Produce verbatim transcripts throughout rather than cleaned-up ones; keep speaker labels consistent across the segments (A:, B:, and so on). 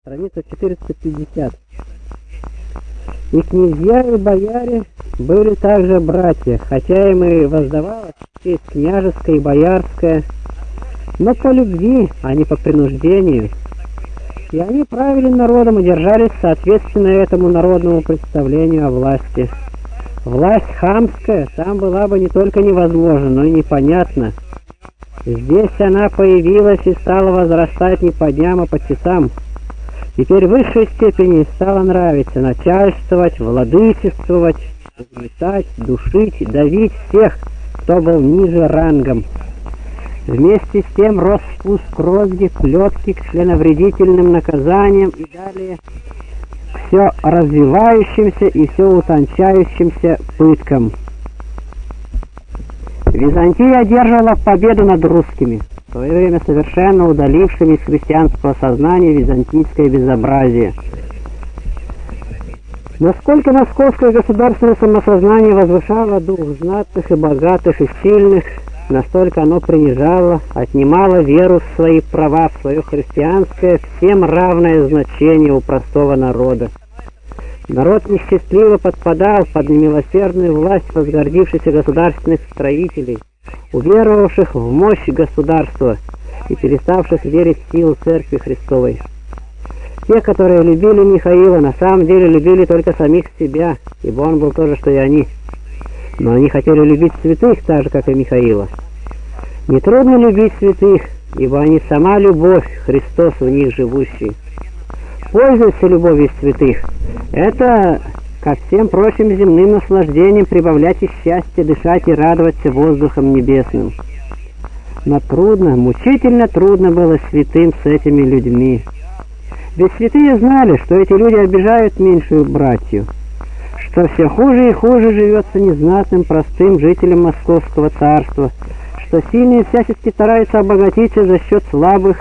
A: Страница четыреста пятьдесят. И князья, и бояре были также братья, хотя им и воздавалась честь княжеская и боярская, но по любви, а не по принуждению. И они правили народом и держались соответственно этому народному представлению о власти. Власть хамская там была бы не только невозможна, но и непонятна. Здесь она появилась и стала возрастать не по дням, а по часам. Теперь в высшей степени стало нравиться начальствовать, владычествовать, угнетать, душить, давить всех, кто был ниже рангом. Вместе с тем рос спуск розги, плетки к членовредительным наказаниям и далее к все развивающимся и все утончающимся пыткам. Византия одерживала победу над русскими, в свое время совершенно удалившими из христианского сознания византийское безобразие. Насколько московское государственное самосознание возвышало дух знатных и богатых и сильных, настолько оно принижало, отнимало веру в свои права, в свое христианское, всем равное значение у простого народа. Народ несчастливо подпадал под немилосердную власть возгордившихся государственных строителей, уверовавших в мощь государства и переставших верить в силу Церкви Христовой. Те, которые любили Михаила, на самом деле любили только самих себя, ибо он был то же, что и они. Но они хотели любить святых так же, как и Михаила. Нетрудно любить святых, ибо они сама любовь, Христос в них живущий. Пользуйся любовью святых. Это, как всем прочим земным наслаждением, прибавлять и счастье, дышать и радоваться воздухом небесным. Но трудно, мучительно трудно было святым с этими людьми. Ведь святые знали, что эти люди обижают меньшую братью, что все хуже и хуже живется незнатным простым жителям Московского царства, что сильные всячески стараются обогатиться за счет слабых,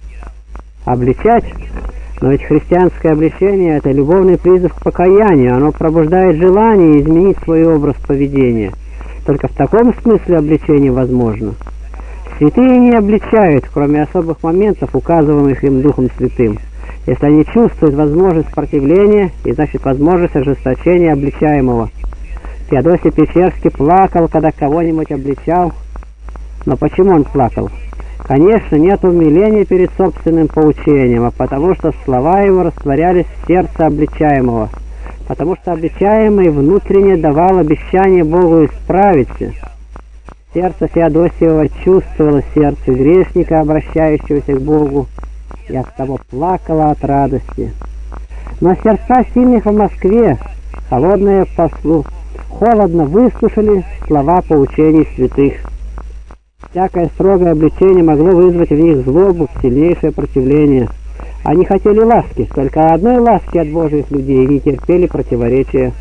A: обличать. Но ведь христианское обличение – это любовный призыв к покаянию, оно пробуждает желание изменить свой образ поведения. Только в таком смысле обличение возможно. Святые не обличают, кроме особых моментов, указываемых им Духом Святым. Если они чувствуют возможность сопротивления, и значит возможность ожесточения обличаемого. Феодосий Печерский плакал, когда кого-нибудь обличал. Но почему он плакал? Конечно, нет умиления перед собственным поучением, а потому что слова его растворялись в сердце обличаемого, потому что обличаемый внутренне давал обещание Богу исправиться. Сердце Феодосиева чувствовало сердце грешника, обращающегося к Богу, и оттого плакало от радости. Но сердца сильных в Москве, холодные послу, холодно выслушали слова поучений святых. Всякое строгое обличение могло вызвать в них злобу, сильнейшее противление. Они хотели ласки, только одной ласки от Божьих людей, и не терпели противоречия.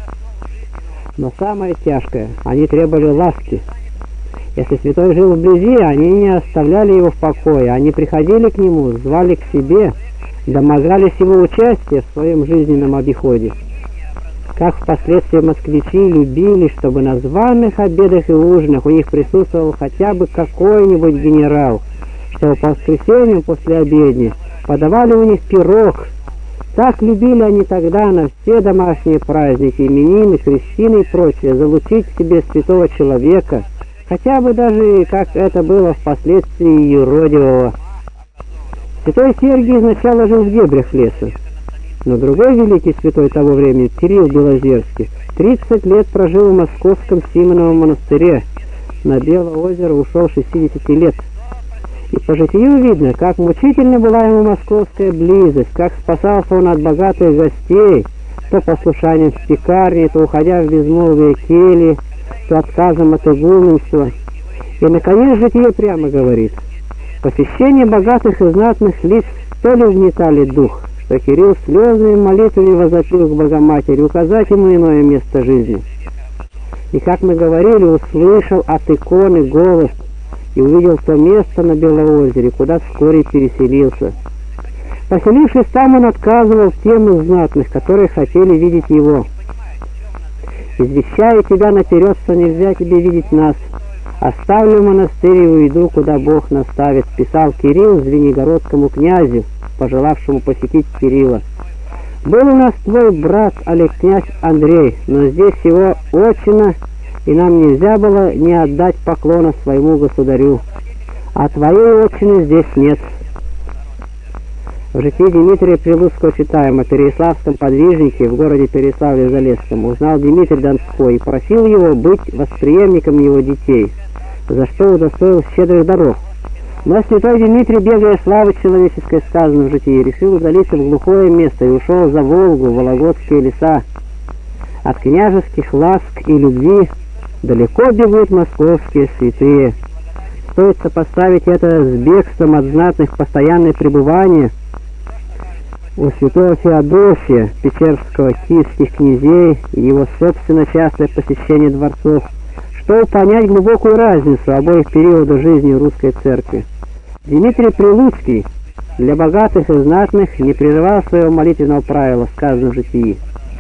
A: Но самое тяжкое, они требовали ласки. Если святой жил вблизи, они не оставляли его в покое, они приходили к нему, звали к себе, домогались его участия в своем жизненном обиходе. Как впоследствии москвичи любили, чтобы на званых обедах и ужинах у них присутствовал хотя бы какой-нибудь генерал, чтобы по воскресеньям после обедни подавали у них пирог. Так любили они тогда на все домашние праздники, именины, крестины и прочее, залучить к себе святого человека, хотя бы даже, как это было впоследствии юродивого. Святой Сергий изначально жил в дебрях леса. Но другой великий святой того времени, Кирилл Белозерский, тридцать лет прожил в московском Симоновом монастыре, на Белое озеро ушел шестидесяти лет. И по житию видно, как мучительно была ему московская близость, как спасался он от богатых гостей, то послушанием в пекарне, то уходя в безмолвие кельи, то отказом от игуменства. И, наконец, житие прямо говорит: посещение богатых и знатных лиц то ли угнетали дух, что Кирилл слезными молитвами возопил к Богоматери указать ему иное место жизни. И, как мы говорили, услышал от иконы голос и увидел то место на Белоозере, куда вскоре переселился. Поселившись там, он отказывал тем из знатных, которые хотели видеть его. «Извещаю тебя наперед, что нельзя тебе видеть нас. Оставлю монастырь и уйду, куда Бог наставит», писал Кирилл Звенигородскому князю, пожелавшему посетить Кирилла. «Был у нас твой брат, али князь Андрей, но здесь его отчина, и нам нельзя было не отдать поклона своему государю. А твоей отчины здесь нет». В житии Дмитрия Прилуцкого читаем: о переяславском подвижнике в городе Переяславле-Залесском узнал Дмитрий Донской и просил его быть восприемником его детей, за что удостоил щедрых даров. Но святой Дмитрий, бегая славы человеческой, сказано в житии, решил удалиться в глухое место и ушел за Волгу, в Вологодские леса. От княжеских ласк и любви далеко бегут московские святые. Стоит сопоставить это с бегством от знатных постоянное пребывание у святого Феодосия, Печерского, киевских князей и его собственно частое посещение дворцов, чтобы понять глубокую разницу обоих периодов жизни русской церкви. Дмитрий Прилуцкий для богатых и знатных не прерывал своего молитвенного правила, сказано в житии.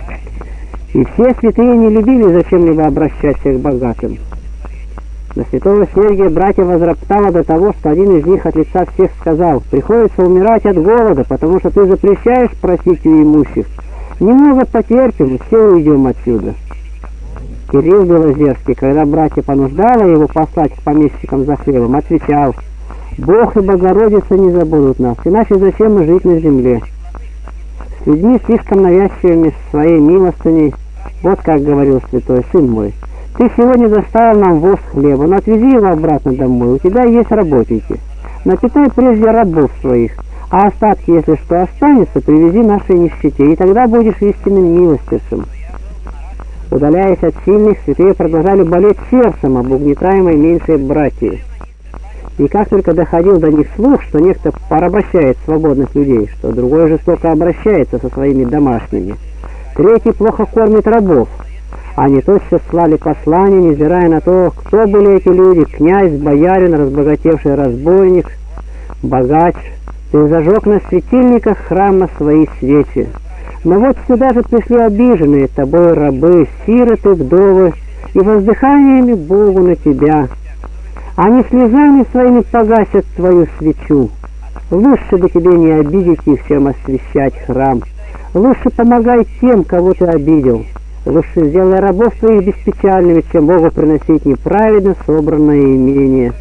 A: И все святые не любили зачем-либо обращаться к богатым. На святого Сергия братья возроптало до того, что один из них от лица всех сказал: «Приходится умирать от голода, потому что ты запрещаешь просить у имущих. Немного потерпим, и все уйдем отсюда». Кирилл Белозерский, когда братья понуждали его послать к помещикам за хлебом, отвечал: «Бог и Богородица не забудут нас, иначе зачем мы жить на земле?» С людьми слишком навязчивыми своей милостыней, вот как говорил святой: «Сын мой, ты сегодня доставил нам воз хлеба, но отвези его обратно домой, у тебя есть работники. Напитай прежде рабов своих, а остатки, если что останется, привези нашей нищете, и тогда будешь истинным милостивцем». Удаляясь от сильных, святые продолжали болеть сердцем об угнетаемой меньшей братьей. И как только доходил до них слух, что некто порабощает свободных людей, что другой жестоко обращается со своими домашними, третий плохо кормит рабов, они тотчас слали послания, невзирая на то, кто были эти люди: князь, боярин, разбогатевший разбойник, богач. Ты зажег на светильниках храма свои свечи. Но вот сюда же пришли обиженные тобой рабы, сироты, вдовы, и воздыханиями Богу на тебя. Они слезами своими погасят твою свечу. Лучше бы тебе не обидеть их, чем освещать храм. Лучше помогай тем, кого ты обидел. Лучше сделай рабов твоих беспечальными, чем Богу приносить неправедно собранное имение».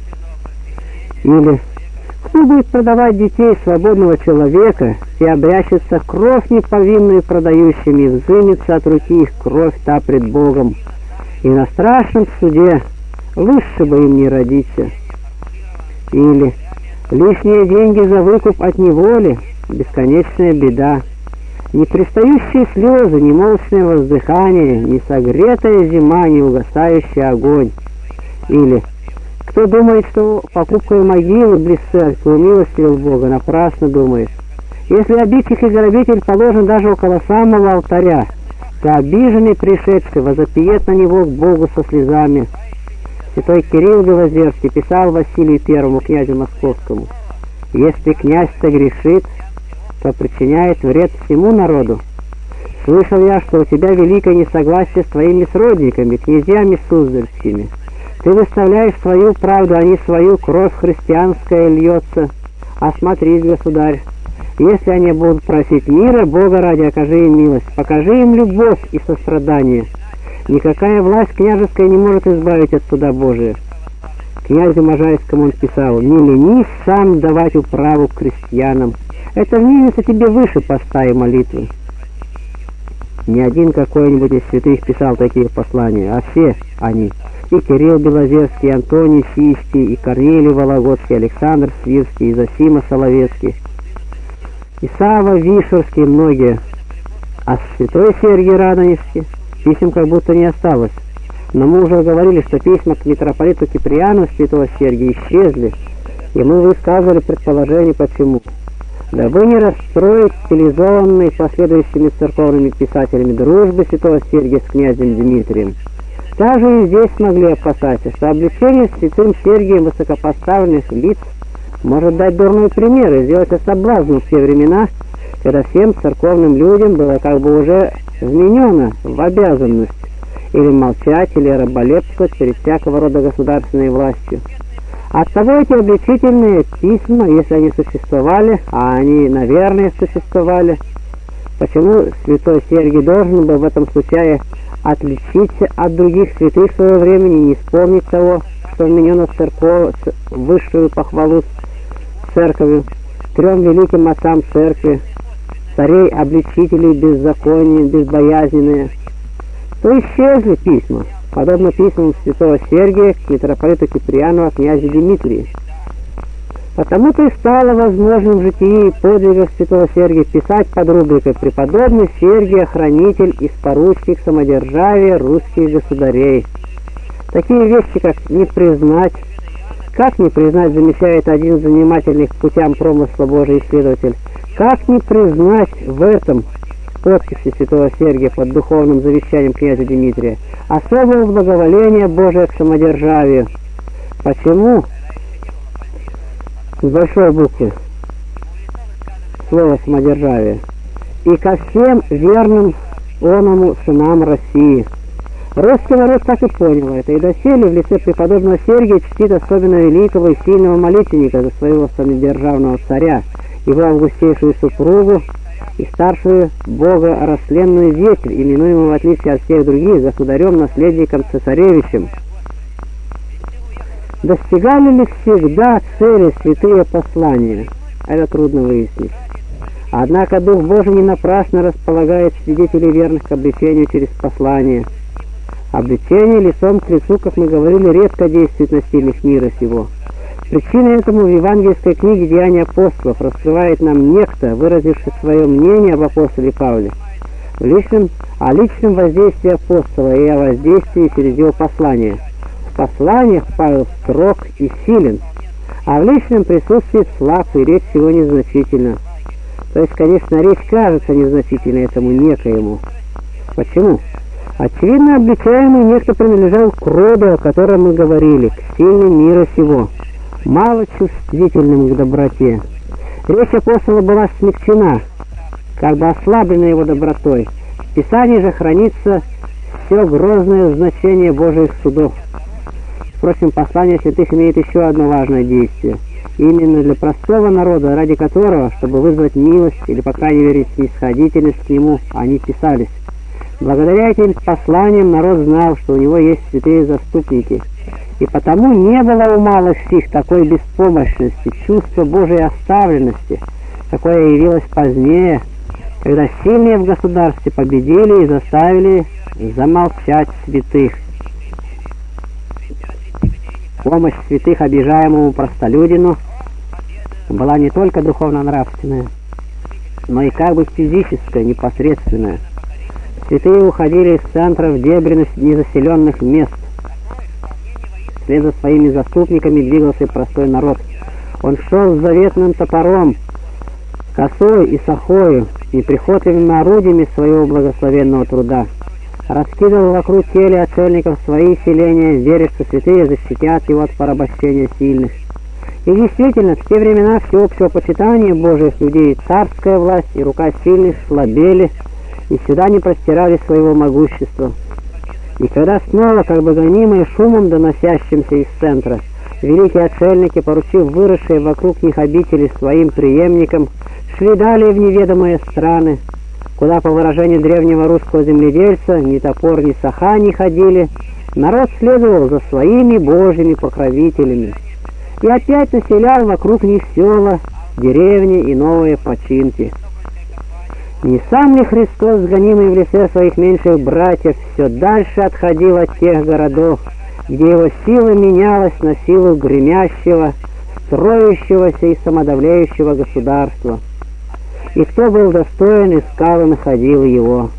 A: Или: «Кто будет продавать детей свободного человека, и обрящется кровь неповинную продающими, и взымется от руки их кровь та пред Богом, и на страшном суде лучше бы им не родиться». Или: «Лишние деньги за выкуп от неволи — бесконечная беда. Не пристающие слезы, ни молчное воздыхание, ни согретая зима, ни угасающий огонь». Или: «Кто думает, что покупкой могилы близ церкви умилостивил Бога, напрасно думает. Если обидчик и грабитель положен даже около самого алтаря, то обиженный пришедший возопиет на него к Богу со слезами». Святой Кирилл Белозерский писал Василию Первому, князю Московскому: «Если князь согрешит, то причиняет вред всему народу. Слышал я, что у тебя великое несогласие с твоими сродниками, князьями суздальскими. Ты выставляешь свою правду, а не свою, кровь христианская льется. Осмотрись, государь, если они будут просить мира, Бога ради окажи им милость, покажи им любовь и сострадание. Никакая власть княжеская не может избавить от суда Божия». Князю Можайскому он писал: «Не ленись сам давать управу крестьянам, это мнится тебе выше поста и молитвы». Не один какой-нибудь из святых писал такие послания, а все они: и Кирилл Белозерский, и Антоний Сийский, и Корнилий Вологодский, Александр Свирский, и Зосима Соловецкий, и Сава Вишерский, и многие. А святой Сергий Радонежский писем как будто не осталось. Но мы уже говорили, что письма к митрополиту Киприану святого Сергия исчезли, и мы высказывали предположение, почему. Дабы не расстроить стилизованной последующими церковными писателями дружбы святого Сергия с князем Дмитрием. Также и здесь могли опасаться, что обличение святым Сергием высокопоставленных лиц может дать дурной пример и сделать соблазну в те времена, когда всем церковным людям было как бы уже вменено в обязанность или молчать, или раболепствовать перед всякого рода государственной властью. Оттого эти обличительные письма, если они существовали, а они, наверное, существовали, почему святой Сергий должен был в этом случае отличиться от других святых своего времени, не вспомнить того, что вменено в церковь, высшую похвалу церковью, трем великим отцам церкви, царей, обличителей, беззакония, безбоязненные, то исчезли письма, подобно письмам святого Сергия к митрополиту Киприану, князю Дмитрию. Потому-то и стало возможным в житии и подвигах святого Сергия писать под рубрикой «Преподобный Сергий, охранитель и споручник самодержавия русских государей». Такие вещи, как «не признать», как не признать, замечает один занимательный к путям промысла Божий исследователь, как не признать в этом подписи святого Сергия под духовным завещанием князя Дмитрия особого благоволения Божия к самодержавию. Почему? С большой буквы слово «самодержавие» и ко всем верным оному сынам России. Русский народ так и понял это, и доселе в лице преподобного Сергия чтит особенно великого и сильного молитвенника за своего самодержавного царя, его августейшую супругу и старшую бога растленную ветвь, именуемую в отличие от всех других государем-наследником цесаревичем. Достигали ли всегда цели святые послания? Это трудно выяснить. Однако Дух Божий не напрасно располагает свидетелей верных к обличению через послание. Обличение лицом к лицу, как мы говорили, редко действует на сильных мира сего. Причиной этому в евангельской книге «Деяния апостолов» раскрывает нам некто, выразивший свое мнение об апостоле Павле, в личном, о личном воздействии апостола и о воздействии через его послание. В посланиях Павел строг и силен, а в личном присутствии слаб и речь его незначительна. То есть, конечно, речь кажется незначительной этому некоему. Почему? Очевидно, обличаемый некто принадлежал к роду, о котором мы говорили, к сильным мира сего, мало чувствительным к доброте. Речь апостола была смягчена, как бы ослаблена его добротой. В Писании же хранится все грозное значение Божьих судов. Впрочем, послание святых имеет еще одно важное действие. Именно для простого народа, ради которого, чтобы вызвать милость или, по крайней мере, снисходительность к нему, они писались. Благодаря этим посланиям народ знал, что у него есть святые заступники. И потому не было у малых сих такой беспомощности, чувства Божьей оставленности, какое явилось позднее, когда сильные в государстве победили и заставили замолчать святых. Помощь святых обижаемому простолюдину была не только духовно-нравственная, но и как бы физическая, непосредственная. Святые уходили из центров дебри незаселенных мест. Вслед за своими заступниками двигался простой народ. Он шел с заветным топором, косой и сахою, неприхотливыми орудиями своего благословенного труда. Раскидывал вокруг тела отшельников свои селения, веря, что святые защитят его от порабощения сильных. И действительно, в те времена всеобщего почитания Божьих людей царская власть и рука сильных слабели, и сюда не простирали своего могущества. И когда снова, как бы гонимые шумом, доносящимся из центра, великие отшельники, поручив выросшие вокруг них обители своим преемникам, шли далее в неведомые страны, куда, по выражению древнего русского земледельца, ни топор, ни саха не ходили, народ следовал за своими божьими покровителями и опять населял вокруг них села, деревни и новые починки. Не сам ли Христос, гонимый в лице своих меньших братьев, все дальше отходил от тех городов, где его сила менялась на силу гремящего, строящегося и самодавляющего государства? И кто был достоин, искал и находил его.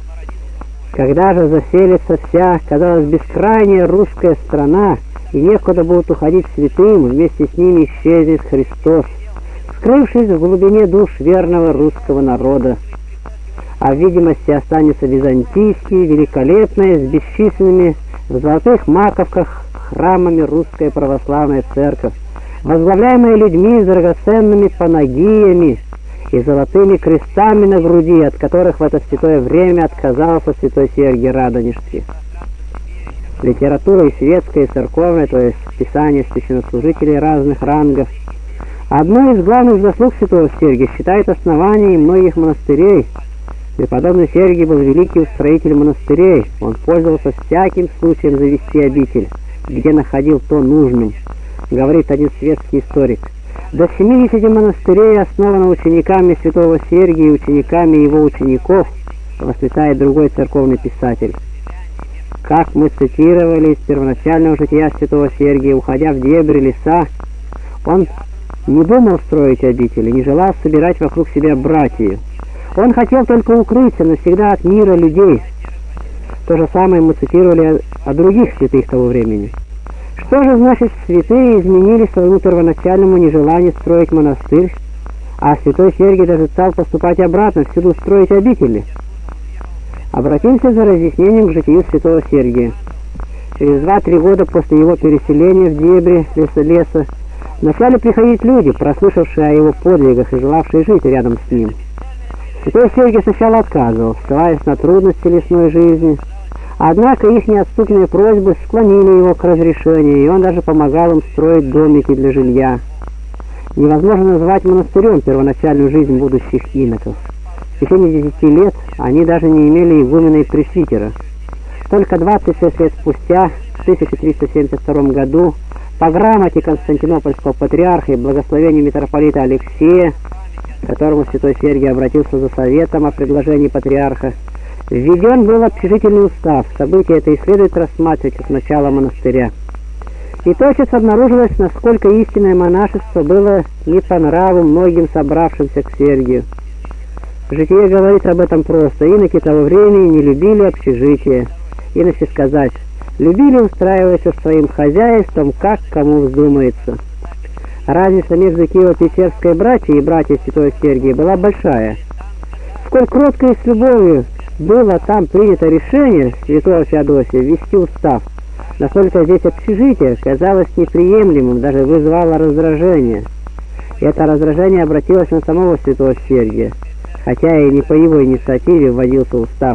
A: Когда же заселится вся, казалось, бескрайняя русская страна, и некуда будут уходить святым, вместе с ними исчезнет Христос, скрывшись в глубине душ верного русского народа. А в видимости останется византийский, великолепная, с бесчисленными в золотых маковках храмами русская православная церковь, возглавляемая людьми с драгоценными панагиями и золотыми крестами на груди, от которых в это святое время отказался святой Сергий Радонежский. литература и светская, и церковная, то есть писания священнослужителей разных рангов. Одной из главных заслуг святого Сергия считают основание многих монастырей. Преподобный Сергий был великий устроитель монастырей. Он пользовался всяким случаем завести обитель, где находил то нужным, говорит один светский историк. До семидесяти монастырей основано учениками святого Сергия и учениками его учеников, восклицает другой церковный писатель. Как мы цитировали из первоначального жития святого Сергия, уходя в дебри леса, он не думал строить обители, не желал собирать вокруг себя братьев. Он хотел только укрыться навсегда от мира людей. То же самое мы цитировали о, о других святых того времени. Что же значит святые изменили своему первоначальному нежеланию строить монастырь, а святой Сергий даже стал поступать обратно, всюду строить обители? Обратимся за разъяснением к житию святого Сергия. Через два-три года после его переселения в дебри леса, леса начали приходить люди, прослышавшие о его подвигах и желавшие жить рядом с ним. Святой Сергий сначала отказывал, ссылаясь на трудности лесной жизни, однако их неотступные просьбы склонили его к разрешению, и он даже помогал им строить домики для жилья. Невозможно назвать монастырем первоначальную жизнь будущих иноков. В течение десяти лет они даже не имели игумена и пресвитера. Только двадцать шесть лет спустя, в тысяча триста семьдесят втором году, по грамоте Константинопольского патриарха и благословению митрополита Алексея, к которому святой Сергий обратился за советом о предложении патриарха, введен был общежительный устав. Событие это и следует рассматривать как начало монастыря. И тотчас обнаружилось, насколько истинное монашество было не по нраву многим собравшимся к Сергию. Житие говорит об этом просто. Иноки того времени не любили общежитие. Иначе сказать, любили устраиваться своим хозяйством, как кому вздумается. Разница между Киево-Печерской братьей и братьей святого Сергия была большая. Сколь кротко и с любовью было там принято решение святого Феодосия ввести устав, настолько здесь общежитие казалось неприемлемым, даже вызывало раздражение. И это раздражение обратилось на самого святого Сергия, хотя и не по его инициативе вводился устав.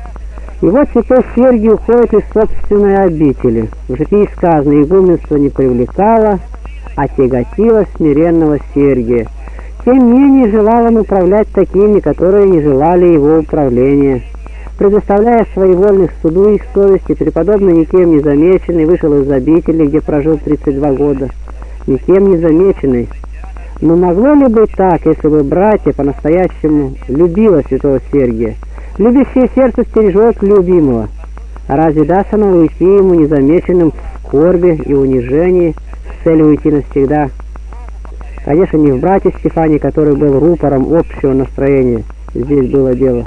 A: И вот святой Сергий уходит из собственной обители. В житии сказано, игуменство не привлекало, а тяготило смиренного Сергия. Тем не менее желал он управлять такими, которые не желали его управления. Предоставляя своевольных суду их совести, преподобный никем не замеченный вышел из обители, где прожил тридцать два года. Никем не замеченный. Но могло ли быть так, если бы братья по-настоящему любило святого Сергия? Любящее сердце стережет любимого. А разве даст оно уйти ему незамеченным в скорби и унижении с целью уйти навсегда? Конечно, не в брате Стефане, который был рупором общего настроения. Здесь было дело.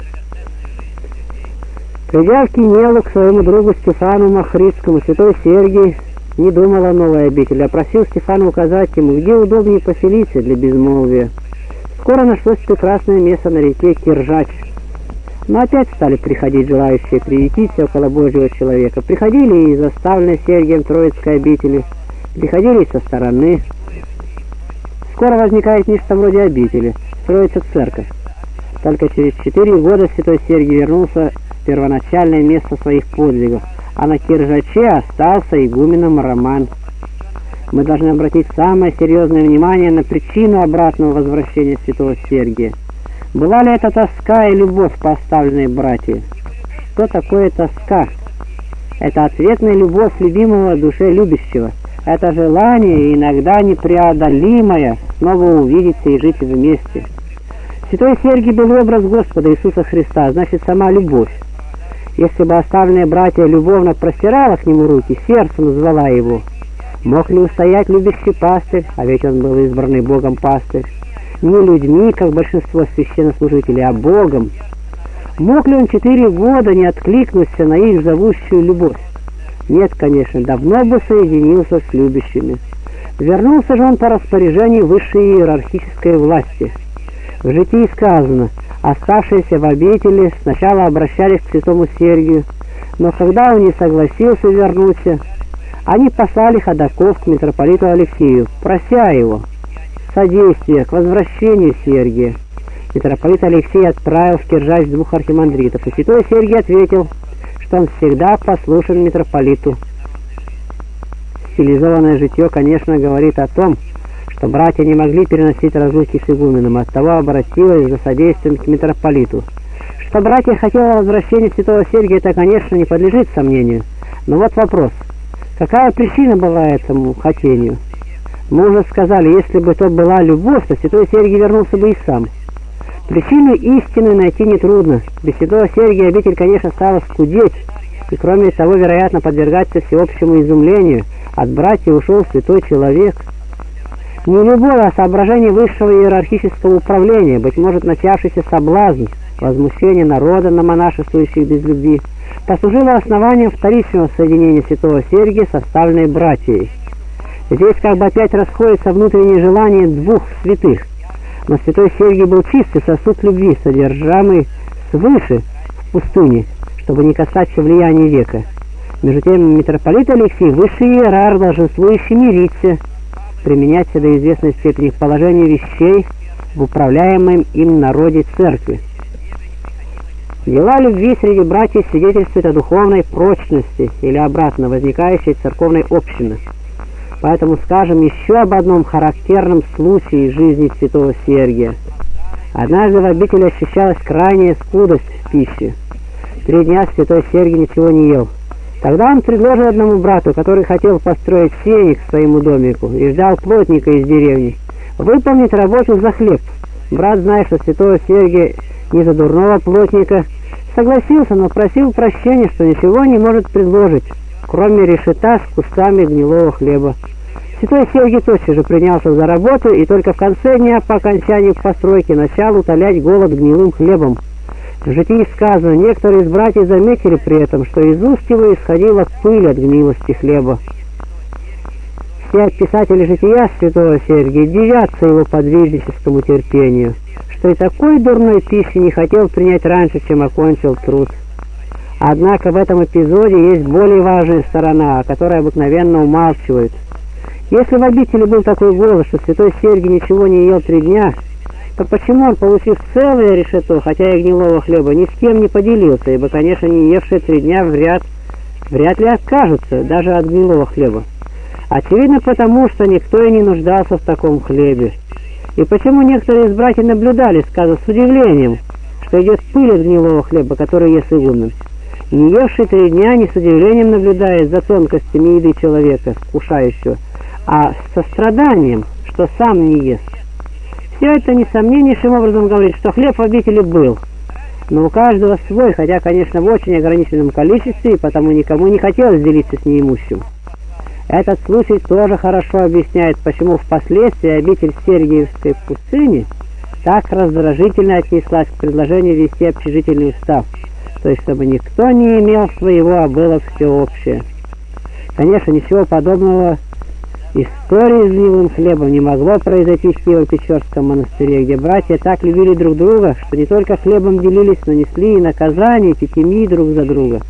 A: Придя в Кинелу к своему другу Стефану Махридскому, святой Сергий не думал о новой обители, а просил Стефана указать ему, где удобнее поселиться для безмолвия. Скоро нашлось прекрасное место на реке Киржач. Но опять стали приходить желающие приютиться около Божьего человека. Приходили и из оставленной Сергием Троицкой обители, приходили и со стороны. Скоро возникает нечто вроде обители, строится церковь. Только через четыре года святой Сергий вернулся в первоначальное место своих подвигов, а на Киржаче остался игуменом Роман. Мы должны обратить самое серьезное внимание на причину обратного возвращения святого Сергия. Была ли это тоска и любовь по оставленной братьям? Что такое тоска? Это ответная любовь любимого душе любящего. Это желание, иногда непреодолимое, снова увидеться и жить вместе. Святой Сергий был образ Господа Иисуса Христа, значит, сама любовь. Если бы оставленные братья любовно простирала к нему руки, сердцем звала его, мог ли устоять любящий пастырь, а ведь он был избранный Богом пастырь, не людьми, как большинство священнослужителей, а Богом? Мог ли он четыре года не откликнуться на их зовущую любовь? Нет, конечно, давно бы соединился с любящими. Вернулся же он по распоряжению высшей иерархической власти. В житии сказано, оставшиеся в обители сначала обращались к святому Сергию, но когда он не согласился вернуться, они послали ходоков к митрополиту Алексею, прося его содействия к возвращению Сергия. Митрополит Алексей отправил в Киржач двух архимандритов, и святой Сергий ответил, что он всегда послушен митрополиту. Стилизованное житье, конечно, говорит о том, что братья не могли переносить разлуки с игуменом, оттого обратилась за содействием к митрополиту. Что братья хотели возвращения святого Сергия, это, конечно, не подлежит сомнению. Но вот вопрос. Какая причина была этому хотению? Мы уже сказали, если бы то была любовь, то святой Сергий вернулся бы и сам. Причину истины найти нетрудно. Без святого Сергия обитель, конечно, стала скудеть, и кроме того, вероятно, подвергаться всеобщему изумлению. От братьев ушел святой человек. Не любовь, а соображение высшего иерархического управления, быть может, начавшийся соблазн, возмущение народа на монашествующих без любви, послужило основанием вторичного соединения святого Сергия с оставленной братьей. Здесь как бы опять расходятся внутренние желания двух святых. Но святой Сергий был чистый сосуд любви, содержимый свыше в пустыне, чтобы не касаться влияния века. Между тем митрополит Алексий, высший иерарх, долженствующий мириться, применяться до известной степени к положению вещей в управляемом им народе церкви. Дела любви среди братьев свидетельствуют о духовной прочности или обратно возникающей церковной общины. Поэтому скажем еще об одном характерном случае жизни святого Сергия. Однажды в обители ощущалась крайняя скудость в пище. Три дня святой Сергий ничего не ел. Тогда он предложил одному брату, который хотел построить сеник к своему домику и ждал плотника из деревни, выполнить работу за хлеб. Брат, зная, что святого Сергия не за дурного плотника, согласился, но просил прощения, что ничего не может предложить, кроме решета с кусками гнилого хлеба. Святой Сергий тотчас же принялся за работу и только в конце дня по окончанию постройки начал утолять голод гнилым хлебом. В житии сказано, некоторые из братьев заметили при этом, что из уст его исходила пыль от гнилости хлеба. Все писатели жития святого Сергия дивятся его подвижническому терпению, что и такой дурной пищи не хотел принять раньше, чем окончил труд. Однако в этом эпизоде есть более важная сторона, о которой обыкновенно умалчивают. Если в обители был такой голод, что святой Сергий ничего не ел три дня, то почему он, получив целое решето, хотя и гнилого хлеба, ни с кем не поделился, ибо, конечно, не евшие три дня вряд, вряд ли откажутся даже от гнилого хлеба? Очевидно потому, что никто и не нуждался в таком хлебе. И почему некоторые из братьев наблюдали, сказано, с удивлением, что идет пыль от гнилого хлеба, который ест игумен? Не евший три дня не с удивлением наблюдает за тонкостями еды человека, вкушающего, а с состраданием, что сам не ест. Все это несомненнейшим образом говорит, что хлеб в обители был, но у каждого свой, хотя, конечно, в очень ограниченном количестве, и потому никому не хотелось делиться с неимущим. Этот случай тоже хорошо объясняет, почему впоследствии обитель Сергиевской пустыни так раздражительно отнеслась к предложению вести общежительный устав, то есть чтобы никто не имел своего, а было всеобщее. Конечно, ничего подобного истории с гнилым хлебом не могло произойти в Киево-Печорском монастыре, где братья так любили друг друга, что не только хлебом делились, но несли и наказания, пятимии друг за друга.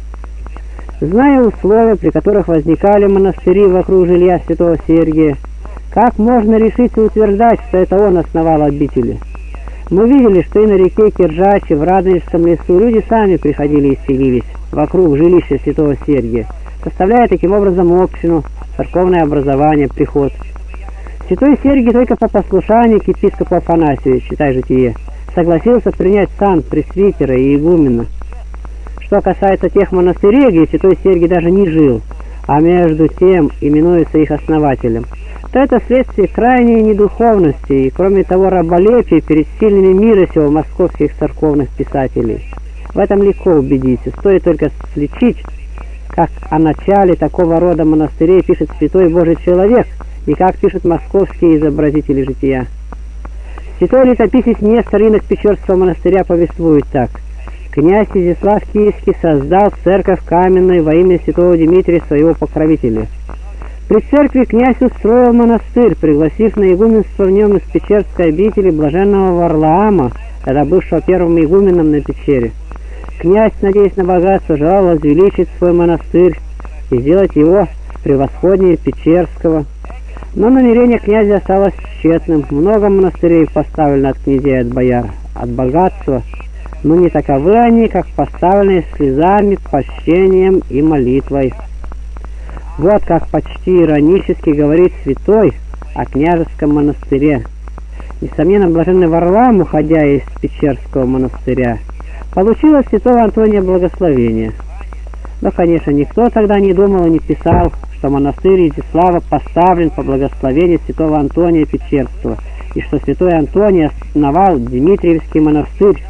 A: Зная условия, при которых возникали монастыри вокруг жилья святого Сергия, как можно решиться утверждать, что это он основал обители? Мы видели, что и на реке Киржачи, в Радонежском лесу люди сами приходили и селились вокруг жилища святого Сергия, составляя таким образом общину, церковное образование, приход. Святой Сергий только по послушанию к епископу Афанасию, читай житие, согласился принять сан пресвитера и игумена. Что касается тех монастырей, где святой Сергий даже не жил, а между тем именуется их основателем, то это следствие крайней недуховности и, кроме того, раболепия перед сильными мира сего московских церковных писателей. В этом легко убедиться, стоит только сличить, как о начале такого рода монастырей пишет святой Божий человек, и как пишут московские изобразители жития. Святой летописец Нестор, инок Печорского монастыря, повествует так. «Князь Изяслав Киевский создал церковь каменную во имя святого Дмитрия, своего покровителя. При церкви князь устроил монастырь, пригласив на игуменство в нем из Печерской обители блаженного Варлаама, тогда бывшего первым игуменом на Печере. Князь, надеясь на богатство, желал возвеличить свой монастырь и сделать его превосходнее Печерского. Но намерение князя осталось тщетным. Много монастырей поставлено от князей и от бояр, от богатства, но не таковы они, как поставленные слезами, почтением и молитвой. Вот как почти иронически говорит святой о княжеском монастыре. Несомненно, блаженный Варлам, уходя из Печерского монастыря, получил от святого Антония благословение. Но, конечно, никто тогда не думал и не писал, что монастырь Изяслава поставлен по благословению святого Антония Печерского, и что святой Антоний основал Дмитриевский монастырь.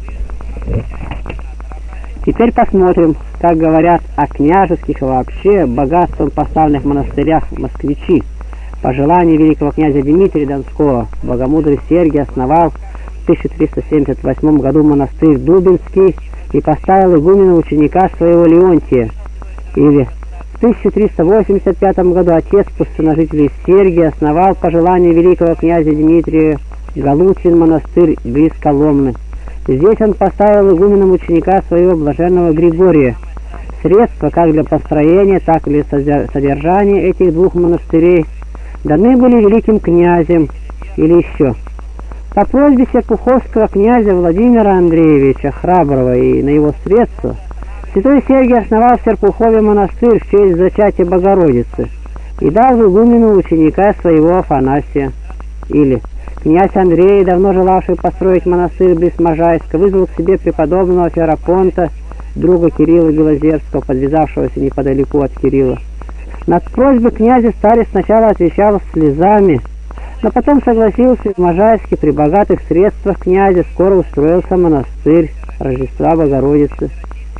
A: Теперь посмотрим, как говорят о княжеских и вообще богатством поставленных монастырях москвичи. По желанию великого князя Дмитрия Донского, богомудрый Сергий основал в тысяча триста семьдесят восьмом году монастырь Дубинский и поставил игумена ученика своего Леонтия. Или в тысяча триста восемьдесят пятом году отец пустоножителей Сергий основал по желанию великого князя Дмитрия Голуцин монастырь близ Коломны. Здесь он поставил игуменом ученика своего блаженного Григория. Средства как для построения, так и для содержания этих двух монастырей даны были великим князем или еще. По просьбе серпуховского князя Владимира Андреевича Храброго и на его средства святой Сергий основал в Серпухове монастырь в честь зачатия Богородицы и дал в игумену ученика своего Афанасия. Или князь Андрей, давно желавший построить монастырь близ Можайска, вызвал к себе преподобного Ферапонта, друга Кирилла Белозерского, подвязавшегося неподалеку от Кирилла. На просьбы князя старец сначала отвечал слезами, но потом согласился, и в Можайске при богатых средствах князя скоро устроился монастырь Рождества Богородицы.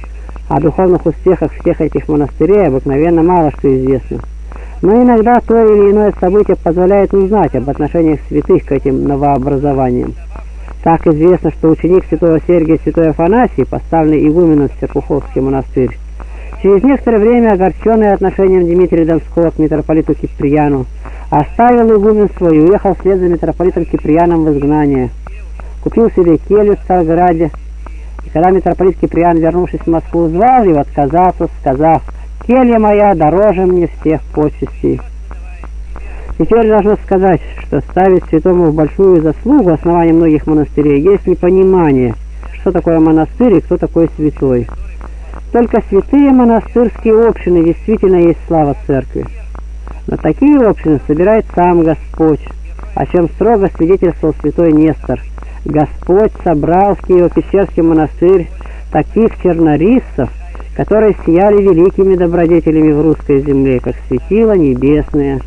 A: О духовных успехах всех этих монастырей обыкновенно мало что известно, но иногда то или иное событие позволяет узнать об отношениях святых к этим новообразованиям. Так известно, что ученик святого Сергия, святой Афанасий, поставленный игуменом в Серпуховский монастырь, через некоторое время, огорченный отношением Дмитрия Донского к митрополиту Киприяну, оставил игуменство и уехал вслед за митрополитом Киприяном в изгнание. Купил себе келью в Царграде, и когда митрополит Киприян, вернувшись в Москву, звал его, отказался, сказав: «Келья моя дороже мне всех почестей». Теперь должно сказать, что ставить святому в большую заслугу основания многих монастырей есть непонимание, что такое монастырь и кто такой святой. Только святые монастырские общины действительно есть слава церкви. Но такие общины собирает сам Господь, о чем строго свидетельствовал святой Нестор. Господь собрал в Киево-Печерский монастырь таких чернорисцев, которые сияли великими добродетелями в русской земле, как светила небесные.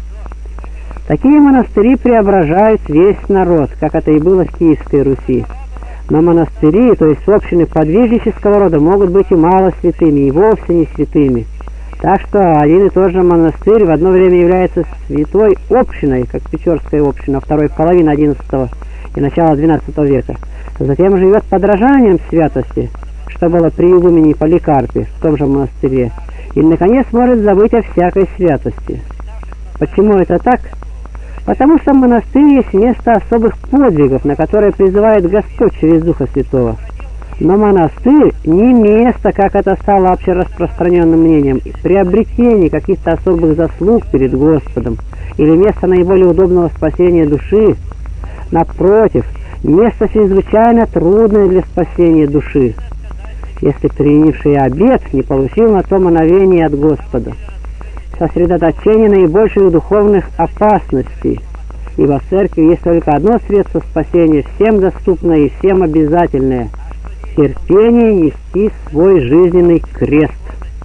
A: Такие монастыри преображают весь народ, как это и было в Киевской Руси. Но монастыри, то есть общины подвижнического рода, могут быть и мало святыми, и вовсе не святыми. Так что один и тот же монастырь в одно время является святой общиной, как Печорская община второй половины одиннадцатого и начала двенадцатого века. Затем живет подражанием святости, что было при игумене Поликарпе в том же монастыре, и, наконец, может забыть о всякой святости. Почему это так? Потому что монастырь есть место особых подвигов, на которые призывает Господь через Духа Святого. Но монастырь не место, как это стало общераспространенным мнением, приобретения каких-то особых заслуг перед Господом, или место наиболее удобного спасения души. Напротив, место чрезвычайно трудное для спасения души, если принявший обет не получил на то мановение от Господа. Сосредоточение наибольших духовных опасностей, ибо в церкви есть только одно средство спасения, всем доступное и всем обязательное — терпение нести свой жизненный крест.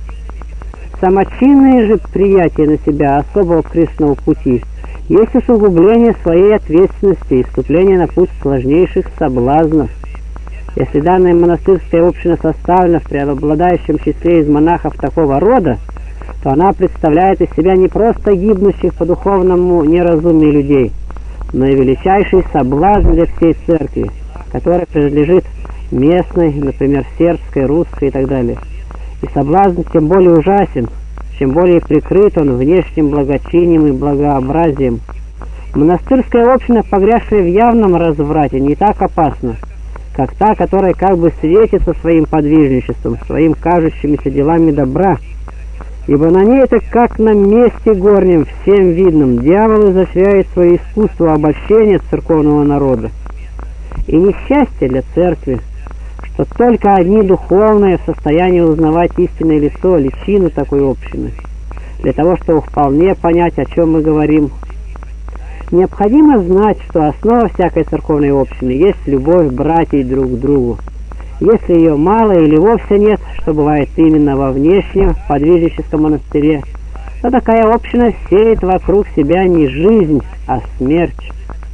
A: Самочинное же приятие на себя особого крестного пути есть усугубление своей ответственности и вступление на путь сложнейших соблазнов. Если данная монастырская община составлена в преобладающем числе из монахов такого рода, то она представляет из себя не просто гибнущих по духовному неразумию людей, но и величайший соблазн для всей церкви, которая принадлежит местной, например, сербской, русской и так далее. И соблазн тем более ужасен, чем более прикрыт он внешним благочинием и благообразием. Монастырская община, погрязшая в явном разврате, не так опасна, как та, которая как бы светится своим подвижничеством, своим кажущимися делами добра, ибо на ней это как на месте горнем, всем видным, дьявол изощряет свое искусство обольщения церковного народа. И несчастье для церкви, что только одни духовные в состоянии узнавать истинное лицо, личину такой общины, для того, чтобы вполне понять, о чем мы говорим. Необходимо знать, что основа всякой церковной общины есть любовь братьев друг к другу. Если ее мало или вовсе нет, что бывает именно во внешнем подвижническом монастыре, то такая община сеет вокруг себя не жизнь, а смерть.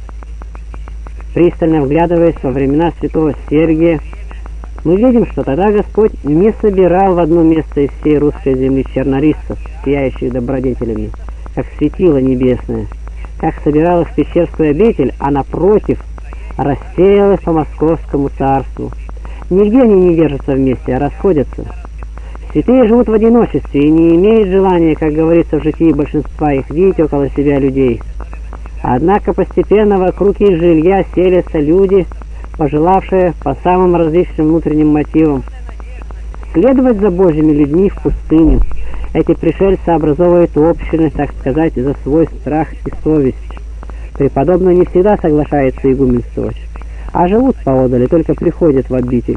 A: Пристально вглядываясь во времена святого Сергия, мы видим, что тогда Господь не собирал в одно место из всей русской земли чернорисцев, сияющих добродетелями, как светило небесное, как собирал их в Пещерскую обитель, а напротив, рассеял их по Московскому царству. Нигде они не держатся вместе, а расходятся. Святые живут в одиночестве и не имеют желания, как говорится в житии большинства их, видеть около себя людей. Однако постепенно вокруг их жилья селятся люди, пожелавшие по самым различным внутренним мотивам следовать за Божьими людьми в пустыню. Эти пришельцы образовывают общины, так сказать, за свой страх и совесть. Преподобный не всегда соглашается игуменствовать, а живут поодаль и только приходят в обитель.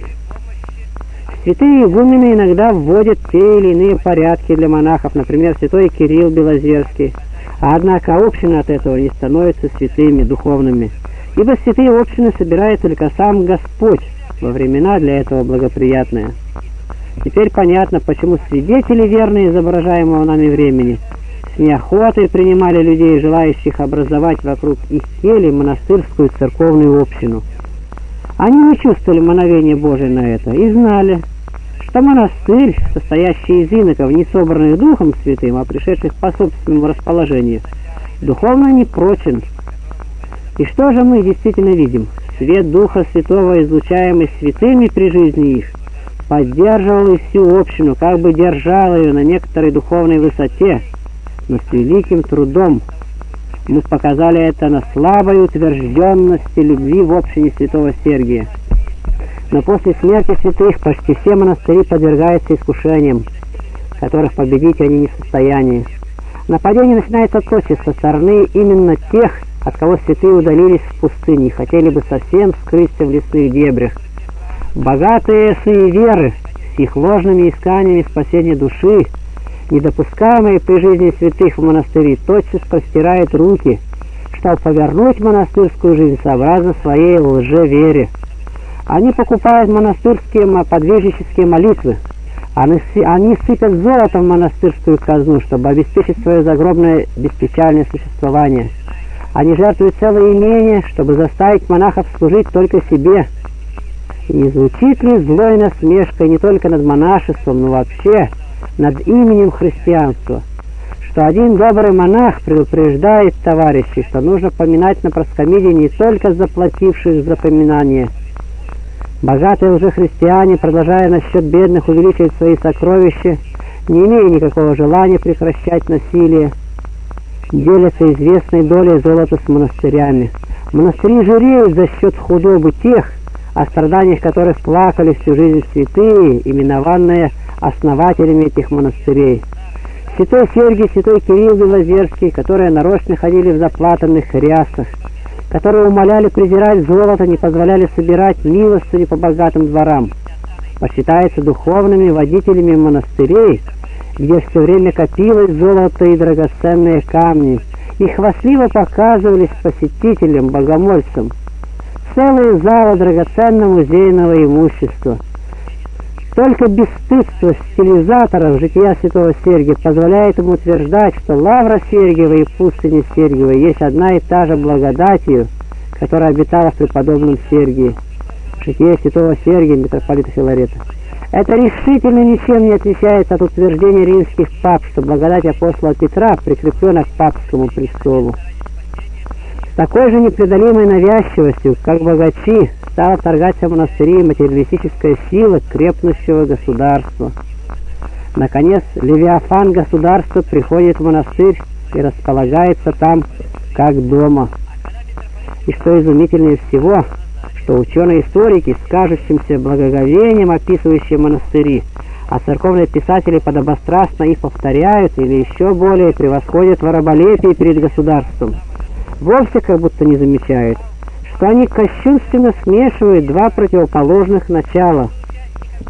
A: Святые игумены иногда вводят те или иные порядки для монахов, например, святой Кирилл Белозерский. Однако общины от этого не становятся святыми, духовными, ибо святые общины собирает только сам Господь во времена для этого благоприятные. Теперь понятно, почему свидетели верные изображаемого нами времени с неохотой принимали людей, желающих образовать вокруг их кельи монастырскую церковную общину. Они не чувствовали мановения Божия на это и знали, что монастырь, состоящий из иноков, не собранных Духом Святым, а пришедших по собственному расположению, духовно не прочен. И что же мы действительно видим? Свет Духа Святого, излучаемый святыми при жизни их, поддерживал и всю общину, как бы держал ее на некоторой духовной высоте, но с великим трудом. Мы показали это на слабой утвержденности любви в общине святого Сергия. Но после смерти святых почти все монастыри подвергаются искушениям, которых победить они не в состоянии. Нападение начинается тотчас со стороны именно тех, от кого святые удалились в пустыне и хотели бы совсем скрыться в лесных дебрях. Богатые суеверы с их ложными исканиями спасения души, недопускаемые при жизни святых в монастыре, тотчас простирают руки, чтобы повернуть монастырскую жизнь сообразно своей лжевере. Они покупают монастырские подвижнические молитвы, они, они сыпят золотом в монастырскую казну, чтобы обеспечить свое загробное беспечальное существование. Они жертвуют целое имение, чтобы заставить монахов служить только себе. И не звучит ли злой насмешкой не только над монашеством, но вообще над именем христианства, что один добрый монах предупреждает товарищей, что нужно поминать на проскомиде не только заплативших за поминание. Богатые лжехристиане, продолжая насчет бедных увеличивать свои сокровища, не имея никакого желания прекращать насилие, делятся известной долей золота с монастырями. Монастыри жиреют за счет худобы тех, о страданиях которых плакали всю жизнь святые, именованные основателями этих монастырей. Святой Сергий, святой Кирилл Белозерский, которые нарочно ходили в заплатанных рясах, которые умоляли презирать золото, не позволяли собирать милостыни по богатым дворам, почитаются духовными водителями монастырей, где все время копилось золото и драгоценные камни, и хвастливо показывались посетителям, богомольцам целые залы драгоценного музейного имущества. Только бесстыдство стилизаторов жития святого Сергия позволяет ему утверждать, что лавра Сергиева и пустыня Сергиева есть одна и та же благодатью, которая обитала в преподобном Сергии. Житие святого Сергия, митрополита Филарета. Это решительно ничем не отличается от утверждения римских пап, что благодать апостола Петра прикреплена к папскому престолу. С такой же непреодолимой навязчивостью, как богачи, стала вторгаться в монастыри материалистическая сила крепнущего государства. Наконец, левиафан государства приходит в монастырь и располагается там, как дома. И что изумительнее всего, что ученые-историки, с кажущимся благоговением описывающие монастыри, а церковные писатели подобострастно их повторяют или еще более превосходят в раболепии перед государством, вовсе как будто не замечают, что они кощунственно смешивают два противоположных начала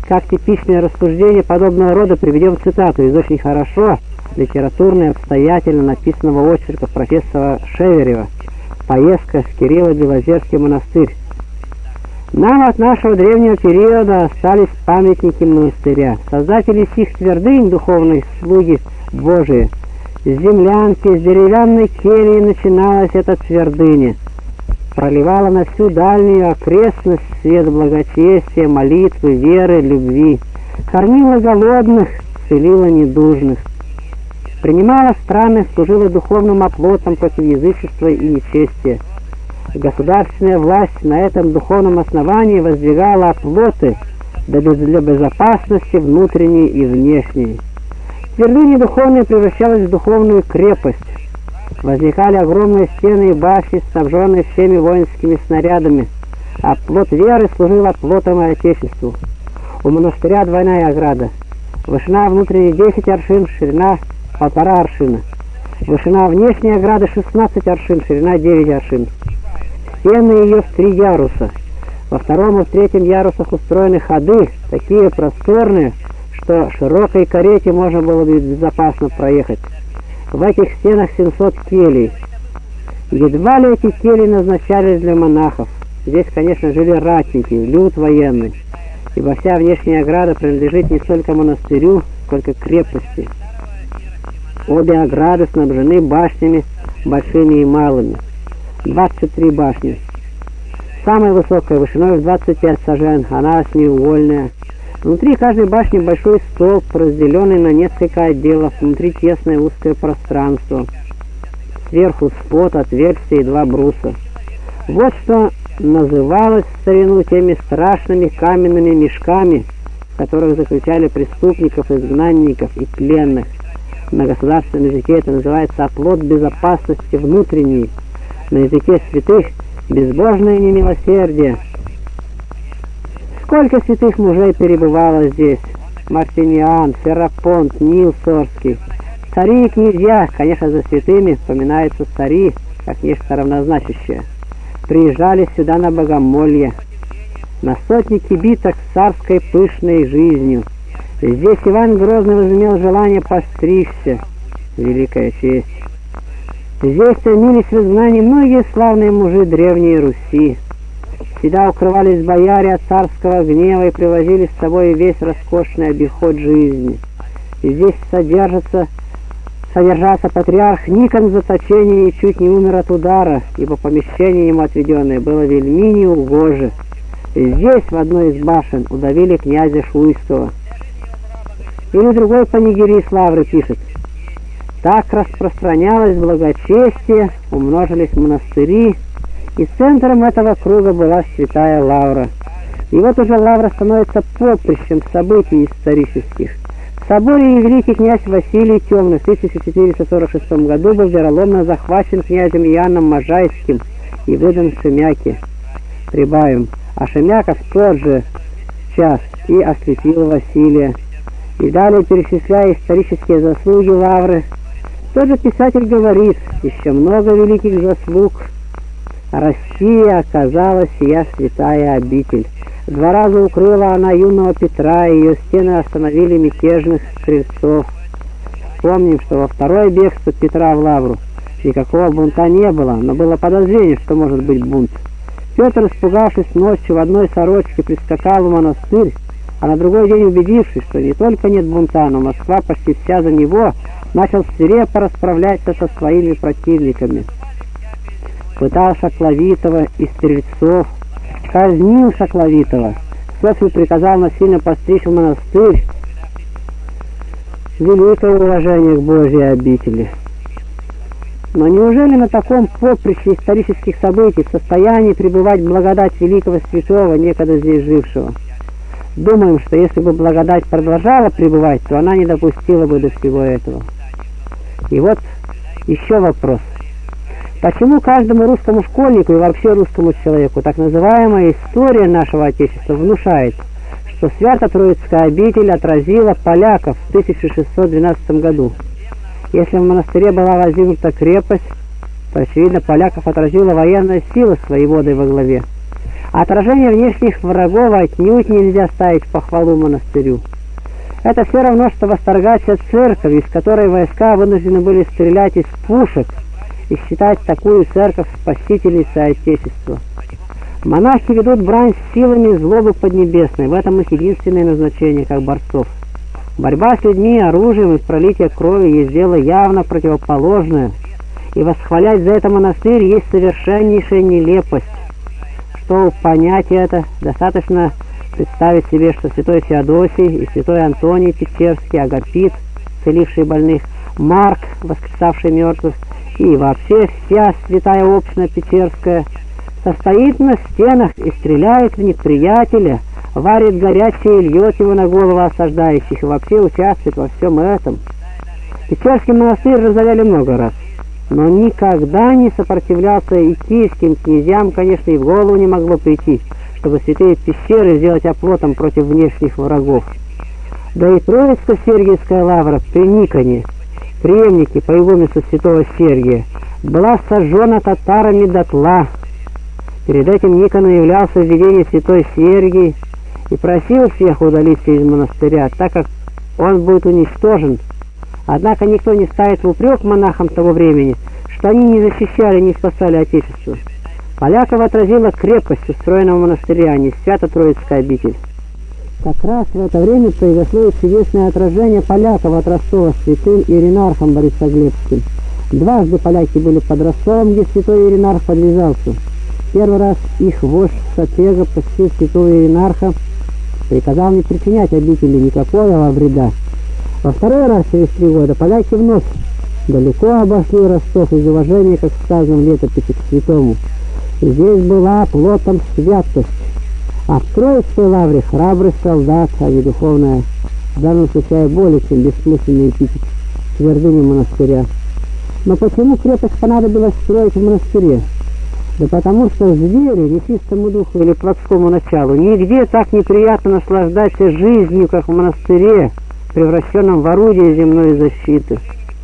A: Как типичное рассуждение подобного рода приведем цитату из очень хорошо, литературно и обстоятельно написанного очерка профессора Шеверева «Поездка в Кирилло-Белозерский монастырь». Нам от нашего древнего периода остались памятники монастыря. Создатели сих твердынь, духовные слуги Божии, с землянки, с деревянной кельи начиналась эта твердыня. Проливала на всю дальнюю окрестность свет благочестия, молитвы, веры, любви. Кормила голодных, целила недужных. Принимала странных, служила духовным оплотом против язычества и нечестия. Государственная власть на этом духовном основании воздвигала оплоты для безопасности внутренней и внешней. Твердыня духовная превращалась в духовную крепость. Возникали огромные стены и башни, снабженные всеми воинскими снарядами. Оплот веры служил оплотом и Отечеству. У монастыря двойная ограда. Вышина внутренней десять аршин, ширина полтора аршина. Вышина внешней ограды шестнадцать аршин, ширина девять аршин. Стены ее в три яруса. Во втором и в третьем ярусах устроены ходы, такие просторные, что широкой карете можно было бы безопасно проехать. В этих стенах семьсот келий. Едва ли эти кельи назначались для монахов. Здесь, конечно, жили ратники, люд военный, ибо вся внешняя ограда принадлежит не столько монастырю, сколько крепости. Обе ограды снабжены башнями, большими и малыми. двадцать три башни. Самая высокая вышиной в двадцать пять сажен, она осьмиугольная. Внутри каждой башни большой столб, разделенный на несколько отделов, внутри тесное узкое пространство. Сверху спот, отверстие и два бруса. Вот что называлось в старину теми страшными каменными мешками, в которых заключали преступников, изгнанников и пленных. На государственном языке это называется оплот безопасности внутренней. На языке святых – безбожное немилосердие. Сколько святых мужей перебывало здесь? Мартиниан, Ферапонт, Нил Сорский. Цари и князья, конечно, за святыми поминаются цари, как нечто равнозначащее. Приезжали сюда на богомолье, на сотни кибиток с царской пышной жизнью. Здесь Иван Грозный возымел желание постричься. Великая честь. Здесь томились в изгнании многие славные мужи древней Руси. Сюда укрывались бояре от царского гнева и привозили с собой весь роскошный обиход жизни. И здесь содержится, содержался патриарх Никон в заточении и чуть не умер от удара, ибо помещение ему отведенное было вельми неугоже. И здесь, в одной из башен, удавили князя Шуйского. Или другой панигерист Лавры пишет: так распространялось благочестие, умножились монастыри, и центром этого круга была святая Лавра. И вот уже Лавра становится поприщем событий исторических. В соборе великий князь Василий Темный в тысяча четыреста сорок шестом году был вероломно захвачен князем Иоанном Можайским и выдан Шемяке. Прибавим, а Шемяка в тот же час и ослепил Василия. И далее, перечисляя исторические заслуги Лавры, тот же писатель говорит: еще много великих заслуг. Россия оказалась сия святая обитель. Два раза укрыла она юного Петра, и ее стены остановили мятежных стрельцов. Помним, что во второе бегство Петра в Лавру никакого бунта не было, но было подозрение, что может быть бунт. Петр, испугавшись ночью в одной сорочке, прискакал в монастырь, а на другой день, убедившись, что не только нет бунта, но Москва почти вся за него, начал свирепо расправляться со своими противниками. Пытал Шакловитова и стрельцов, казнил Шакловитова, Софью приказал насильно постричь в монастырь. Великое уважение к Божьей обители. Но неужели на таком поприще исторических событий в состоянии пребывать благодать великого святого, некогда здесь жившего? Думаем, что если бы благодать продолжала пребывать, то она не допустила бы до всего этого. И вот еще вопрос. Почему каждому русскому школьнику и вообще русскому человеку так называемая история нашего Отечества внушает, что Свято-Троицкая обитель отразила поляков в тысяча шестьсот двенадцатом году? Если в монастыре была воздвигнута крепость, то, очевидно, поляков отразила военная сила с воеводой во главе. Отражение внешних врагов отнюдь нельзя ставить в похвалу монастырю. Это все равно, что восторгаться церковью, из которой войска вынуждены были стрелять из пушек и считать такую церковь спасительницей Отечества. Монахи ведут брань с силами злобы поднебесной, в этом их единственное назначение, как борцов. Борьба с людьми, оружием и пролитие крови есть дело явно противоположное, и восхвалять за это монастырь есть совершеннейшая нелепость. Чтобы понять это, достаточно представить себе, что святой Феодосий и святой Антоний Печерский, Агапит, целивший больных, Марк, воскресавший мертвых, и вообще вся святая община Печерская состоит на стенах и стреляет в неприятеля, варит горячее и льет его на голову осаждающих, и вообще участвует во всем этом. Печерский монастырь разоряли много раз, но никогда не сопротивлялся и киевским князьям, конечно, и в голову не могло прийти, чтобы святые пещеры сделать оплотом против внешних врагов. Да и Троицко-Сергиевская лавра при Никоне, преемнике по игуменству святого Сергия, была сожжена татарами дотла. Перед этим Никону являлся в видении святой Сергий и просил всех удалиться из монастыря, так как он будет уничтожен. Однако никто не ставит в упрек монахам того времени, что они не защищали, не спасали Отечество. Поляков отразила крепость устроенного монастыря, а не Свято-Троицкая обитель. Как раз в это время произошло и чудесное отражение поляков от Ростова святым Иринархом Борисоглебским. Дважды поляки были под Ростовом, где святой Иринарх подвязался. Первый раз их вождь Сапега, посетив святого Иринарха, приказал не причинять обители никакого вреда. Во второй раз, через три года, поляки вновь далеко обошли Ростов из уважения, как сказано в летописи, к святому. И здесь была плотом святость. А в Троицкой лавре храбрый солдат, а не духовная, в данном случае более чем бессмысленный эпитет, твердыни монастыря. Но почему крепость понадобилось строить в монастыре? Да потому что зверю, нечистому духу или плотскому началу нигде так неприятно наслаждаться жизнью, как в монастыре, превращенном в орудие земной защиты.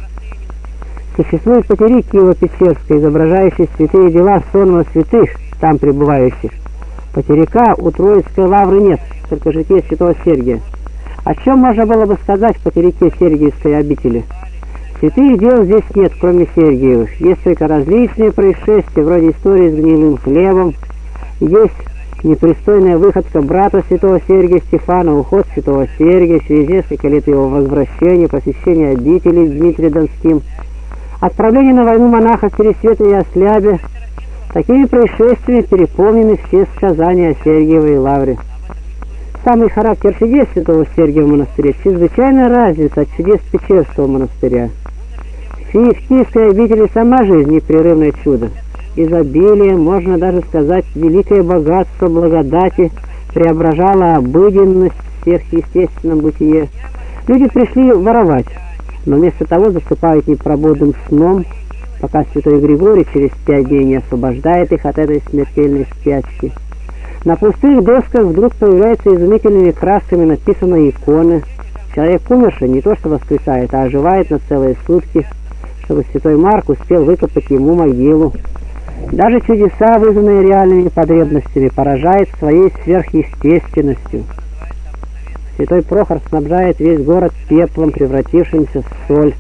A: Существует потерик Киево-Печерской, изображающий святые дела сонма святых, там пребывающих. Потерика у Троицкой лавры нет, только житие святого Сергия. О чем можно было бы сказать в потерике Сергиевской обители? Святых дел здесь нет, кроме Сергиевых. Есть только различные происшествия, вроде истории с гнилым хлебом. Есть непристойная выходка брата святого Сергия Стефана, уход святого Сергия, через несколько лет его возвращения, посещение обители с Дмитрием Донским, отправление на войну монаха в Пересвете и Ослябе. Такими происшествиями переполнены все сказания о Сергиевой лавре. Самый характер чудес святого Сергия в монастыре чрезвычайно развит от чудес Печерского монастыря. В Киевской обители сама жизнь непрерывное чудо. Изобилие, можно даже сказать, великое богатство благодати преображало обыденность в сверхъестественном бытие. Люди пришли воровать, но вместо того засыпают непробудным сном, пока святой Григорий через пять дней не освобождает их от этой смертельной спячки. На пустых досках вдруг появляются изумительными красками написанные иконы. Человек умерший не то что воскресает, а оживает на целые сутки, чтобы святой Марк успел выкопать ему могилу. Даже чудеса, вызванные реальными потребностями, поражают своей сверхъестественностью. Святой Прохор снабжает весь город пеплом, превратившимся в соль.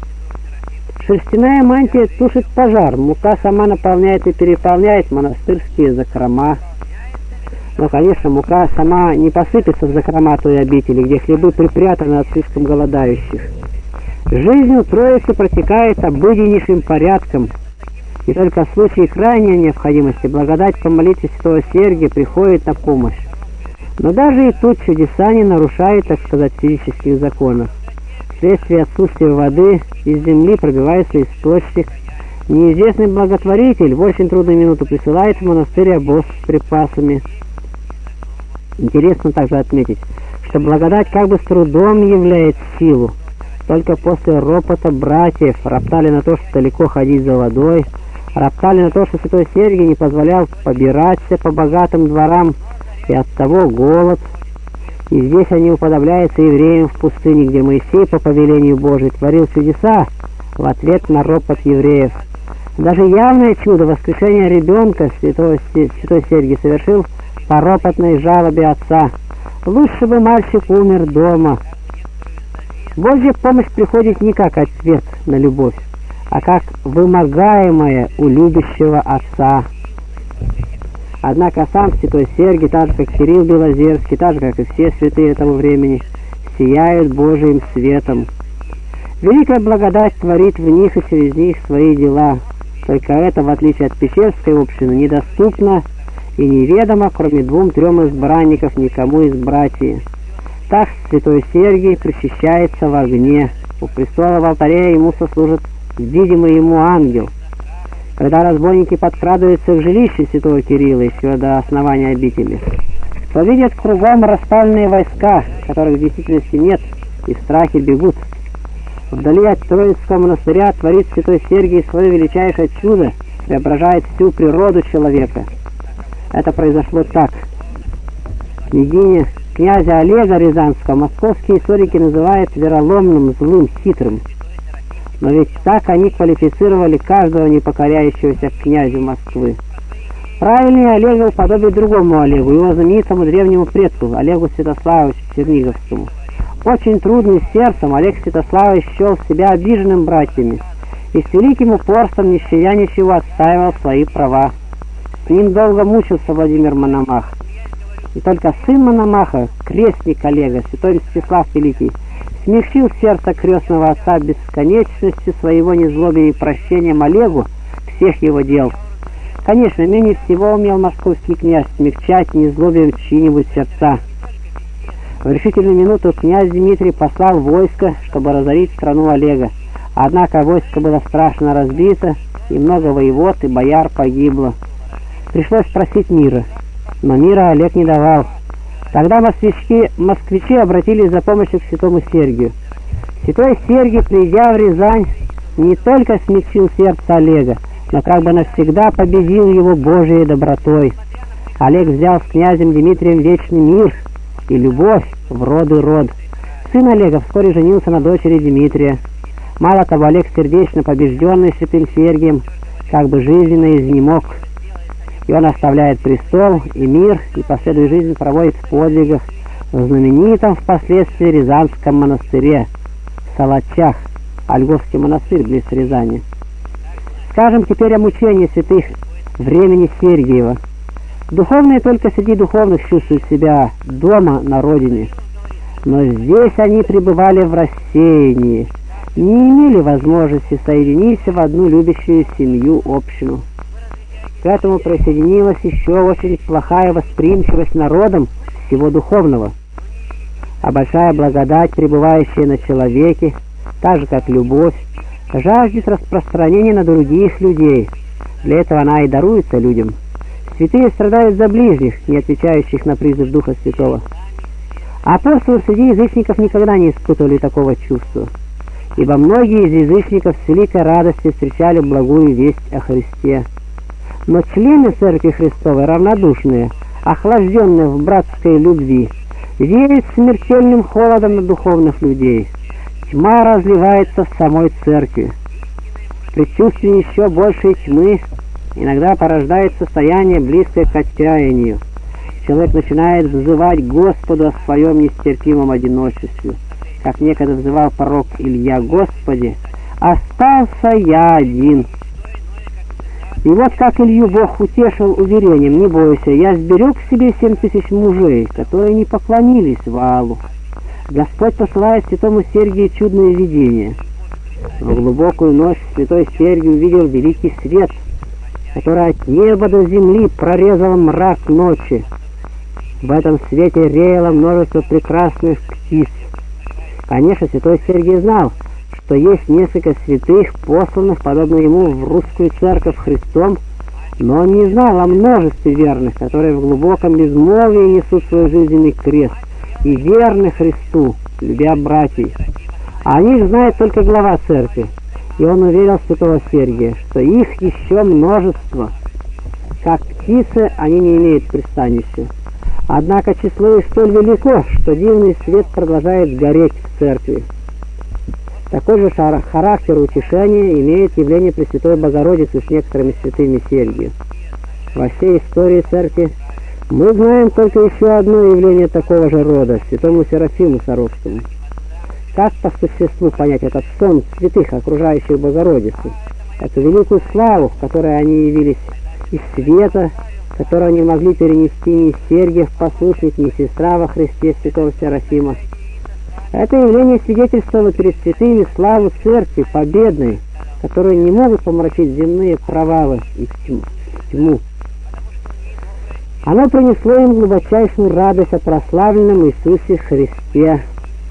A: Шерстяная мантия тушит пожар, мука сама наполняет и переполняет монастырские закрома. Но, конечно, мука сама не посыпется в закрома той обители, где хлебы припрятаны от слишком голодающих. Жизнь у Троицы протекает обыденнейшим порядком, и только в случае крайней необходимости благодать по молитве святого Сергия приходит на помощь. Но даже и тут чудеса не нарушают, так сказать, физических законов. Вследствие отсутствия воды из земли пробивается источник. Неизвестный благотворитель в очень трудную минуту присылает в монастырь обоз с припасами. Интересно также отметить, что благодать как бы с трудом являет силу. Только после ропота братьев роптали на то, что далеко ходить за водой, роптали на то, что святой Сергий не позволял побираться по богатым дворам, и оттого голод. И здесь они уподобляются евреям в пустыне, где Моисей по повелению Божию творил чудеса в ответ на ропот евреев. Даже явное чудо воскрешения ребенка святой, святой Сергий совершил по ропотной жалобе отца. Лучше бы мальчик умер дома. Божья помощь приходит не как ответ на любовь, а как вымогаемое у любящего отца. Однако сам святой Сергий, так же как Кирилл Белозерский, так же как и все святые того времени, сияют Божиим светом. Великая благодать творит в них и через них свои дела. Только это, в отличие от Печерской общины, недоступно и неведомо, кроме двум-трем избранников, никому из братьев. Так святой Сергий причащается в огне. У престола в алтаре ему сослужит видимый ему ангел. Когда разбойники подкрадываются к жилищу святого Кирилла еще до основания обители, то видят кругом расставленные войска, которых в действительности нет, и в страхе бегут. Вдали от Троицкого монастыря творит святой Сергий свое величайшее чудо, преображает всю природу человека. Это произошло так. Княгиня князя Олега Рязанского московские историки называют вероломным, злым, хитрым. Но ведь так они квалифицировали каждого непокоряющегося князю Москвы. Правильнее Олега уподобить другому Олегу, его знаменитому древнему предку, Олегу Святославовичу Черниговскому. Очень трудный сердцем Олег Святославович счел себя обиженным братьями и с великим упорством, не щадя ничего, отстаивал свои права. С ним долго мучился Владимир Мономах. И только сын Мономаха, крестник Олега, святой Мстислав Великий, смягчил сердце крестного отца бесконечностью своего незлобия и прощением Олегу всех его дел. Конечно, менее всего умел московский князь смягчать незлобием чьи-нибудь сердца. В решительную минуту князь Дмитрий послал войско, чтобы разорить страну Олега. Однако войско было страшно разбито, и много воевод и бояр погибло. Пришлось просить мира, но мира Олег не давал. Тогда москвичи, москвичи обратились за помощью к святому Сергию. Святой Сергий, придя в Рязань, не только смягчил сердце Олега, но как бы навсегда победил его Божией добротой. Олег взял с князем Дмитрием вечный мир и любовь в род и род. Сын Олега вскоре женился на дочери Дмитрия. Мало того, Олег, сердечно побежденный святым Сергием, как бы жизненно изнемог. И он оставляет престол и мир, и последующую жизнь проводит в подвигах в знаменитом впоследствии Рязанском монастыре, Салачах, Ольговский монастырь близ Рязани. Скажем теперь о мучении святых времени Сергиева. Духовные только среди духовных чувствуют себя дома на родине, но здесь они пребывали в рассеянии, не имели возможности соединиться в одну любящую семью общину. К этому присоединилась еще очень плохая восприимчивость народом всего духовного, а большая благодать, пребывающая на человеке, так же как любовь, жаждет распространения на других людей. Для этого она и даруется людям. Святые страдают за ближних, не отвечающих на призыв Духа Святого. Апостолы среди язычников никогда не испытывали такого чувства, ибо многие из язычников с великой радостью встречали благую весть о Христе. Но члены Церкви Христовой, равнодушные, охлажденные в братской любви, веют смертельным холодом на духовных людей. Тьма разливается в самой Церкви. Предчувствие еще большей тьмы иногда порождает состояние, близкое к отчаянию. Человек начинает взывать Господу о своем нестерпимом одиночестве, как некогда взывал пророк Илья: «Господи, остался я один». И вот как Илью Бог утешил уверением: «Не бойся, я сберег в себе семь тысяч мужей, которые не поклонились Ваалу». Господь посылает святому Сергию чудное видение. В глубокую ночь святой Сергий увидел великий свет, который от неба до земли прорезал мрак ночи. В этом свете реяло множество прекрасных птиц. Конечно, святой Сергий знал, что есть несколько святых, посланных, подобно ему, в русскую церковь Христом, но он не знал о множестве верных, которые в глубоком безмолвии несут свой жизненный крест и верны Христу, любя братьев. А о них знает только глава церкви, и он уверил святого Сергия, что их еще множество. Как птицы, они не имеют пристанища. Однако число их столь велико, что дивный свет продолжает гореть в церкви. Такой же характер утешения имеет явление Пресвятой Богородицы с некоторыми святыми Сергию. Во всей истории Церкви мы знаем только еще одно явление такого же рода, святому Серафиму Саровскому. Как по существу понять этот сон святых, окружающих Богородицу, эту великую славу, в которой они явились из света, которого не могли перенести ни Сергиев послушник, ни сестра во Христе святого Серафима. Это явление свидетельствовало перед святыми славу Церкви победной, которую не могут помрачить земные провалы и тьму. Оно принесло им глубочайшую радость о прославленном Иисусе Христе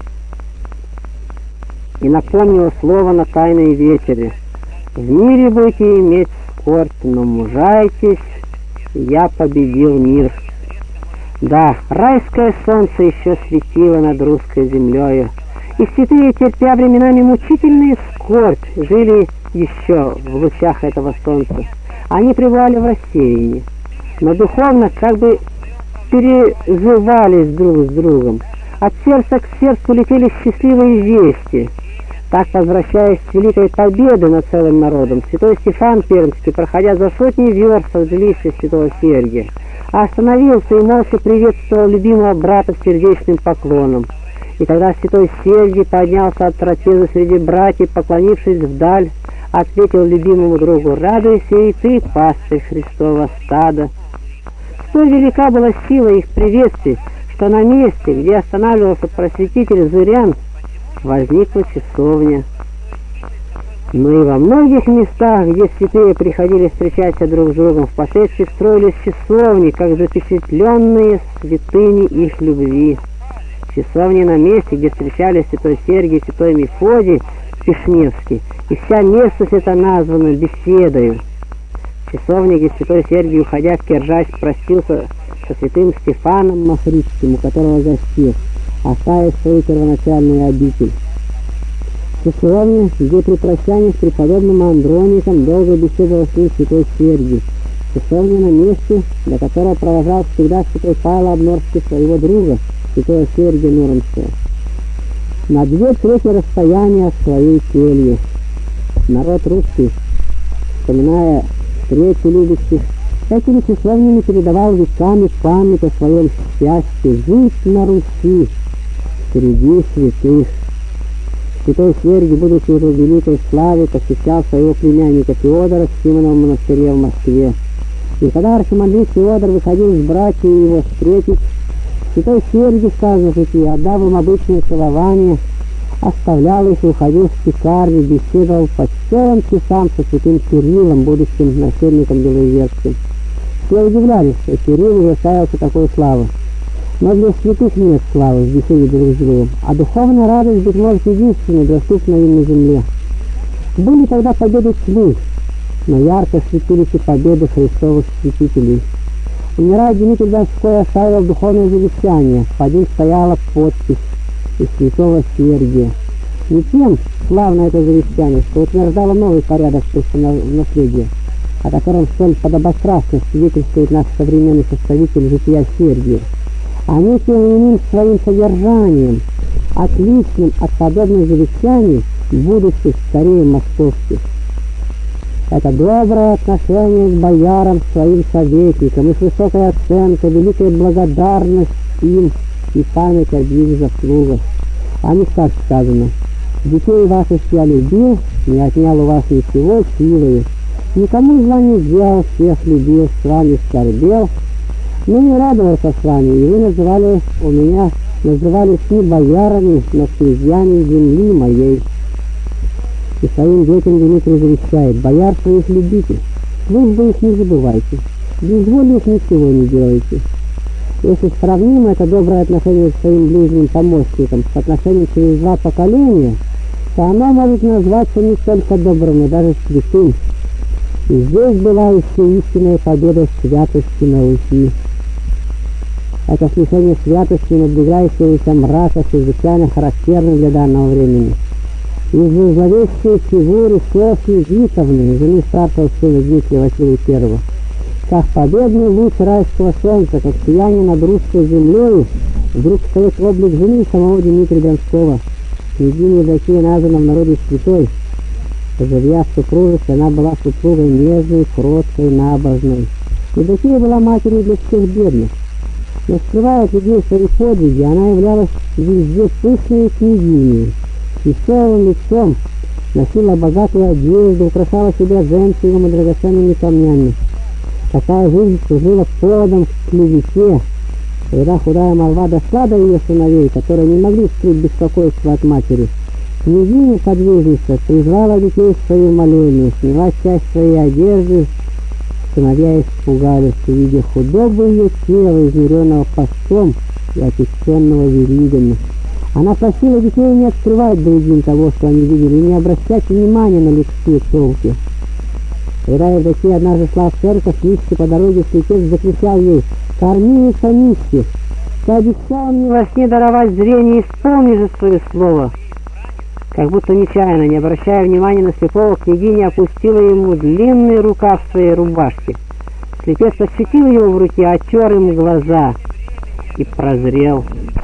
A: и напомнило слово на Тайной вечере: «В мире будете иметь скорбь, но мужайтесь, я победил мир». Да, райское солнце еще светило над русской землею, и святые, терпя временами мучительные скорбь, жили еще в лучах этого солнца. Они пребывали в рассеянии, но духовно как бы перезывались друг с другом. От сердца к сердцу летели счастливые вести. Так, возвращаясь с великой победы над целым народом, святой Стефан Пермский, проходя за сотни верст от жилища святого Сергия, остановился и молча приветствовал любимого брата с сердечным поклоном. И тогда святой Сергий поднялся от трапезы среди братьев, поклонившись вдаль, ответил любимому другу: «Радуйся и ты, пастырь Христова стада». Столь велика была сила их приветствий, что на месте, где останавливался просветитель Зырян, возникла часовня. Но и во многих местах, где святые приходили встречаться друг с другом, впоследствии строились часовни, как запечатленные святыни их любви. Часовни на месте, где встречались святой Сергий и святой Мефодий Пишневский, и вся местность это названа беседою. Часовня, где святой Сергий, уходя в Киржач, простился со святым Стефаном Махридским, у которого гостил, оставив свою первоначальную обитель. Часовня, где при прощании с преподобным Андроником долго беседовал с ним святой Сергий. Часовня на месте, до которого провожал всегда святой Павел Обнорский своего друга, святого Сергия Муромского. На две трети расстояния от своей кельи. Народ русский, вспоминая встречи любящих, этими часовнями передавал веками память о своем счастье жить на Руси среди святых. Святой Сергий, будучи уже в великой славе, посещал своего племянника Феодора в Симоновом монастыре в Москве. И когда архимандрит Феодор выходил с братьями его встретить, святой Сергий, сказано в житии, отдав им обычное целование, оставлял их и уходил в пекарню, беседовал по целым часам со святым Кириллом, будущим насельником Беловерским. Все удивлялись, что Кирилл уже ставился такой славы. Но для святых нет славы в беседе друг с другом, а духовная радость, быть может, единственная, доступна им на земле. Были тогда победы тьмы, но ярко светились и победы Христовых святителей. Умирая, Дмитрий Донской оставил духовное завещание, под ним стояла подпись из святого Сергия. Не тем славно это завещание, что утверждало новый порядок наследия, о котором столь подобострастно свидетельствует наш современный составитель жития Сергия, а неким иным своим содержанием, отличным от подобных завещаний будущих царей московских. Это доброе отношение к боярам, своим советникам, их высокая оценка, великая благодарность им и память об их заслугах. О них так сказано: «Детей ваших я любил, не отнял у вас ничего силою, никому зла не сделал, всех любил, с вами скорбел, но не радовался с вами, и вы называли у меня, назывались не боярами, но князьями земли моей». И своим детям Дмитрий завещает: бояр своих любите, службы их не забывайте, без воли их ничего не делайте. Если сравним это доброе отношение к своим ближним помощникам с отношением через два поколения, то оно может назваться не только добрым, но даже святым. И здесь была еще истинная победа святости на Руси. Это смешение святости и надвигающегося мрака чрезвычайно характерно для данного времени. Из-за зловещей фигуры Софьи Витовны, жены старшего сына Дмитрия Василия Первого, как победный луч райского солнца, как сияние над русской землей, вдруг встает облик жены самого Дмитрия Донского, Княгиня Евдокия названа в народе святой. Поживя в супружестве, она была супругой нежной, кроткой, набожной. Евдокия была матерью для всех бедных. Но скрывая от людей свои подвиги, она являлась везде пышной княгиней, с веселым лицом, носила богатую одежду, украшала себя жемчугом и драгоценными камнями. Такая жизнь служила поводом к клевете. Когда худая молва дошла до ее сыновей, которые не могли скрыть беспокойство от матери, княгиня-подвижница призвала детей в свое моление, сняла часть своей одежды. Сыновья испугались, увидев худобу ее тела, изнуренного постом и отягченного веригами. Она просила детей не открывать другим того, что они видели, и не обращать внимания на людские толки. Когда Евдокия однажды шла в церковь, нищий по дороге слепец закричал ей: «Кормилица нищих, ты обещал мне во сне даровать зрение, исполни же свое слово». Как будто нечаянно, не обращая внимания на слепого, княгиня опустила ему длинный рукав своей рубашки. Слепец ощутил его в руке, отер им глаза и прозрел.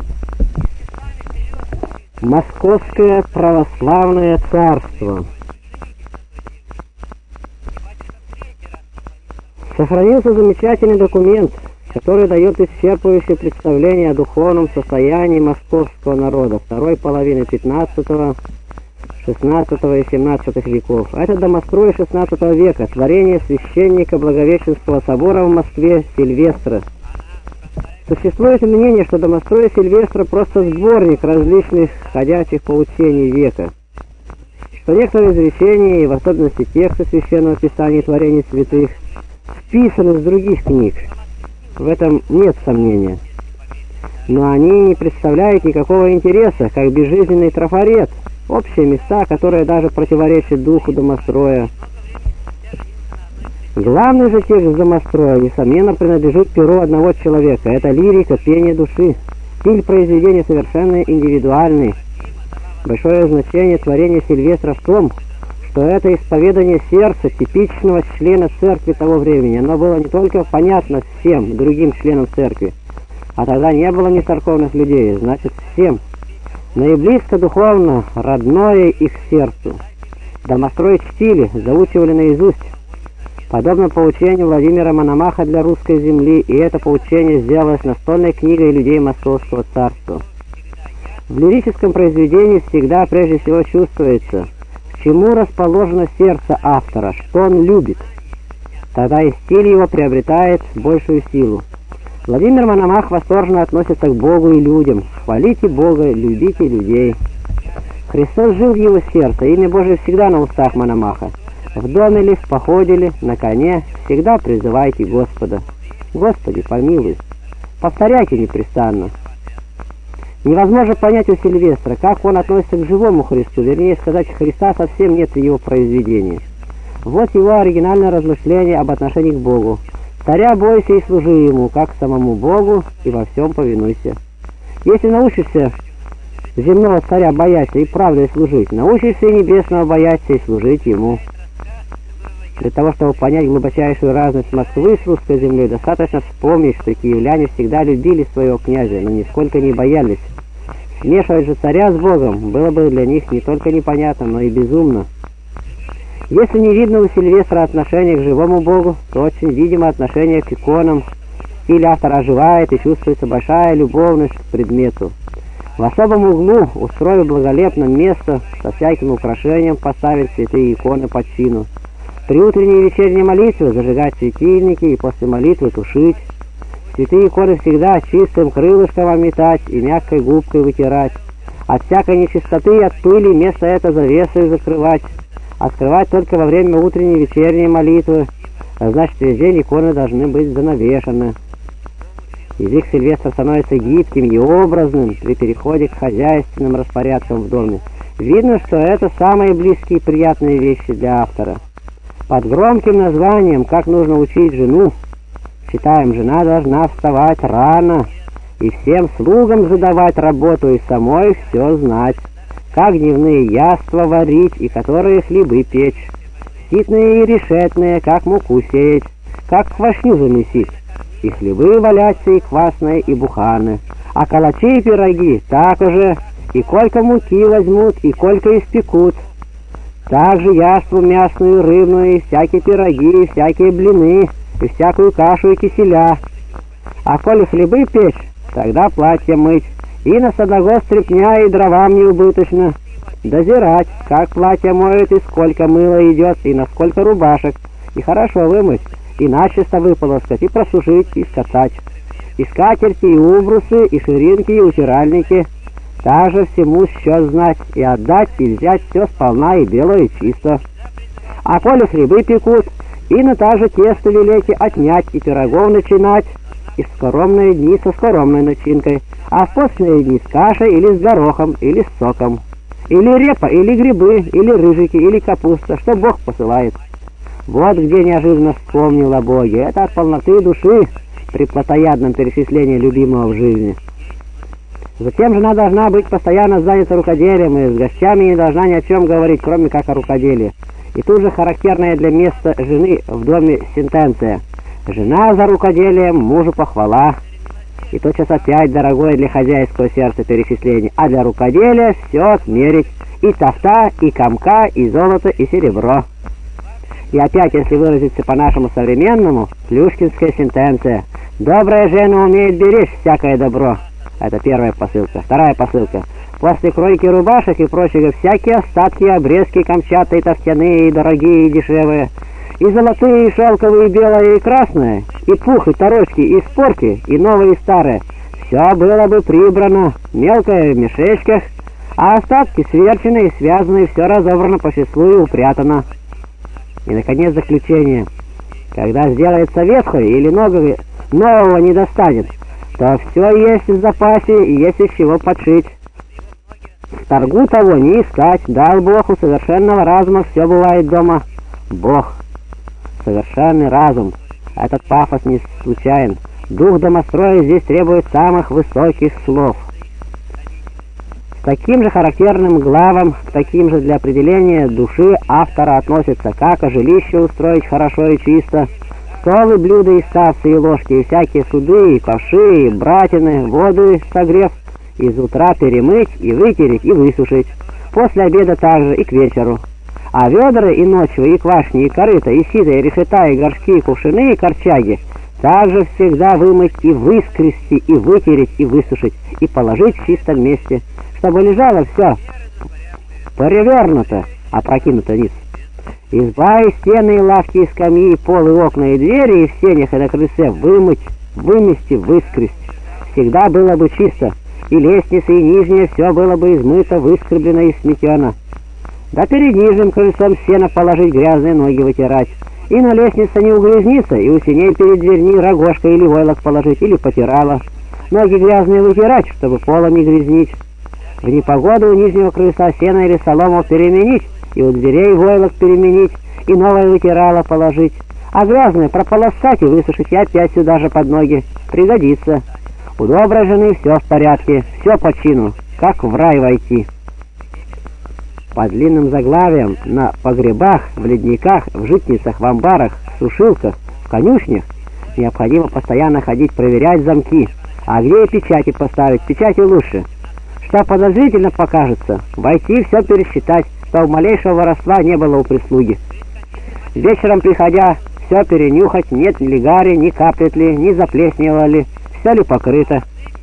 A: Московское православное царство. Сохранился замечательный документ, который дает исчерпывающее представление о духовном состоянии московского народа второй половины пятнадцатого, шестнадцатого и семнадцатых веков. Это домострой шестнадцатого века, творение священника Благовещенского собора в Москве Сильвестра. Существует мнение, что домострой Сильвестра просто сборник различных ходячих поучений века, что некоторые изречения, и в особенности тексты Священного Писания и творений святых, вписаны из других книг. В этом нет сомнения. Но они не представляют никакого интереса, как безжизненный трафарет, общие места, которые даже противоречат духу домостроя. Главный же текст домостроя, несомненно, принадлежит перу одного человека. Это лирика, пение души. Стиль произведения совершенно индивидуальный. Большое значение творения Сильвестра в том, что это исповедание сердца типичного члена церкви того времени. Оно было не только понятно всем другим членам церкви, а тогда не было ни церковных людей, значит всем. Наиблизко духовно, родное их сердцу. Домострой чтили, заучивали наизусть. Подобно поучению Владимира Мономаха для русской земли, и это поучение сделалось настольной книгой людей Московского царства. В лирическом произведении всегда прежде всего чувствуется, к чему расположено сердце автора, что он любит. Тогда и стиль его приобретает большую силу. Владимир Мономах восторженно относится к Богу и людям. Хвалите Бога, любите людей. Христос жил в его сердце, имя Божие всегда на устах Мономаха. В доме ли, в походе ли, на коне, всегда призывайте Господа. Господи, помилуй. Повторяйте непрестанно. Невозможно понять у Сильвестра, как он относится к живому Христу, вернее сказать, Христа совсем нет в его произведении. Вот его оригинальное размышление об отношении к Богу. «Царя бойся и служи ему, как самому Богу, и во всем повинуйся». Если научишься земного царя бояться и правдой служить, научишься и небесного бояться и служить ему. Для того, чтобы понять глубочайшую разность Москвы с русской землей, достаточно вспомнить, что киевляне всегда любили своего князя, но нисколько не боялись. Смешивать же царя с Богом было бы для них не только непонятно, но и безумно. Если не видно у Сильвестра отношения к живому Богу, то очень видимо отношение к иконам. Стиль автора оживает и чувствуется большая любовность к предмету. В особом углу, устроив благолепно место, со всяким украшением поставить святые иконы под чину. При утренней и вечерней молитве зажигать светильники и после молитвы тушить. Святые иконы всегда чистым крылышком ометать и мягкой губкой вытирать. От всякой нечистоты и от пыли место это завесой закрывать. Открывать только во время утренней и вечерней молитвы. А значит, весь день иконы должны быть занавешены. Язык Сильвестра становится гибким и образным при переходе к хозяйственным распорядкам в доме. Видно, что это самые близкие и приятные вещи для автора. Под громким названием «Как нужно учить жену» читаем: «Жена должна вставать рано и всем слугам задавать работу и самой все знать, как дневные яства варить и которые хлебы печь, ситные и решетные, как муку сеять, как квашню замесить, и хлебы валяться, и квасные, и буханы, а калачи и пироги так уже, и колько муки возьмут, и колько испекут. Также яству мясную, рыбную, и всякие пироги, и всякие блины, и всякую кашу и киселя. А коли хлебы печь, тогда платье мыть, и на с одного стряпня и дровам не убыточно. Дозирать, как платье моют, и сколько мыла идет, и на сколько рубашек, и хорошо вымыть, и начисто выполоскать, и просушить, и скатать. И скатерти, и убрусы, и ширинки, и утиральники. Также всему счет знать, и отдать, и взять все сполна, и бело, и чисто. А коли хлебы пекут, и на та же тесто велите отнять, и пирогов начинать, и в скоромные дни со скоромной начинкой, а в постные дни с кашей, или с горохом, или с соком. Или репа, или грибы, или рыжики, или капуста, что Бог посылает. Вот где неожиданно вспомнил о Боге. Это от полноты души при плотоядном перечислении любимого в жизни. Затем жена должна быть постоянно занята рукоделием и с гостями не должна ни о чем говорить, кроме как о рукоделии. И тут же характерная для места жены в доме сентенция. Жена за рукоделием, мужу похвала. И тотчас опять дорогое для хозяйского сердца перечисление. А для рукоделия все отмерить. И тафта, и комка, и золото, и серебро. И опять, если выразиться по-нашему современному, плюшкинская сентенция. Добрая жена умеет беречь всякое добро. Это первая посылка. Вторая посылка. После кройки рубашек и прочего всякие остатки, обрезки, камчатые, тофтяные, и дорогие, и дешевые. И золотые, и шелковые, и белое, и красное, и пух, и торочки, и спорки, и новые, и старые. Все было бы прибрано, мелкое в мешечках, а остатки сверченные, связанные, все разобрано по числу и упрятано. И, наконец, заключение. Когда сделается ветхое или нового, нового не достанет, то все есть в запасе и есть из чего подшить. В торгу того не искать, дал Бог, у совершенного разума все бывает дома. Бог. Совершенный разум. Этот пафос не случайен. Дух домостроя здесь требует самых высоких слов. С таким же характерным главам, к таким же для определения души автора относится, как жилище устроить хорошо и чисто, стол и блюда, и ставцы, и ложки, и всякие суды, и ковши, и братины, воду согрев, из утра перемыть, и вытереть, и высушить, после обеда также и к вечеру. А ведра и ночью, и квашни, и корыта, и сито, и решета, и горшки, и кувшины, и корчаги также всегда вымыть, и выскрести, и вытереть, и высушить, и положить в чистом месте, чтобы лежало все перевернуто, опрокинуто вниз. Изба и стены, и лавки, и скамьи, и пол, и окна, и двери, и в сенях, и на крыльце вымыть, вымести, выскресть. Всегда было бы чисто, и лестница, и нижняя, все было бы измыто, выскреблено и сметено. Да перед нижним крыльцом сено положить, грязные ноги вытирать. И на лестнице не угрязнится, и у сеней перед дверьми рогожка или войлок положить, или потирало. Ноги грязные вытирать, чтобы пола не грязнить. В непогоду у нижнего крыльца сено или солому переменить, и у дверей войлок переменить, и новое вытирало положить. А грязное прополоскать и высушить, и опять сюда же под ноги. Пригодится. У доброй жены все в порядке, все по чину, как в рай войти. По длинным заглавиям на погребах, в ледниках, в житницах, в амбарах, в сушилках, в конюшнях необходимо постоянно ходить проверять замки. А где и печати поставить? Печати лучше. Что подозрительно покажется, войти все пересчитать, чтобы малейшего воровства не было у прислуги. Вечером приходя, все перенюхать, нет ли гари, ни капает ли, ни заплеснело ли, все ли покрыто.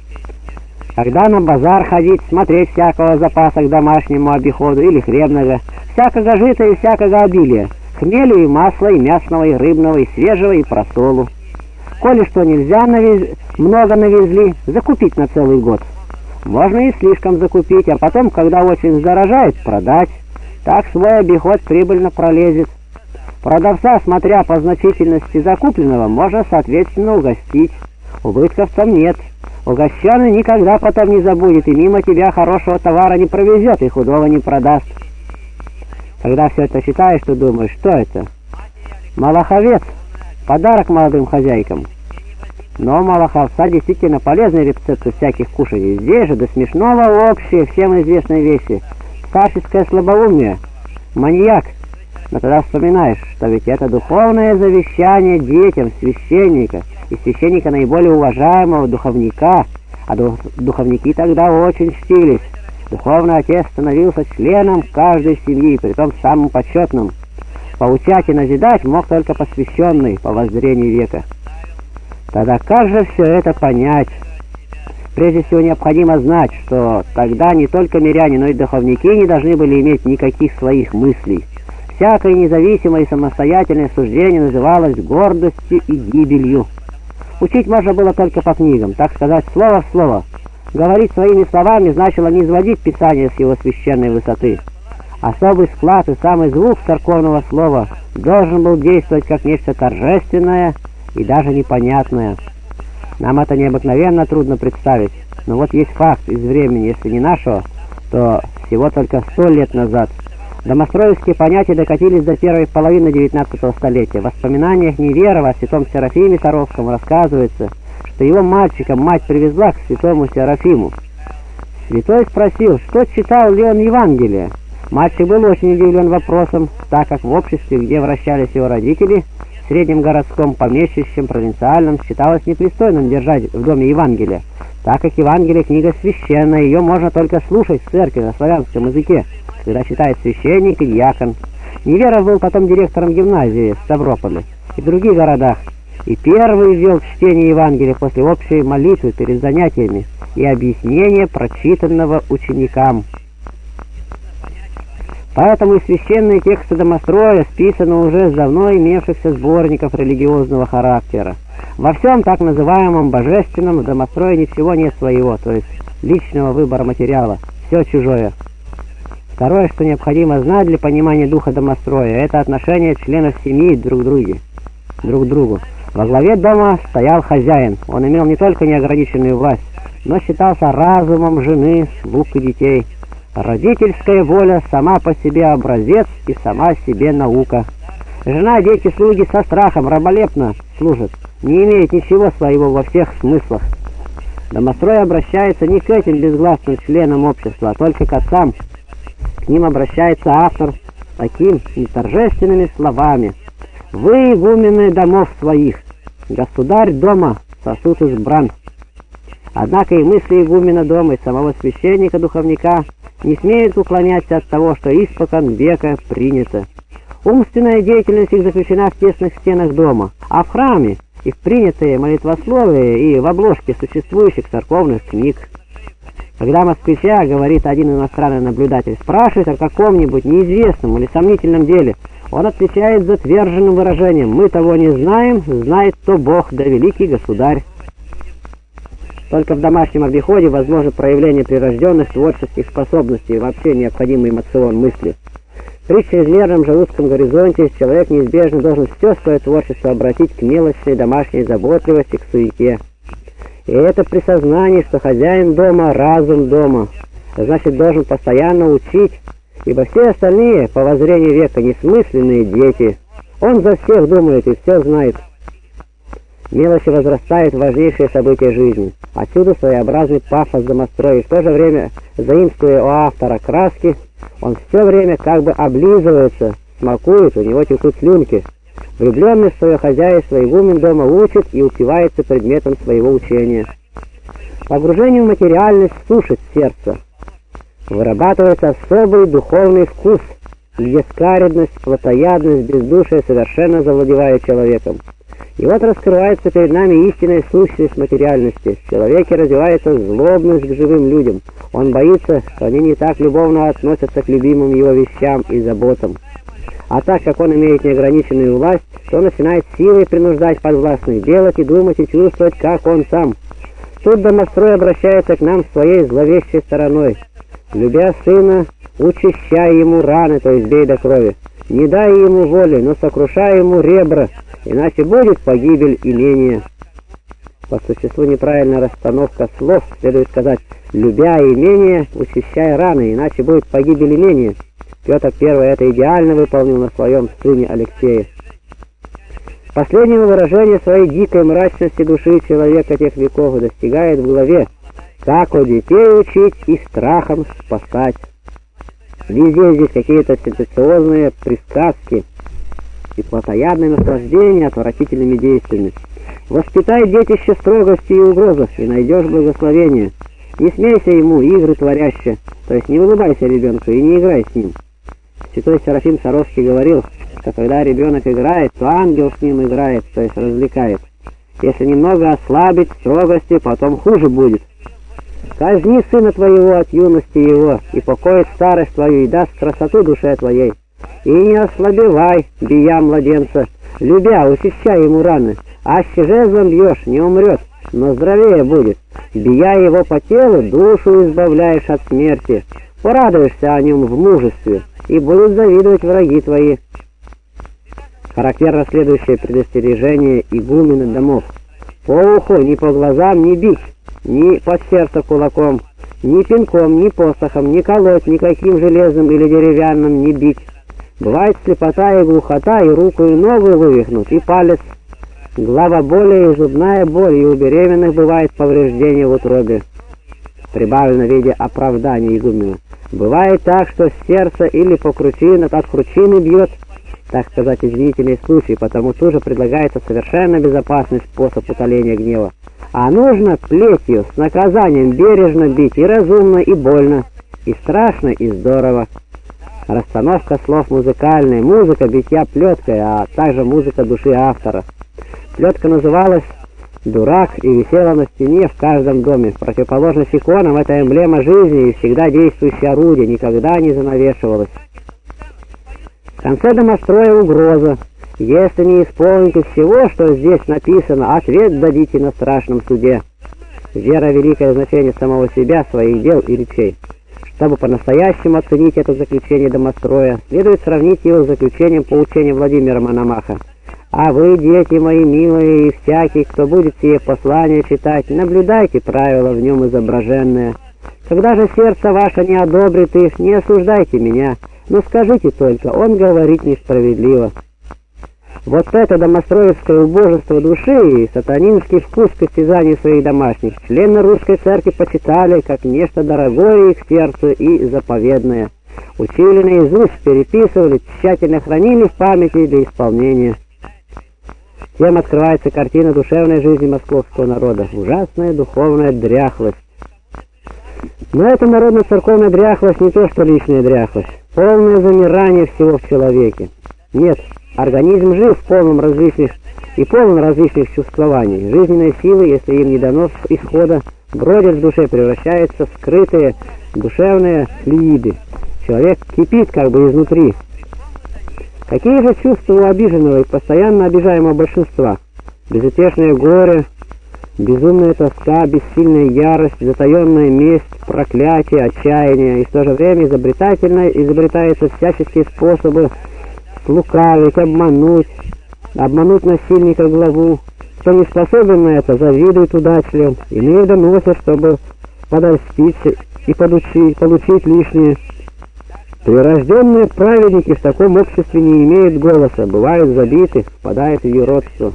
A: Когда на базар ходить, смотреть всякого запаса к домашнему обиходу или хлебного, всякого жита и всякого обилия, хмелю и масла, и мясного, и рыбного, и свежего, и просолу. Коли что нельзя навез... много навезли, закупить на целый год. Можно и слишком закупить, а потом, когда очень вздорожает, продать. Так свой обиход прибыльно пролезет. Продавца, смотря по значительности закупленного, можно соответственно угостить. Убытков там нет. Угощенный никогда потом не забудет и мимо тебя хорошего товара не провезет и худого не продаст. Когда все это читаешь, ты думаешь, что это? Малаховец. Подарок молодым хозяйкам. Но малаховца действительно полезный рецепт всяких кушаний. Здесь же до смешного общее всем известные вещи. Старческое слабоумие. Маньяк. Но тогда вспоминаешь, что ведь это духовное завещание детям священника. И священника наиболее уважаемого духовника, а духовники тогда очень чтились. Духовный отец становился членом каждой семьи, притом самым почетным. Поучать и назидать мог только посвященный по воззрению века. Тогда как же все это понять? Прежде всего необходимо знать, что тогда не только миряне, но и духовники не должны были иметь никаких своих мыслей. Всякое независимое и самостоятельное суждение называлось гордостью и гибелью. Учить можно было только по книгам, так сказать, слово в слово. Говорить своими словами значило не изводить Писание с его священной высоты. Особый склад и самый звук церковного слова должен был действовать как нечто торжественное и даже непонятное. Нам это необыкновенно трудно представить, но вот есть факт из времени, если не нашего, то всего только сто лет назад. Домостроевские понятия докатились до первой половины девятнадцатого столетия. В воспоминаниях Неверова о святом Серафиме Саровском рассказывается, что его мальчиком мать привезла к святому Серафиму. Святой спросил, что читал ли он Евангелие. Мальчик был очень удивлен вопросом, так как в обществе, где вращались его родители, в среднем городском, помещичьем, провинциальном, считалось непристойным держать в доме Евангелие, так как Евангелие книга священная, ее можно только слушать в церкви на славянском языке, когда читает священник и диакон. Неверов был потом директором гимназии в Ставрополе и в других городах, и первый ввел чтение Евангелия после общей молитвы перед занятиями и объяснения прочитанного ученикам. Поэтому и священные тексты домостроя списаны уже с давно имевшихся сборников религиозного характера. Во всем так называемом божественном в домострое ничего нет своего, то есть личного выбора материала, все чужое. Второе, что необходимо знать для понимания духа домостроя, это отношение членов семьи друг к другу. Друг к другу. Во главе дома стоял хозяин. Он имел не только неограниченную власть, но считался разумом жены, слуг и детей. Родительская воля сама по себе образец и сама себе наука. Жена, дети, слуги со страхом раболепно служат, не имеет ничего своего во всех смыслах. Домострой обращается не к этим безгласным членам общества, а только к отцам. К ним обращается автор такими торжественными словами: «Вы, игумены домов своих, государь дома сосуд избран». Однако и мысли игумена дома, и самого священника-духовника не смеют уклоняться от того, что испокон века принято. Умственная деятельность их заключена в тесных стенах дома, а в храме их принятые молитвословие и в обложке существующих церковных книг. Когда москвича, говорит один иностранный наблюдатель, спрашивает о каком-нибудь неизвестном или сомнительном деле, он отвечает затверженным выражением: «Мы того не знаем, знает то Бог, да великий государь». Только в домашнем обиходе возможно проявление прирожденных творческих способностей и вообще необходимый эмоцион мысли. При чрезмерном же узком горизонте человек неизбежно должен все свое творчество обратить к мелочной домашней заботливости, к суете. И это при сознании, что хозяин дома — разум дома, значит, должен постоянно учить, ибо все остальные, по воззрению века, несмысленные дети. Он за всех думает и все знает. Мелочи возрастают важнейшие события жизни. Отсюда своеобразный пафос домостроя, и в то же время, заимствуя у автора краски, он все время как бы облизывается, смакует, у него текут слюнки. Влюбленный в свое хозяйство игумен дома учит и упивается предметом своего учения. Погружение в материальность сушит сердце. Вырабатывается особый духовный вкус, где скаредность, плотоядность, бездушие совершенно завладевают человеком. И вот раскрывается перед нами истинная сущность материальности. В человеке развивается злобность к живым людям. Он боится, что они не так любовно относятся к любимым его вещам и заботам. А так как он имеет неограниченную власть, то начинает силой принуждать подвластных делать и думать и чувствовать, как он сам. Тут домострой обращается к нам своей зловещей стороной. Любя сына, учащай ему раны, то есть бей до крови. Не дай ему воли, но сокрушай ему ребра, иначе будет погибель имения. По существу неправильная расстановка слов, следует сказать: любя имение, учащай раны, иначе будет погибель имения. Петр Первый это идеально выполнил на своем сыне Алексее. Последнего выражения своей дикой мрачности души человека тех веков достигает в главе «Как у детей учить и страхом спасать». Везде здесь какие-то сенсационные присказки и плотоядное наслаждение отвратительными действиями. Воспитай детище строгости и угрозах, и найдешь благословение. Не смейся ему, игры творяще, то есть не улыбайся ребенку и не играй с ним. Святой Серафим Саровский говорил, что когда ребенок играет, то ангел с ним играет, то есть развлекает. Если немного ослабить строгости, потом хуже будет. Казни сына твоего от юности его, и покоит старость твою, и даст красоту душе твоей. И не ослабевай, бия младенца, любя, учащай ему раны. Аще жезлом бьешь, не умрет, но здоровее будет. Бия его по телу, душу избавляешь от смерти. Порадуешься о нем в мужестве, и будут завидовать враги твои. Характерно следующее предостережение игумена домов. По уху, ни по глазам не бить, ни под сердце кулаком, ни пинком, ни посохом, ни колоть, никаким железом или деревянным не бить. Бывает слепота и глухота, и руку, и ногу вывихнуть, и палец. Главоболие и зубная боль, и у беременных бывает повреждение в утробе. Прибавлено в виде оправдания игумена. Бывает так, что с сердца или по кручине, от кручины бьет, так сказать, извинительный случай, потому тоже предлагается совершенно безопасный способ утоления гнева. А нужно плетью с наказанием бережно бить и разумно, и больно, и страшно, и здорово. Расстановка слов музыкальная, музыка битья плеткой, а также музыка души автора. Плетка называлась «Дурак» и висела на стене в каждом доме. Противоположность иконам — это эмблема жизни и всегда действующее орудие, никогда не занавешивалось. В конце домостроя угроза. Если не исполните всего, что здесь написано, ответ дадите на страшном суде. Вера — великое значение самого себя, своих дел и речей. Чтобы по-настоящему оценить это заключение домостроя, следует сравнить его с заключением поучения Владимира Мономаха. «А вы, дети мои милые, и всякий, кто будет сие послание читать, наблюдайте правила в нем изображенные. Когда же сердце ваше не одобрит их, не осуждайте меня, но скажите только, он говорит несправедливо». Вот это домостроевское убожество души и сатанинский вкус к истязанию своих домашних члены русской церкви почитали как нечто дорогое их сердцу и заповедное. Учили наизусть, переписывали, тщательно хранили в памяти для исполнения. Тем открывается картина душевной жизни московского народа. Ужасная духовная дряхлость. Но эта народно-церковная дряхлость не то, что личная дряхлость. Полное замирание всего в человеке. Нет, организм жив в полном различных и полон различных чувствований. Жизненные силы, если им не дано исхода, бродят в душе, превращаются в скрытые душевные флюиды. Человек кипит как бы изнутри. Какие же чувства у обиженного и постоянно обижаемого большинства? Безутешное горе, безумная тоска, бессильная ярость, затаенная месть, проклятие, отчаяние, и в то же время изобретательно изобретаются всяческие способы слукавить, обмануть, обмануть насильника главу. Кто не способен на это, завидует удачливым, иные доносят, чтобы подольститься и подучить, получить лишнее. Прирожденные праведники в таком обществе не имеют голоса, бывают забиты, впадают в юродство.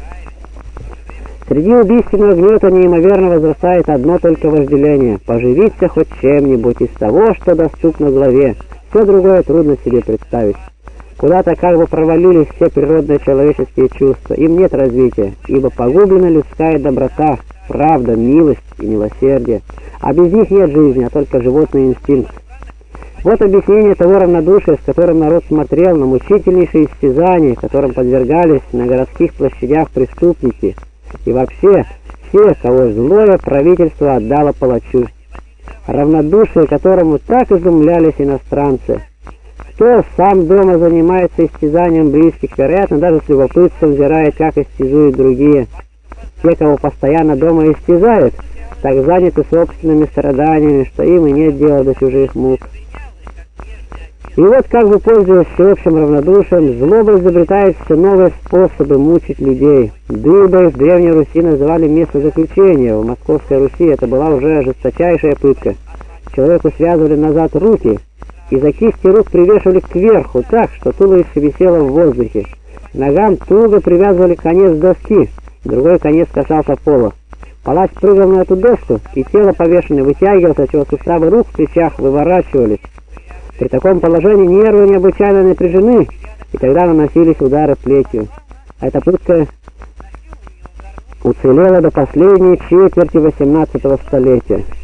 A: Среди убийственного гнета неимоверно возрастает одно только вожделение — поживиться хоть чем-нибудь из того, что доступно главе. Все другое трудно себе представить. Куда-то как бы провалились все природные человеческие чувства, им нет развития, ибо погублена людская доброта, правда, милость и милосердие, а без них нет жизни, а только животный инстинкт. Вот объяснение того равнодушия, с которым народ смотрел на мучительнейшие истязания, которым подвергались на городских площадях преступники, и вообще все, кого злое правительство отдало палачу. Равнодушие, которому так изумлялись иностранцы. Кто сам дома занимается истязанием близких, вероятно, даже с любопытством взирает, как истязуют другие. Те, кого постоянно дома истязают, так заняты собственными страданиями, что им и нет дела до чужих мук. И вот, как бы пользуясь всеобщим равнодушием, злоба изобретает все новые способы мучить людей. Дыбой в Древней Руси называли место заключения, в Московской Руси это была уже жесточайшая пытка. Человеку связывали назад руки и за кисти рук привешивали кверху так, что туловище висело в воздухе. Ногам туго привязывали конец доски, другой конец касался пола. Палач прыгал на эту доску, и тело повешенное вытягивалось, отчего суставы рук в плечах выворачивались. При таком положении нервы необычайно напряжены, и тогда наносились удары плетью. Эта пытка уцелела до последней четверти восемнадцатого столетия.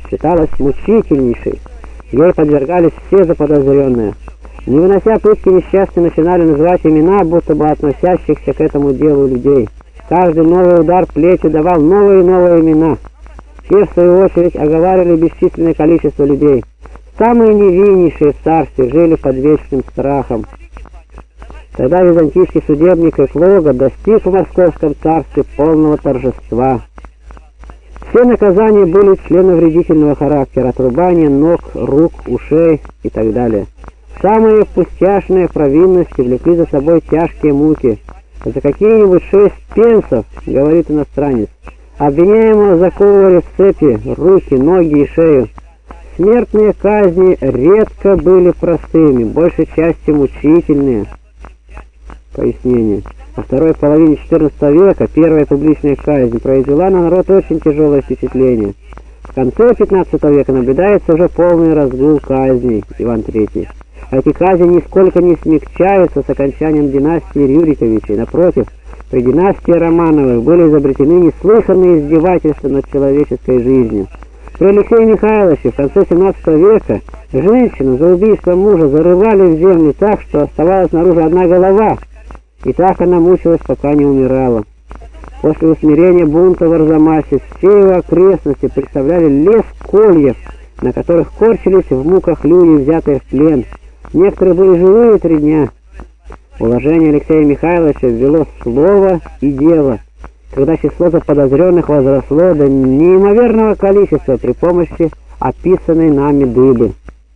A: считалась мучительнейшей. Ей подвергались все заподозренные. Не вынося пытки, несчастные начинали называть имена, будто бы относящихся к этому делу людей. Каждый новый удар плетью давал новые и новые имена. Те, в свою очередь, оговаривали бесчисленное количество людей. Самые невиннейшие в царстве жили под вечным страхом. Тогда византийский судебник Эклога достиг в московском царстве полного торжества. Все наказания были членовредительного характера: отрубание ног, рук, ушей и так далее. Самые пустяшные провинности влекли за собой тяжкие муки. За какие-нибудь шесть пенсов, говорит иностранец, обвиняемого заковывали в цепи руки, ноги и шею. Смертные казни редко были простыми, большей частью мучительные. Пояснение. Во второй половине четырнадцатого века первая публичная казнь произвела на народ очень тяжелое впечатление. В конце пятнадцатого века наблюдается уже полный разгул казней. Иван третий. Эти казни нисколько не смягчаются с окончанием династии Рюриковичей. Напротив, при династии Романовых были изобретены неслыханные издевательства над человеческой жизнью. При Алексее Михайловиче в конце семнадцатого века женщину за убийство мужа зарывали в землю так, что оставалась наружу одна голова, и так она мучилась, пока не умирала. После усмирения бунта в Арзамасе все его окрестности представляли лес кольев, на которых корчились в муках люди, взятые в плен. Некоторые были живые три дня. Уложение Алексея Михайловича ввело слово и дело, когда число заподозренных возросло до неимоверного количества при помощи описанной нами дыбы.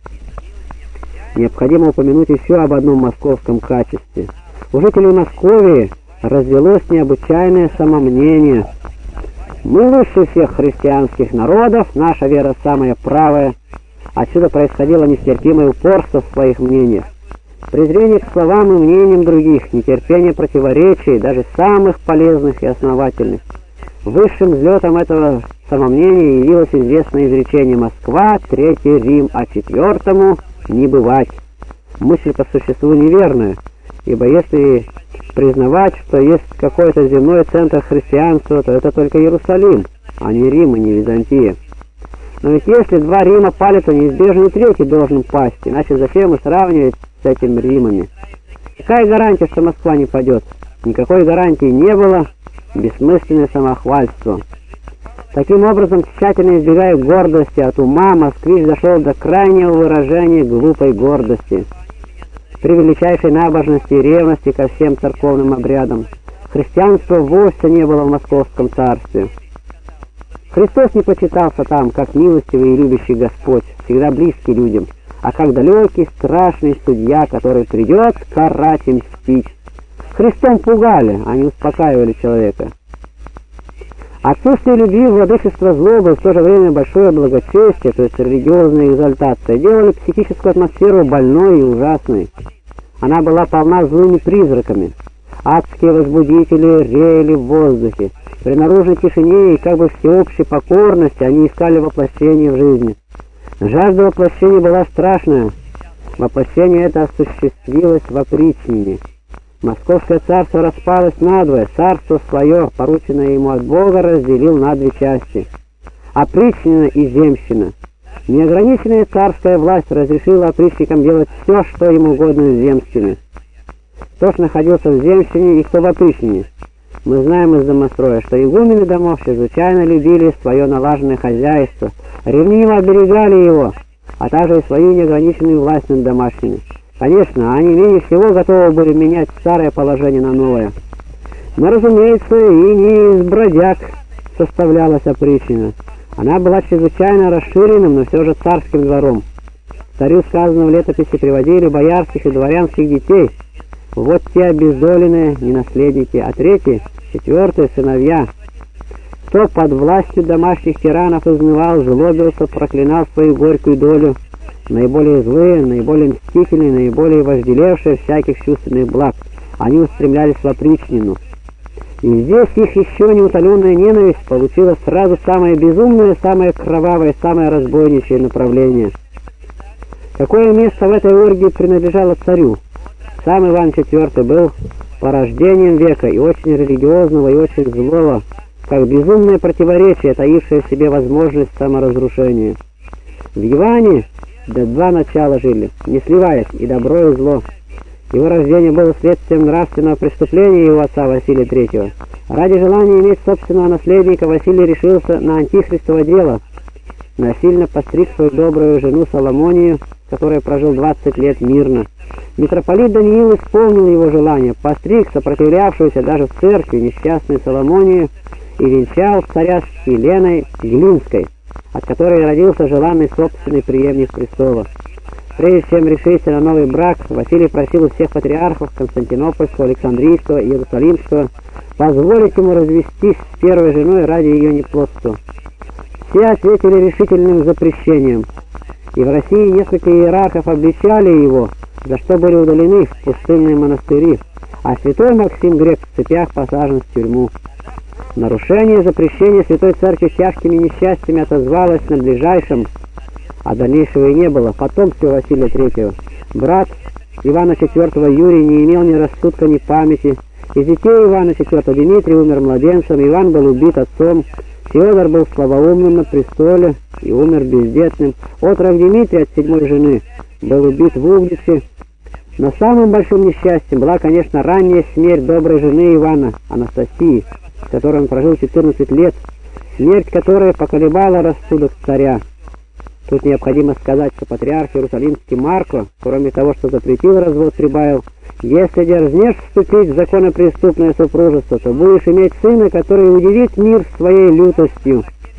A: Необходимо упомянуть еще об одном московском качестве. У жителей Московии развелось необычайное самомнение. Мы лучше всех христианских народов, наша вера самая правая. Отсюда происходило нестерпимое упорство в своих мнениях, презрение к словам и мнениям других, нетерпение противоречий, даже самых полезных и основательных. Высшим взлетом этого самомнения явилось известное изречение: «Москва, Третий Рим, а четвертому не бывать». Мысль по существу неверная, ибо если признавать, что есть какой-то земной центр христианства, то это только Иерусалим, а не Рим и не Византия. Но ведь если два Рима пали, то неизбежно и третий должен пасть, иначе зачем и сравнивать с этими Римами? Какая гарантия, что Москва не падет? Никакой гарантии не было, бессмысленное самохвальство. Таким образом, тщательно избегая гордости от ума, москвич дошел до крайнего выражения глупой гордости. При величайшей набожности и ревности ко всем церковным обрядам христианства вовсе не было в московском царстве. Христос не почитался там, как милостивый и любящий Господь, всегда близкий людям, а как далекий, страшный судья, который придет карать и мстить. Христом пугали, а не успокаивали человека. Отсутствие любви, владычество злобы и в то же время большое благочестие, то есть религиозная экзальтация, делали психическую атмосферу больной и ужасной. Она была полна злыми призраками. Адские возбудители реяли в воздухе. При наружной тишине и как бы всеобщей покорности они искали воплощение в жизни. Жажда воплощения была страшная. Воплощение это осуществилось в опричнине. Московское царство распалось надвое, царство свое, порученное ему от Бога, разделил на две части. Опричнина и земщина. Неограниченная царская власть разрешила опричникам делать все, что им угодно в земщине. Кто ж находился в земщине и кто в опричнине? Мы знаем из домостроя, что игумены домов чрезвычайно любили свое налаженное хозяйство, ревниво оберегали его, а также и свою неограниченную власть над домашними. Конечно, они менее всего готовы были менять старое положение на новое. Но, разумеется, и не из бродяг составлялась опричнина. Она была чрезвычайно расширенным, но все же царским двором. Царю сказано в летописи приводили боярских и дворянских детей. Вот те обездоленные, не наследники, а третьи, четвертые сыновья. Кто под властью домашних тиранов изнывал, злобился, проклинал свою горькую долю, наиболее злые, наиболее мстительные, наиболее вожделевшие всяких чувственных благ, они устремлялись в опричнину. И здесь их еще неутоленная ненависть получила сразу самое безумное, самое кровавое, самое разбойничье направление. Какое место в этой оргии принадлежало царю? Сам Иван четвёртый был порождением века и очень религиозного, и очень злого, как безумное противоречие, таившее в себе возможность саморазрушения. В Иване да два начала жили, не сливаясь, и добро, и зло. Его рождение было следствием нравственного преступления его отца Василия третьего. Ради желания иметь собственного наследника Василий решился на антихристово дело. Насильно постриг свою добрую жену Соломонию, которая прожил двадцать лет мирно. Митрополит Даниил исполнил его желание, постриг сопротивлявшуюся даже в церкви несчастную Соломонию и венчал царя с Еленой Глинской, от которой родился желанный собственный преемник престола. Прежде чем решиться на новый брак, Василий просил у всех патриархов Константинопольского, Александрийского и Иерусалимского позволить ему развестись с первой женой ради ее неплодства. Все ответили решительным запрещением, и в России несколько иерархов обличали его, за что были удалены в пустынные монастыри, а святой Максим Грек в цепях посажен в тюрьму. Нарушение запрещения Святой Церкви тяжкими несчастьями отозвалось на ближайшем, а дальнейшего и не было, потомстве Василия третьего. Брат Ивана четвёртого Юрий не имел ни рассудка, ни памяти. Из детей Ивана четвёртого Дмитрий умер младенцем, Иван был убит отцом, Федор был слабоумным на престоле и умер бездетным. Отрок Дмитрий от седьмой жены был убит в Угличе. Но самым большим несчастьем была, конечно, ранняя смерть доброй жены Ивана, Анастасии, с которой он прожил четырнадцать лет, смерть которой поколебала рассудок царя. Тут необходимо сказать, что патриарх Иерусалимский Марко, кроме того, что запретил развод, прибавил: «Если дерзнешь вступить в законопреступное супружество, то будешь иметь сына, который удивит мир своей лютостью».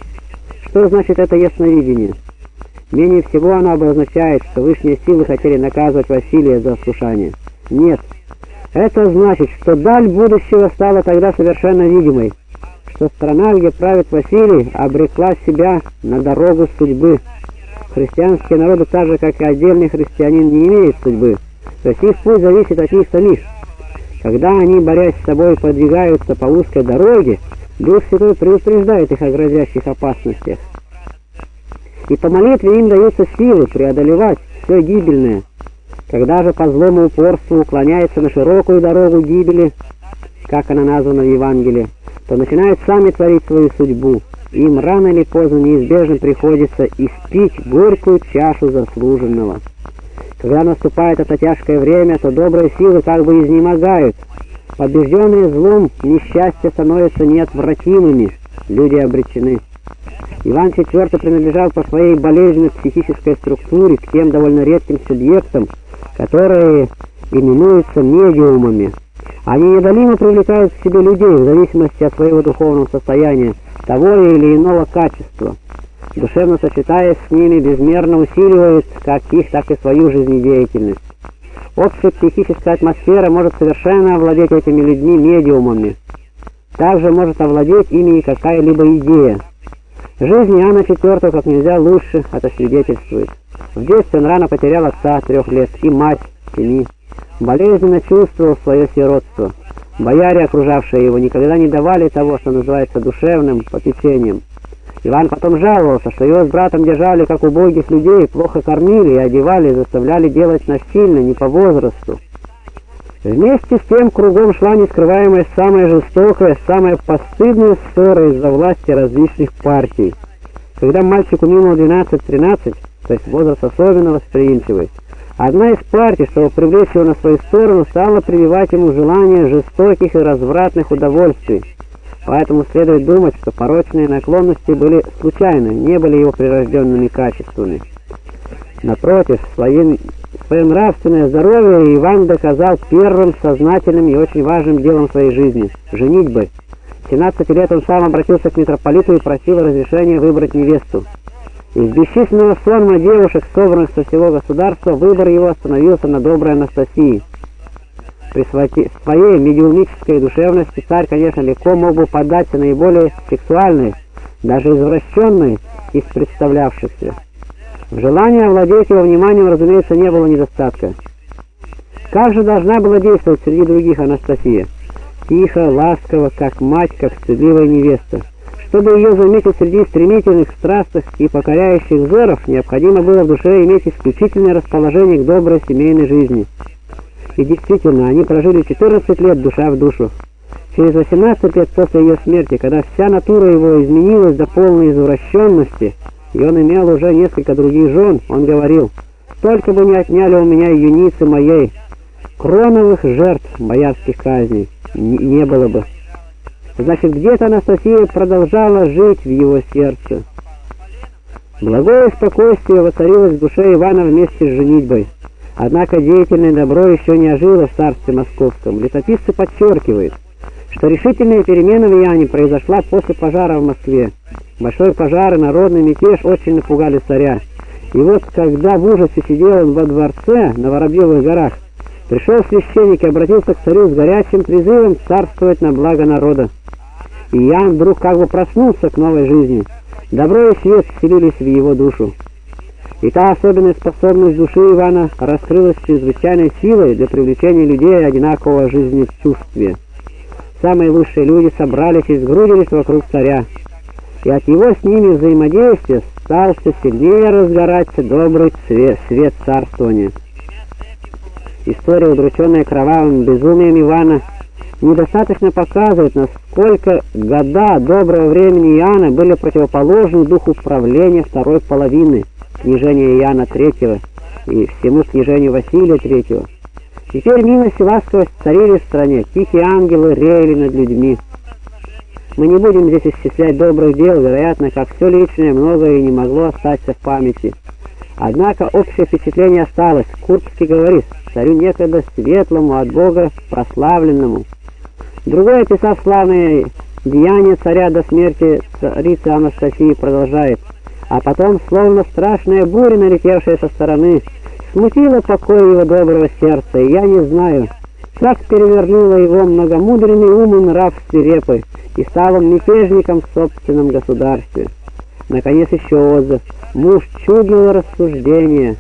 A: Что значит это ясновидение? Менее всего оно обозначает, что высшие силы хотели наказывать Василия за ослушание. Нет. Это значит, что даль будущего стала тогда совершенно видимой, что страна, где правит Василий, обрекла себя на дорогу судьбы. Христианские народы, так же как и отдельный христианин, не имеют судьбы, то есть их путь зависит от них самих. Когда они, борясь с собой, подвигаются по узкой дороге, Дух Святой предупреждает их о грозящих опасностях. И по молитве им даются силы преодолевать все гибельное. Когда же по злому упорству уклоняется на широкую дорогу гибели, как она названа в Евангелии, то начинают сами творить свою судьбу. Им рано или поздно неизбежно приходится испить горькую чашу заслуженного. Когда наступает это тяжкое время, то добрые силы как бы изнемогают. Побежденные злом, несчастья становятся неотвратимыми, люди обречены. Иван четвёртый принадлежал по своей болезненной психической структуре к тем довольно редким субъектам, которые именуются медиумами. Они неодолимо привлекают к себе людей в зависимости от своего духовного состояния, того или иного качества. Душевно сочетаясь с ними, безмерно усиливает как их, так и свою жизнедеятельность. Общая психическая атмосфера может совершенно овладеть этими людьми-медиумами. Также может овладеть ими и какая-либо идея. Жизнь Иоанна четвёртого как нельзя лучше это свидетельствует. В детстве он рано потерял отца трех лет и мать семи. Болезненно чувствовал свое сиротство. Бояре, окружавшие его, никогда не давали того, что называется душевным попечением. Иван потом жаловался, что его с братом держали как убогих людей, плохо кормили и одевали, заставляли делать насильно, не по возрасту. Вместе с тем кругом шла нескрываемая самая жестокая, самая постыдная ссора из-за власти различных партий. Когда мальчику минуло двенадцать-тринадцать, то есть возраст особенно восприимчивый, одна из партий, чтобы привлечь его на свою сторону, стала прививать ему желание жестоких и развратных удовольствий. Поэтому следует думать, что порочные наклонности были случайны, не были его прирожденными качествами. Напротив, свое, свое нравственное здоровье Иван доказал первым сознательным и очень важным делом своей жизни – женитьбой. В семнадцати лет он сам обратился к митрополиту и просил разрешения выбрать невесту. Из бесчисленного сонма девушек, собранных со всего государства, выбор его остановился на доброй Анастасии. При своей медиумнической душевности царь, конечно, легко мог бы поддаться наиболее сексуальной, даже извращенной из представлявшихся. В желании овладеть его вниманием, разумеется, не было недостатка. Как же должна была действовать среди других Анастасия? Тихо, ласково, как мать, как стыдливая невеста. Чтобы ее заметить среди стремительных, страстных и покоряющих взоров, необходимо было в душе иметь исключительное расположение к доброй семейной жизни. И действительно, они прожили четырнадцать лет душа в душу. Через восемнадцать лет после ее смерти, когда вся натура его изменилась до полной извращенности, и он имел уже несколько других жен, он говорил: «Только бы не отняли у меня юницы моей, кроновых жертв боярских казней не, не было бы». Значит, где-то Анастасия продолжала жить в его сердце. Благое спокойствие воцарилось в душе Ивана вместе с женитьбой. Однако деятельное добро еще не ожило в царстве московском. Летописцы подчеркивают, что решительная перемена в Иоанне произошла после пожара в Москве. Большой пожар и народный мятеж очень напугали царя. И вот, когда в ужасе сидел он во дворце на Воробьевых горах, пришел священник и обратился к царю с горячим призывом царствовать на благо народа. И Иоанн вдруг как бы проснулся к новой жизни. Добро и свет вселились в его душу. И та особенная способность души Ивана раскрылась чрезвычайной силой для привлечения людей одинакового жизнечувствия. Самые лучшие люди собрались и сгрудились вокруг царя, и от его с ними взаимодействия стал все сильнее разгораться добрый свет, свет царствования. История, удрученная кровавым безумием Ивана, недостаточно показывает, насколько года доброго времени Иоанна были противоположны духу правления второй половины княжения Иоанна третьего и всему княжению Василия третьего. Теперь милость и ласковость царили в стране, тихие ангелы реяли над людьми. Мы не будем здесь исчислять добрых дел, вероятно, как все личное, многое и не могло остаться в памяти. Однако общее впечатление осталось. Курбский говорит: царю некогда светлому, от Бога прославленному. Другой, описав славные деяния царя до смерти царицы Анастасии, продолжает: а потом, словно страшная буря, налетевшая со стороны, смутила покой его доброго сердца, и я не знаю, как перевернула его многомудренный ум и нрав свирепый, и стал он мятежником в собственном государстве. Наконец еще отзыв: муж чудного рассуждения.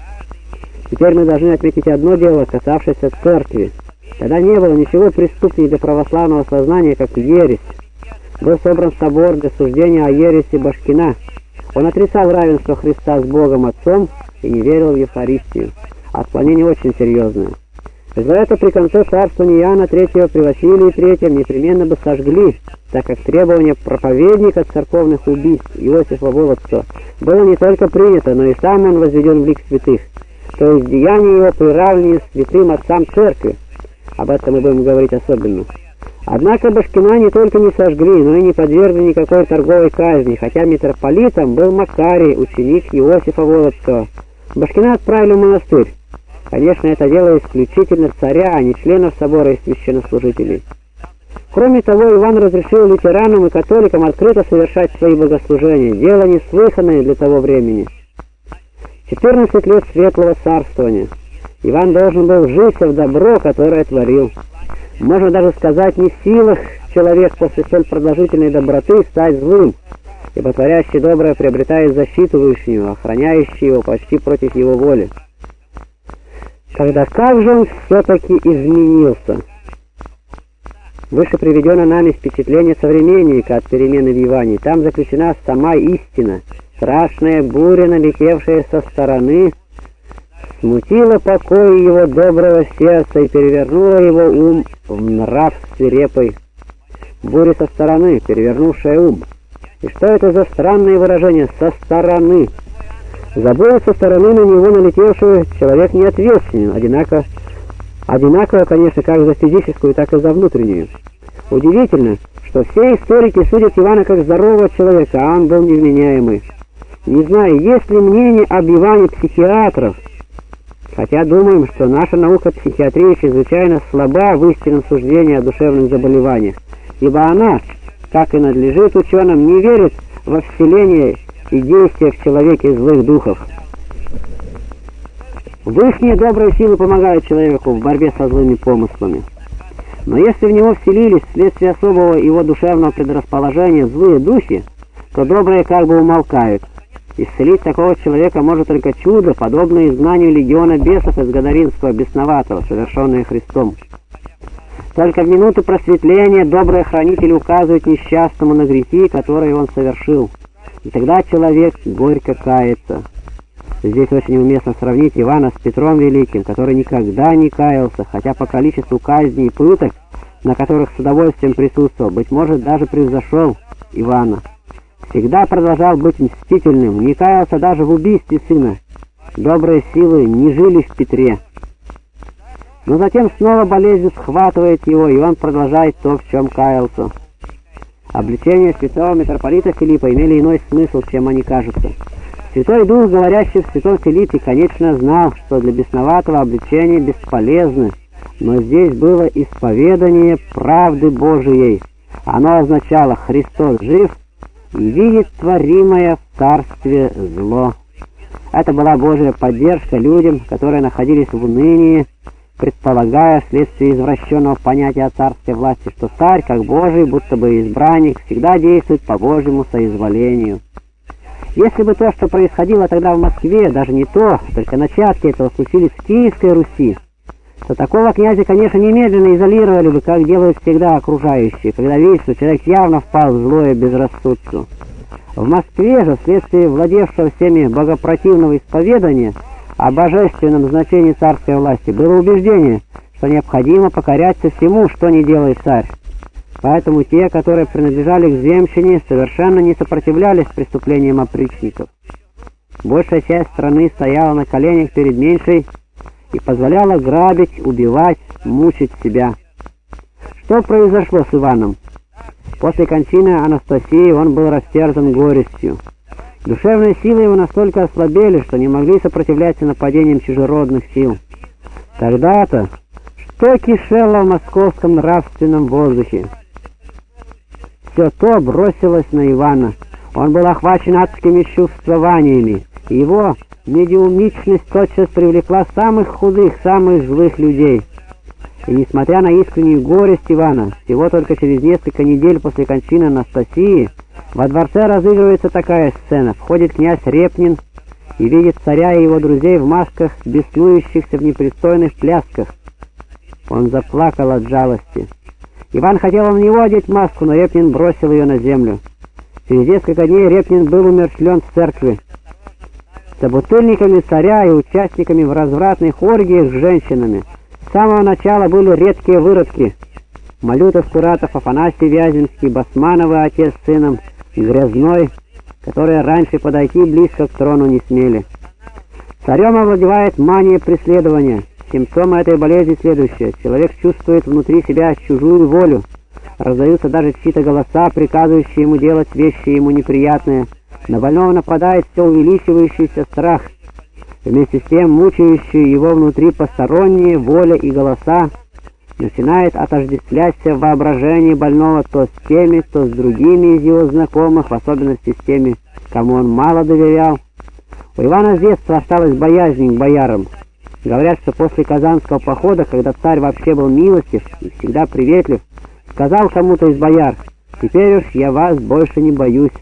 A: Теперь мы должны отметить одно дело, касавшееся церкви. Тогда не было ничего преступнее для православного сознания, как ересь. Был собран собор для суждения о ереси Башкина. Он отрицал равенство Христа с Богом Отцом и не верил в Евхаристию. Отклонение очень серьезное. За это при конце царствования Иоанна третьего при Василии третьем непременно бы сожгли, так как требование проповедника церковных убийств Иосифа Волоцкого было не только принято, но и сам он возведен в лик святых, то есть деяния его приравнены святым отцам церкви. Об этом мы будем говорить особенно. Однако Башкина не только не сожгли, но и не подвергли никакой торговой казни, хотя митрополитом был Макарий, ученик Иосифа Волоцкого. Башкина отправили в монастырь. Конечно, это дело исключительно царя, а не членов собора и священнослужителей. Кроме того, Иван разрешил лютеранам и католикам открыто совершать свои богослужения, дело неслыханное для того времени. четырнадцать лет светлого царствования. Иван должен был вжиться в добро, которое творил. Можно даже сказать, не в силах человек после столь продолжительной доброты стать злым, ибо творящий доброе приобретает защиту Вышнего, охраняющую его почти против его воли. Когда как же он все-таки изменился? Выше приведено нами впечатление современника от перемены в Иване. Там заключена сама истина. Страшная буря, налетевшая со стороны, смутила покой его доброго сердца и перевернула его ум в нрав свирепый. Буря со стороны, перевернувшая ум. И что это за странное выражение «со стороны»? За бурю со стороны на него налетевшего человек не ответственен, одинако, одинаково, конечно, как за физическую, так и за внутреннюю. Удивительно, что все историки судят Ивана как здорового человека, а он был невменяемый. Не знаю, есть ли мнение об Иване психиатров, хотя думаем, что наша наука психиатрии чрезвычайно слаба в истинном суждении о душевных заболеваниях, ибо она, как и надлежит ученым, не верит во вселение и действия в человеке злых духов. Высшие добрые силы помогают человеку в борьбе со злыми помыслами. Но если в него вселились вследствие особого его душевного предрасположения злые духи, то добрые как бы умолкают. Исцелить такого человека может только чудо, подобное изгнанию легиона бесов из Гадаринского бесноватого, совершенное Христом. Только в минуты просветления добрые хранители указывают несчастному на грехи, которые он совершил. И тогда человек горько кается. Здесь очень уместно сравнить Ивана с Петром Великим, который никогда не каялся, хотя по количеству казней и пыток, на которых с удовольствием присутствовал, быть может, даже превзошел Ивана. Всегда продолжал быть мстительным, не каялся даже в убийстве сына. Добрые силы не жили в Петре. Но затем снова болезнь схватывает его, и он продолжает то, в чем каялся. Обличения святого митрополита Филиппа имели иной смысл, чем они кажутся. Святой Дух, говорящий в святом Филиппе, конечно, знал, что для бесноватого обличения бесполезно, но здесь было исповедание правды Божией. Оно означало: Христос жив и видит творимое в царстве зло. Это была Божья поддержка людям, которые находились в унынии, предполагая вследствие извращенного понятия о царской власти, что царь, как Божий, будто бы избранник, всегда действует по Божьему соизволению. Если бы то, что происходило тогда в Москве, даже не то, только начатки этого случились в Киевской Руси, то такого князя, конечно, немедленно изолировали бы, как делают всегда окружающие, когда видят, что человек явно впал в злое безрассудство. В Москве же, вследствие владевшего всеми богопротивного исповедания о божественном значении царской власти, было убеждение, что необходимо покоряться всему, что не делает царь. Поэтому те, которые принадлежали к земщине, совершенно не сопротивлялись преступлениям опричников. Большая часть страны стояла на коленях перед меньшей и позволяла грабить, убивать, мучить себя. Что произошло с Иваном? После кончины Анастасии он был растерзан горестью. Душевные силы его настолько ослабели, что не могли сопротивляться нападениям чужеродных сил. Тогда-то что кишело в московском нравственном воздухе? Все то бросилось на Ивана. Он был охвачен адскими чувствованиями. Его медиумичность тотчас привлекла самых худых, самых злых людей. И несмотря на искреннюю горесть Ивана, всего только через несколько недель после кончины Анастасии во дворце разыгрывается такая сцена. Входит князь Репнин и видит царя и его друзей в масках, беснующихся в непристойных плясках. Он заплакал от жалости. Иван хотел на него одеть маску, но Репнин бросил ее на землю. Через несколько дней Репнин был умерщвлен в церкви. Собутыльниками царя и участниками в развратных оргиях с женщинами с самого начала были редкие выродки. Малютов, Куратов, Афанасий Вяземский, Басмановы, отец с сыном, Грязной, которые раньше подойти близко к трону не смели. Царем овладевает мания преследования. Симптомы этой болезни следующие. Человек чувствует внутри себя чужую волю. Раздаются даже чьи-то голоса, приказывающие ему делать вещи ему неприятные. На больного нападает все увеличивающийся страх. Вместе с тем мучающие его внутри посторонние воля и голоса начинает отождествляться в воображении больного то с теми, то с другими из его знакомых, в особенности с теми, кому он мало доверял. У Ивана с детства осталась боязнь к боярам. Говорят, что после Казанского похода, когда царь вообще был милостив и всегда приветлив, сказал кому-то из бояр: «Теперь уж я вас больше не боюсь».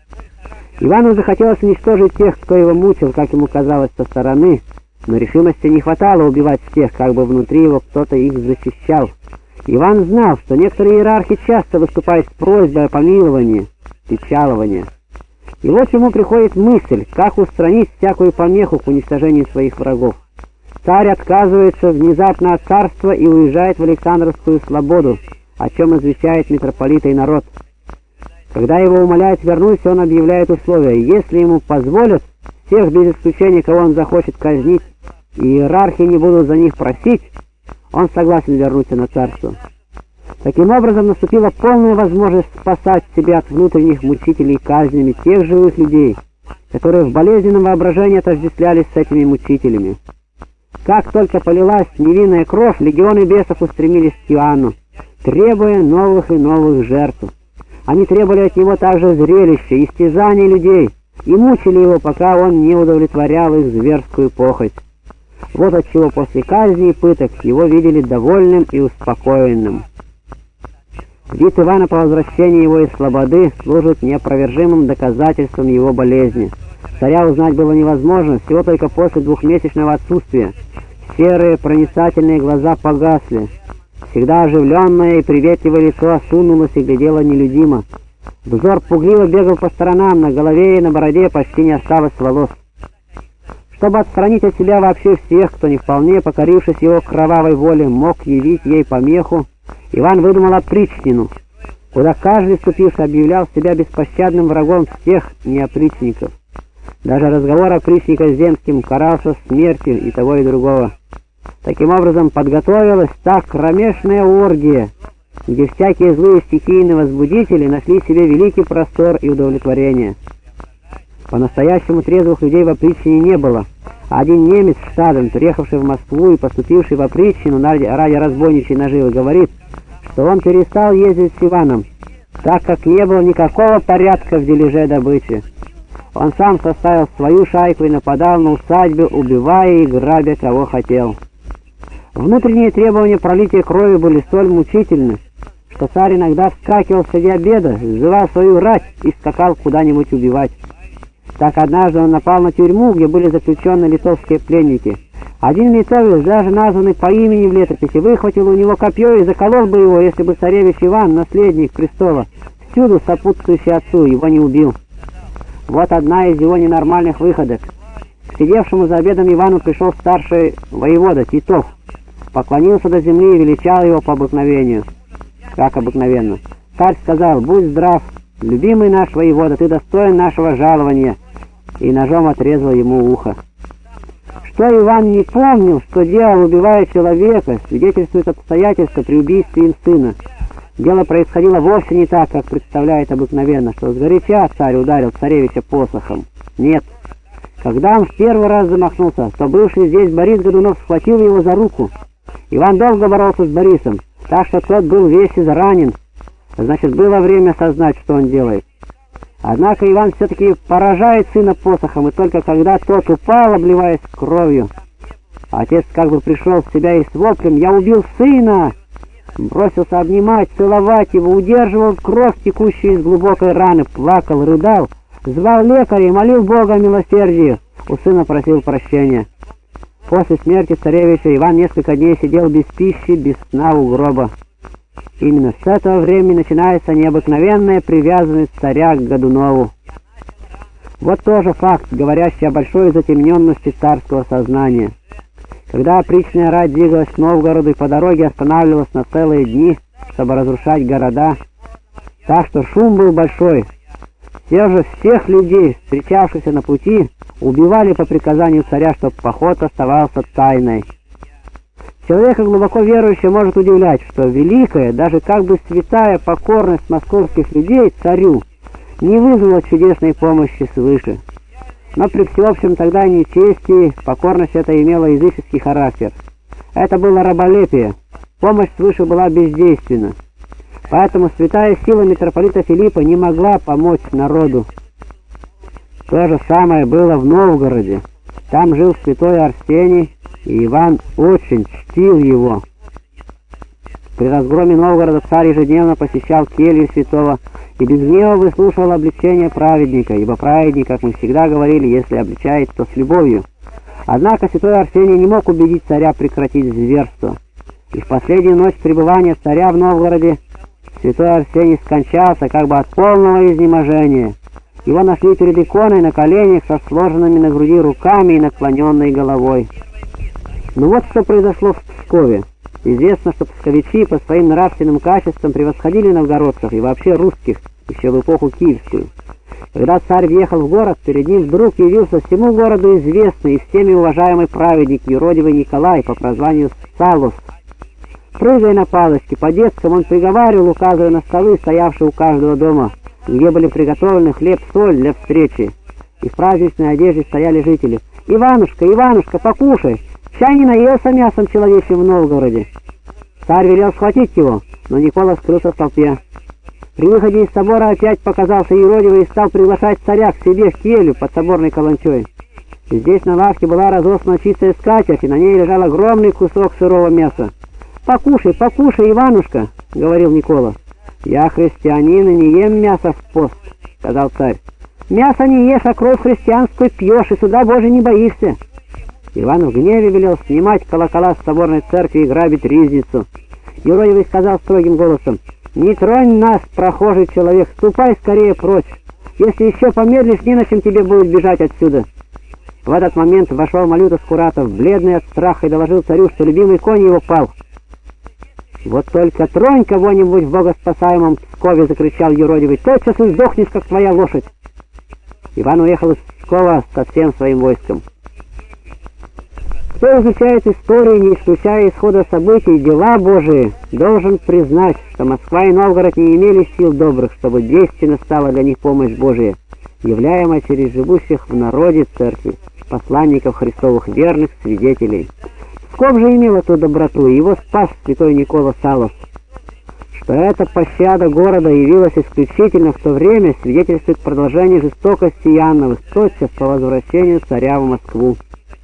A: Ивану захотелось уничтожить тех, кто его мучил, как ему казалось со стороны, но решимости не хватало убивать всех, как бы внутри его кто-то их защищал. Иван знал, что некоторые иерархи часто выступают с просьбой о помиловании, печаловании. И вот ему приходит мысль, как устранить всякую помеху к уничтожению своих врагов. Царь отказывается внезапно от царства и уезжает в Александровскую слободу, о чем извещает митрополита и народ. Когда его умоляют вернуться, он объявляет условия: если ему позволят, всех без исключения, кого он захочет казнить, и иерархи не будут за них просить, он согласен вернуться на царство. Таким образом, наступила полная возможность спасать себя от внутренних мучителей казнями тех живых людей, которые в болезненном воображении отождествлялись с этими мучителями. Как только полилась невинная кровь, легионы бесов устремились к Иоанну, требуя новых и новых жертв. Они требовали от него также зрелища, истязаний людей, и мучили его, пока он не удовлетворял их зверскую похоть. Вот отчего после казни и пыток его видели довольным и успокоенным. Вид Ивана по возвращении его из слободы служит неопровержимым доказательством его болезни. Царя узнать было невозможно, всего только после двухмесячного отсутствия. Серые проницательные глаза погасли. Всегда оживленное и приветливое лицо осунулось и глядело нелюдимо. Взор пугливо бегал по сторонам, на голове и на бороде почти не осталось волос. Чтобы отстранить от себя вообще всех, кто не вполне, покорившись его кровавой воле, мог явить ей помеху, Иван выдумал опричнину. куда каждый ступивший объявлял себя беспощадным врагом всех неопричников. Даже разговор опричника с земским карался смертью и того и другого. Таким образом подготовилась та кромешная оргия, где всякие злые стихийные возбудители нашли себе великий простор и удовлетворение. По-настоящему трезвых людей в опричнине не было. Один немец штадом, приехавший в Москву и поступивший в опричнину ради, ради разбойничьей наживы, говорит, что он перестал ездить с Иваном, так как не было никакого порядка в дележе добычи. Он сам составил свою шайку и нападал на усадьбы, убивая и грабя кого хотел. Внутренние требования пролития крови были столь мучительны, что царь иногда вскакивал среди обеда, сзывал свою рать и скакал куда-нибудь убивать. Так однажды он напал на тюрьму, где были заключены литовские пленники. Один литовец, даже названный по имени в летописи, выхватил у него копье и заколол бы его, если бы царевич Иван, наследник престола, всюду сопутствующий отцу, его не убил. Вот одна из его ненормальных выходок. К сидевшему за обедом Ивану пришел старший воевода Титов, поклонился до земли и величал его по обыкновению. Как обыкновенно. Царь сказал: «Будь здрав, любимый наш воевода, ты достоин нашего жалования», и ножом отрезал ему ухо. Что Иван не помнил, что делал, убивая человека, свидетельствует обстоятельства при убийстве им сына. Дело происходило вовсе не так, как представляет обыкновенно, что сгоряча царь ударил царевича посохом. Нет. Когда он в первый раз замахнулся, то бывший здесь Борис Годунов схватил его за руку. Иван долго боролся с Борисом, так что тот был весь изранен. Значит, было время осознать, что он делает. Однако Иван все-таки поражает сына посохом, и только когда тот упал, обливаясь кровью, отец как бы пришел в себя и с воплем: «Я убил сына!» бросился обнимать, целовать его, удерживал кровь, текущую из глубокой раны, плакал, рыдал, звал лекаря и молил Бога о милосердии. У сына просил прощения. После смерти царевича Иван несколько дней сидел без пищи, без сна у гроба. Именно с этого времени начинается необыкновенная привязанность царя к Годунову. Вот тоже факт, говорящий о большой затемненности царского сознания. Когда опричная рать двигалась к Новгороду и по дороге останавливалась на целые дни, чтобы разрушать города, так что шум был большой, все же всех людей, встречавшихся на пути, убивали по приказанию царя, чтобы поход оставался тайной. Человека глубоко верующего может удивлять, что великая, даже как бы святая покорность московских людей царю не вызвала чудесной помощи свыше. Но при всеобщем тогда нечестии покорность эта имела языческий характер. Это было раболепие, помощь свыше была бездейственна. Поэтому святая сила митрополита Филиппа не могла помочь народу. То же самое было в Новгороде. Там жил святой Арсений, и Иван очень чтил его. При разгроме Новгорода царь ежедневно посещал келью святого и без гнева выслушивал обличение праведника, ибо праведник, как мы всегда говорили, если обличает, то с любовью. Однако святой Арсений не мог убедить царя прекратить зверство. И в последнюю ночь пребывания царя в Новгороде святой Арсений скончался как бы от полного изнеможения. Его нашли перед иконой на коленях со сложенными на груди руками и наклоненной головой. Ну вот что произошло в Пскове. Известно, что псковичи по своим нравственным качествам превосходили новгородцев и вообще русских, еще в эпоху киевскую. Когда царь въехал в город, перед ним вдруг явился всему городу известный и всеми уважаемый праведник юродивый Николай по прозванию Салус. Прыгая на палочке, по-детскому он приговаривал, указывая на столы, стоявшие у каждого дома, где были приготовлены хлеб-соль для встречи. И в праздничной одежде стояли жители. «Иванушка, Иванушка, покушай! Чай не наелся мясом человечьим в Новгороде!» Царь велел схватить его, но Никола скрылся в толпе. При выходе из собора опять показался юродивый и стал приглашать царя к себе в келью под соборной каланчой. И здесь на лавке была разослана чистая скатерть, и на ней лежал огромный кусок сырого мяса. «Покушай, покушай, Иванушка!» — говорил Никола. «Я христианин и не ем мясо в пост», — сказал царь. «Мясо не ешь, а кровь христианскую пьешь, и суда Божий не боишься». Иван в гневе велел снимать колокола с соборной церкви и грабить ризницу. Юродивый сказал строгим голосом: «Не тронь нас, прохожий человек, ступай скорее прочь. Если еще помедлишь, не на чем тебе будет бежать отсюда». В этот момент вошел Малюта Скуратов, бледный от страха, и доложил царю, что любимый конь его пал. «Вот только тронь кого-нибудь в богоспасаемом Пскове!» — закричал юродивый. «Тотчас и сдохнешь, как твоя лошадь!» Иван уехал из Пскова со всем своим войском. Кто изучает историю, не исключая исхода событий, дела Божии, должен признать, что Москва и Новгород не имели сил добрых, чтобы действенно стала для них помощь Божия, являемая через живущих в народе церкви, посланников Христовых верных свидетелей. Псков же имел эту доброту, и его спас святой Никола Салов. Что эта пощада города явилась исключительно в то время, свидетельствует продолжение жестокости Иоанновых тотчас по возвращению царя в Москву.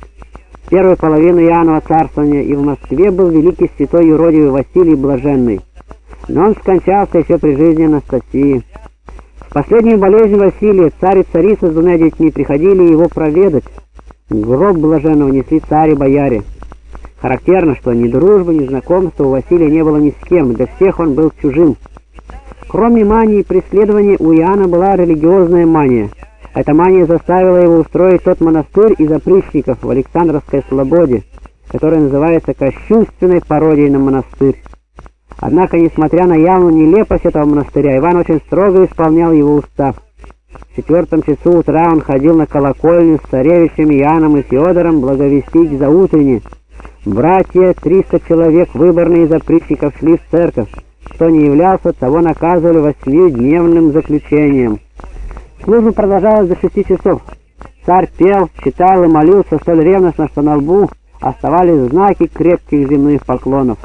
A: В первую половину Иоаннова царствования и в Москве был великий святой юродивый Василий Блаженный, но он скончался еще при жизни Анастасии. В последнюю болезнь Василия царь и царица с двумя детьми приходили его проведать. Гроб Блаженного несли царь и бояре. Характерно, что ни дружбы, ни знакомства у Василия не было ни с кем, для всех он был чужим. Кроме мании преследования, у Иоанна была религиозная мания. Эта мания заставила его устроить тот монастырь из опричников в Александровской Слободе, который называется кощунственной пародией на монастырь. Однако, несмотря на явную нелепость этого монастыря, Иван очень строго исполнял его устав. В четвертом часу утра он ходил на колокольню с царевичами Иоанном и Феодором благовестить заутренне. Братья, триста человек, выборные из опричников, шли в церковь. Кто не являлся, того наказывали восьмидневным заключением. Служба продолжалась до шести часов. Царь пел, читал и молился столь ревностно, что на лбу оставались знаки крепких земных поклонов.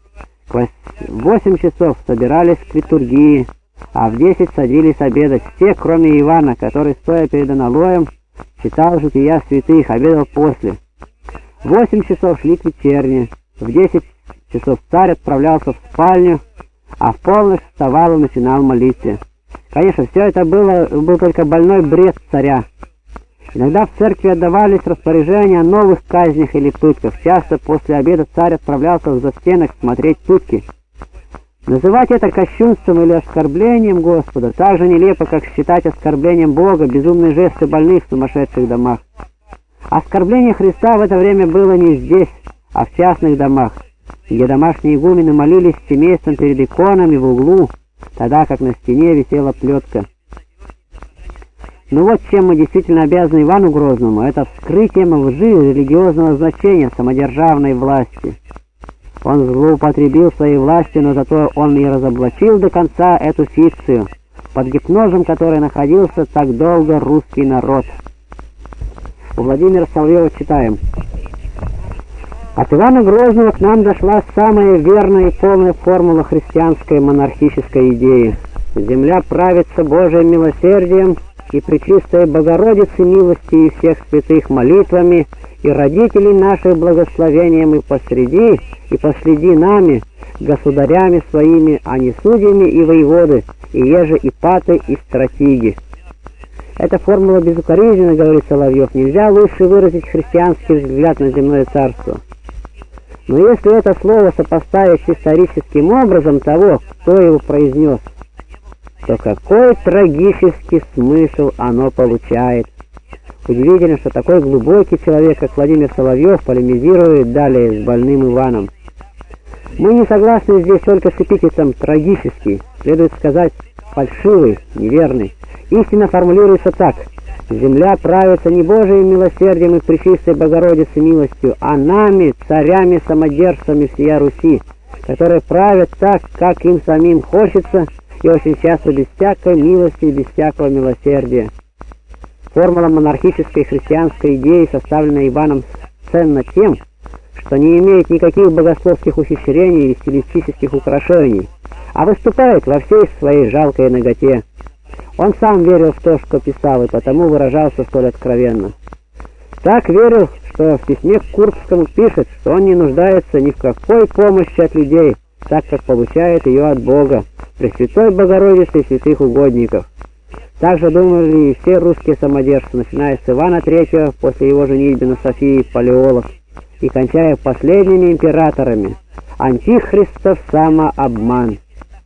A: В восемь часов собирались к литургии, а в десять садились обедать. Все, кроме Ивана, который, стоя перед аналоем, читал жития святых, обедал после. В восемь часов шли к вечерне. В десять часов царь отправлялся в спальню, а в полночь вставал и начинал молиться. Конечно, все это было, был только больной бред царя. Иногда в церкви отдавались распоряжения о новых казнях или пытках. Часто после обеда царь отправлялся в застенок смотреть пытки. Называть это кощунством или оскорблением Господа так же нелепо, как считать оскорблением Бога безумные жесты больных в сумасшедших домах. Оскорбление Христа в это время было не здесь, а в частных домах, где домашние игумены молились семейством перед иконами в углу, тогда как на стене висела плетка. Ну вот чем мы действительно обязаны Ивану Грозному, это вскрытием лжи религиозного значения самодержавной власти. Он злоупотребил своей властью, но зато он и разоблачил до конца эту фикцию, под гипнозом которой находился так долго русский народ. У Владимира Соловьева читаем: «От Ивана Грозного к нам дошла самая верная и полная формула христианской монархической идеи. Земля правится Божиим милосердием и Пречистой Богородицы милостью и всех святых молитвами, и родителей наших благословением, и посреди, и последи нами, государями своими, а не судьями и воеводы, и еже и паты, и стратеги». Эта формула безукоризненна, говорит Соловьев, нельзя лучше выразить христианский взгляд на земное царство. Но если это слово сопоставить с историческим образом того, кто его произнес, то какой трагический смысл оно получает. Удивительно, что такой глубокий человек, как Владимир Соловьев, полемизирует далее с больным Иваном. Мы не согласны здесь только с эпитетом «трагический», следует сказать «фальшивый», «неверный». Истина формулируется так: «Земля правится не Божиим милосердием и Пречистой Богородицы милостью, а нами, царями-самодержцами всея Руси, которые правят так, как им самим хочется, и очень часто без всякой милости и без всякого милосердия». Формула монархической христианской идеи составлена Иваном ценна тем, что не имеет никаких богословских ухищрений и стилистических украшений, а выступает во всей своей жалкой наготе. Он сам верил в то, что писал, и потому выражался столь откровенно. Так верил, что в письме к Курбскому пишет, что он не нуждается ни в какой помощи от людей, так как получает ее от Бога, Пресвятой Богородицы и святых угодников. Также думали и все русские самодержцы, начиная с Ивана Третьего после его женитьбы на Софии Палеолог и кончая последними императорами. Антихристов самообман.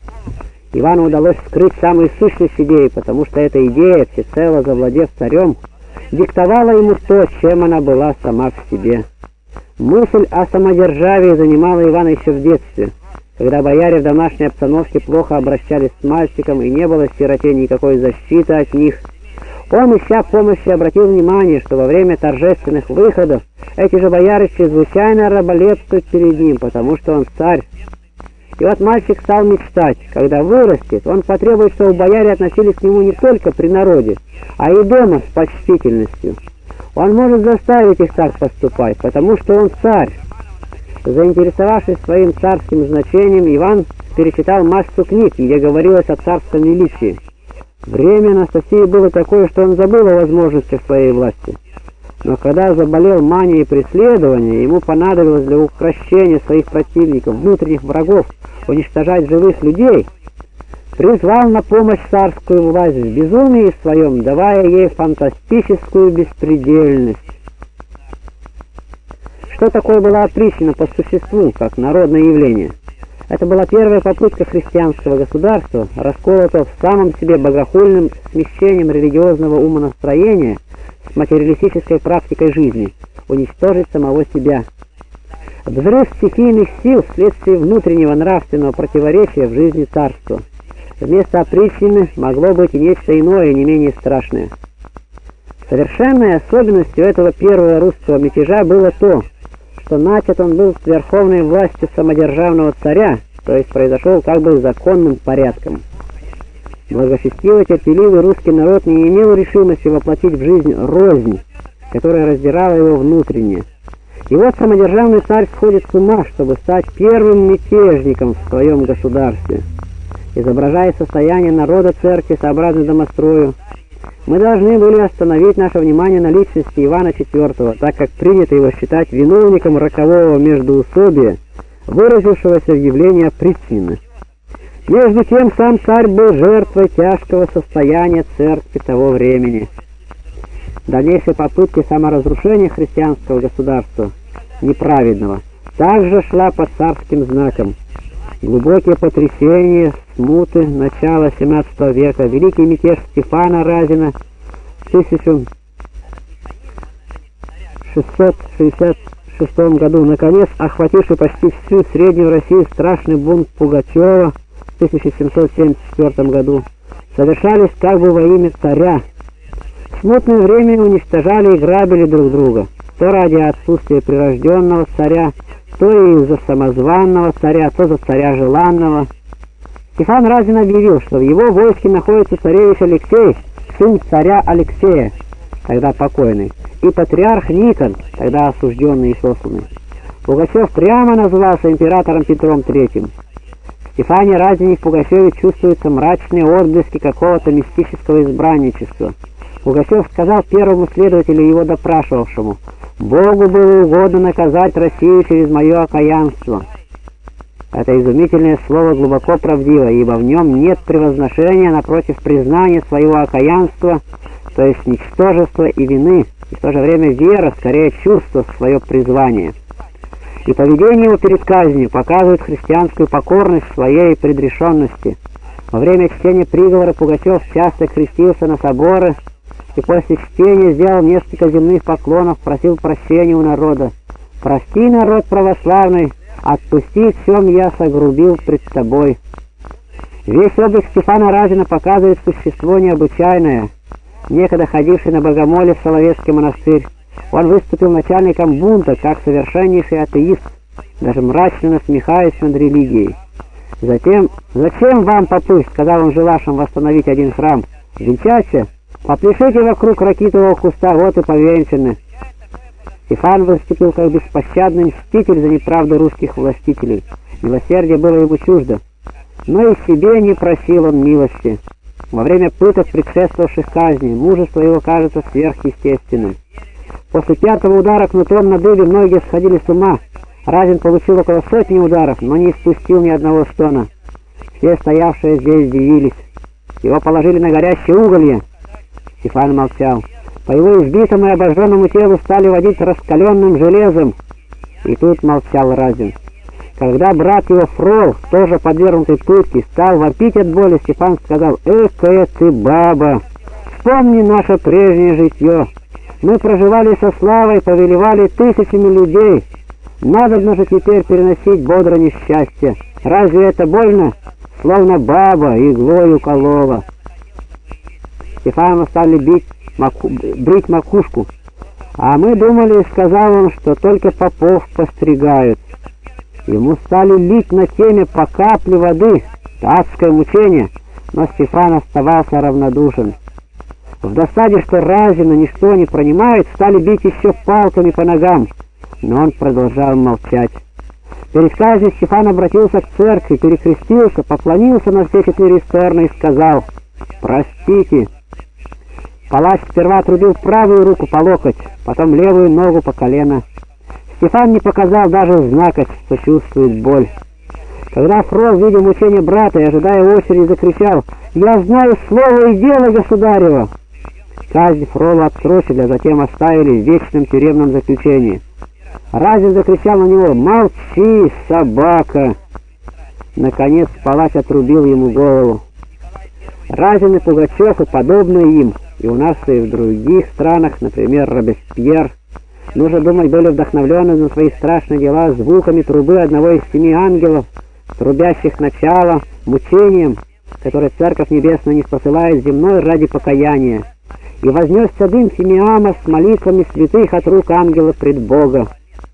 A: Ивану удалось скрыть самую сущность идеи, потому что эта идея, всецело завладев царем, диктовала ему то, чем она была сама в себе. Мысль о самодержавии занимала Ивана еще в детстве, когда бояре в домашней обстановке плохо обращались с мальчиком и не было сироте никакой защиты от них, он, ища помощи, обратил внимание, что во время торжественных выходов эти же бояре чрезвычайно раболепствуют перед ним, потому что он царь. И вот мальчик стал мечтать, когда вырастет, он потребует, чтобы бояре относились к нему не только при народе, а и дома с почтительностью. Он может заставить их так поступать, потому что он царь. Заинтересовавшись своим царским значением, Иван перечитал массу книг, где говорилось о царском величии. Время Анастасии было такое, что он забыл о возможностях своей власти. Но когда заболел манией преследования, ему понадобилось для укрощения своих противников, внутренних врагов, уничтожать живых людей, призвал на помощь царскую власть в безумии своем, давая ей фантастическую беспредельность. Что такое была опричнина по существу, как народное явление? Это была первая попытка христианского государства, расколотого в самом себе богохульным смещением религиозного умонастроения с материалистической практикой жизни, уничтожить самого себя. Взрыв стихийных сил вследствие внутреннего нравственного противоречия в жизни царства. Вместо опричнины могло быть и нечто иное, не менее страшное. Совершенной особенностью этого первого русского мятежа было то, что начат он был с верховной властью самодержавного царя, то есть произошел как бы законным порядком. Благочестивый, терпеливый русский народ не имел решимости воплотить в жизнь рознь, которая раздирала его внутренне. И вот самодержавный царь сходит с ума, чтобы стать первым мятежником в своем государстве. Изображая состояние народа церкви сообразно домострою, мы должны были остановить наше внимание на личности Ивана четвёртого, так как принято его считать виновником рокового междоусобия, выразившегося в явлении опричнины. Между тем, сам царь был жертвой тяжкого состояния церкви того времени. Дальнейшая попытка саморазрушения христианского государства, неправедного, также шла под царским знаком. Глубокие потрясения, смуты начала семнадцатого века, великий мятеж Стефана Разина в тысяча шестьсот шестьдесят шестом году, наконец, охвативший почти всю Среднюю Россию страшный бунт Пугачева в тысяча семьсот семьдесят четвёртом году, совершались как бы во имя царя. В смутное время уничтожали и грабили друг друга, то ради отсутствия прирожденного царя, то и из-за самозванного царя, то за царя желанного. Стефан Разин объявил, что в его войске находится царевич Алексей, сын царя Алексея, тогда покойный, и патриарх Никон, тогда осужденный и сосланный. Пугачев прямо назывался императором Петром Третьим. В Стефане Разине и в Пугачеве чувствуются мрачные отблески какого-то мистического избранничества. Пугачев сказал первому следователю, его допрашивавшему: «Богу было угодно наказать Россию через мое окаянство». Это изумительное слово глубоко правдиво, ибо в нем нет превозношения, напротив, признания своего окаянства, то есть ничтожества и вины, и в то же время вера, скорее чувство в свое призвание. И поведение его перед казнью показывает христианскую покорность своей предрешенности. Во время чтения приговора Пугачев часто крестился на соборы, и после чтения сделал несколько земных поклонов, просил прощения у народа. «Прости, народ православный, отпусти, в чем я согрубил пред тобой». Весь облик Стефана Разина показывает существо необычайное. Некогда ходивший на богомоле в Соловецкий монастырь, он выступил начальником бунта, как совершеннейший атеист, даже мрачно насмехаясь над религией. Затем: «Зачем вам, попы, — сказал он желавшим восстановить один храм, — венчаться? Попляшите вокруг ракитового куста, вот и повенчаны». Стефан выступил как беспощадный мститель за неправду русских властителей. Милосердие было ему чуждо, но и себе не просил он милости. Во время пыток, предшествовавших казни, мужество его кажется сверхъестественным. После пятого удара кнутом на дыбе многие сходили с ума. Разин получил около сотни ударов, но не испустил ни одного стона. Все стоявшие здесь дивились. Его положили на горящее уголье. Стефан молчал. По его избитому и обожженному телу стали водить раскаленным железом. И тут молчал Разин. Когда брат его Фрол, тоже подвергнутый пытке, стал вопить от боли, Стефан сказал: «Экая ты баба! Вспомни наше прежнее житье. Мы проживали со славой, повелевали тысячами людей. Надобно же теперь переносить бодро несчастье. Разве это больно? Словно баба иглой уколола. Стефану стали бить маку... брить макушку, а мы думали, сказал он, что только попов постригают. Ему стали лить на теме по капле воды, адское мучение, но Стефан оставался равнодушен. В досаде, что Разина ничто не пронимает, стали бить еще палками по ногам, но он продолжал молчать. Перед казнью Стефан обратился к церкви, перекрестился, поклонился на все четыре стороны и сказал: «Простите». Палач сперва отрубил правую руку по локоть, потом левую ногу по колено. Стефан не показал даже знака, что чувствует боль. Когда Фрол, видя мучение брата и ожидая очереди, закричал: «Я знаю слово и дело государева!» Казнь Фрола отсрочили, а затем оставили в вечном тюремном заключении. Разин закричал на него: «Молчи, собака!» Наконец палач отрубил ему голову. Разин и Пугачев и подобные им, и у нас и в других странах, например, Робеспьер, нужно думать, были вдохновлены на свои страшные дела звуками трубы одного из семи ангелов, трубящих начало, мучением, которое Церковь Небесная не спосылает земной ради покаяния. И вознесся дым Фимиама с молитвами святых от рук ангела пред Бога.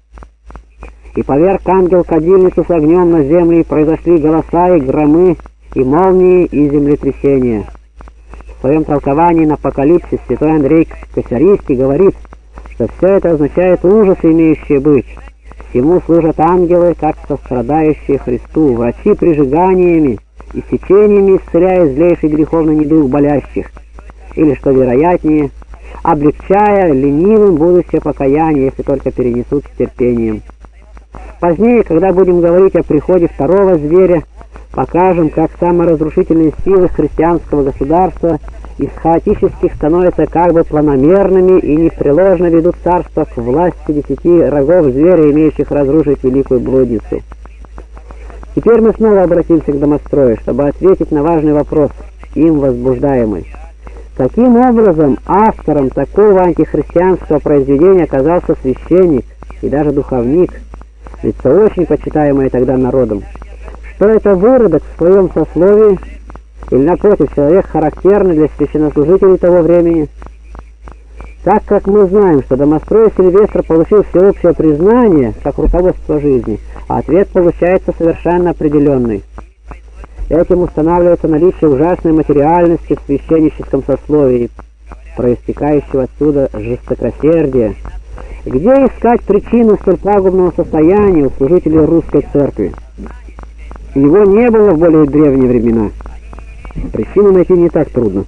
A: И поверг ангел кадильницу с огнем на землю, и произошли голоса и громы, и молнии, и землетрясения. В своем толковании на Апокалипсис святой Андрей Косарийский говорит, что все это означает ужасы, имеющие быть. Всему служат ангелы, как сострадающие Христу, врачи прижиганиями и сечениями, исцеляя злейший греховный недуг болящих, или, что вероятнее, облегчая ленивым будущее покаяние, если только перенесут с терпением. Позднее, когда будем говорить о приходе второго зверя, покажем, как саморазрушительные силы христианского государства из хаотических становятся как бы планомерными и непреложно ведут царство к власти десяти рогов зверя, имеющих разрушить великую блудницу. Теперь мы снова обратимся к домострою, чтобы ответить на важный вопрос, им возбуждаемый. Каким образом автором такого антихристианского произведения оказался священник и даже духовник, лицо очень почитаемое тогда народом? Что это выродок в своем сословии, или, напротив, человек характерный для священнослужителей того времени? Так как мы знаем, что домострой Сильвестр получил всеобщее признание как руководство жизни, а ответ получается совершенно определенный. Этим устанавливается наличие ужасной материальности в священническом сословии, проистекающего отсюда жестокосердия. Где искать причину столь пагубного состояния у служителей русской церкви? Его не было в более древние времена. Причину найти не так трудно.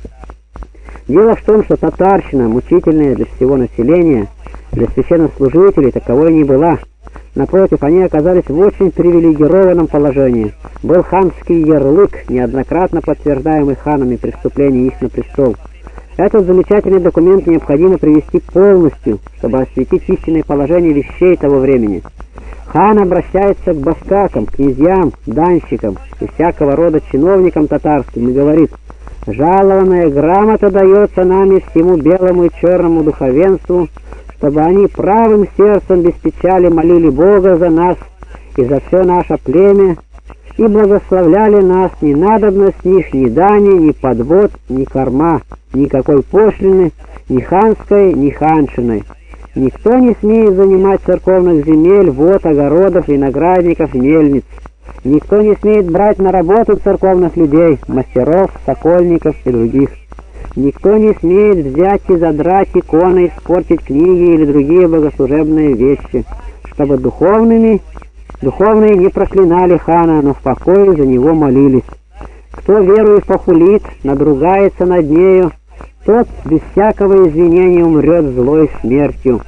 A: Дело в том, что татарщина, мучительная для всего населения, для священнослужителей таковой не была. Напротив, они оказались в очень привилегированном положении. Был ханский ярлык, неоднократно подтверждаемый ханами преступления их на престол. Этот замечательный документ необходимо привести полностью, чтобы осветить истинное положение вещей того времени. Хан обращается к баскакам, князьям, данщикам и всякого рода чиновникам татарским и говорит: «Жалованная грамота дается нами всему белому и черному духовенству, чтобы они правым сердцем без печали молили Бога за нас и за все наше племя, и благословляли нас, не надобно с них ни дани, ни подвод, ни корма, никакой пошлины, ни ханской, ни ханшиной. Никто не смеет занимать церковных земель, вод, огородов, виноградников, мельниц. Никто не смеет брать на работу церковных людей, мастеров, сокольников и других. Никто не смеет взять и задрать иконы, испортить книги или другие богослужебные вещи, чтобы духовными, духовные не проклинали хана, но в покое за него молились. Кто верою похулит, надругается над нею, тот без всякого извинения умрет злой смертью.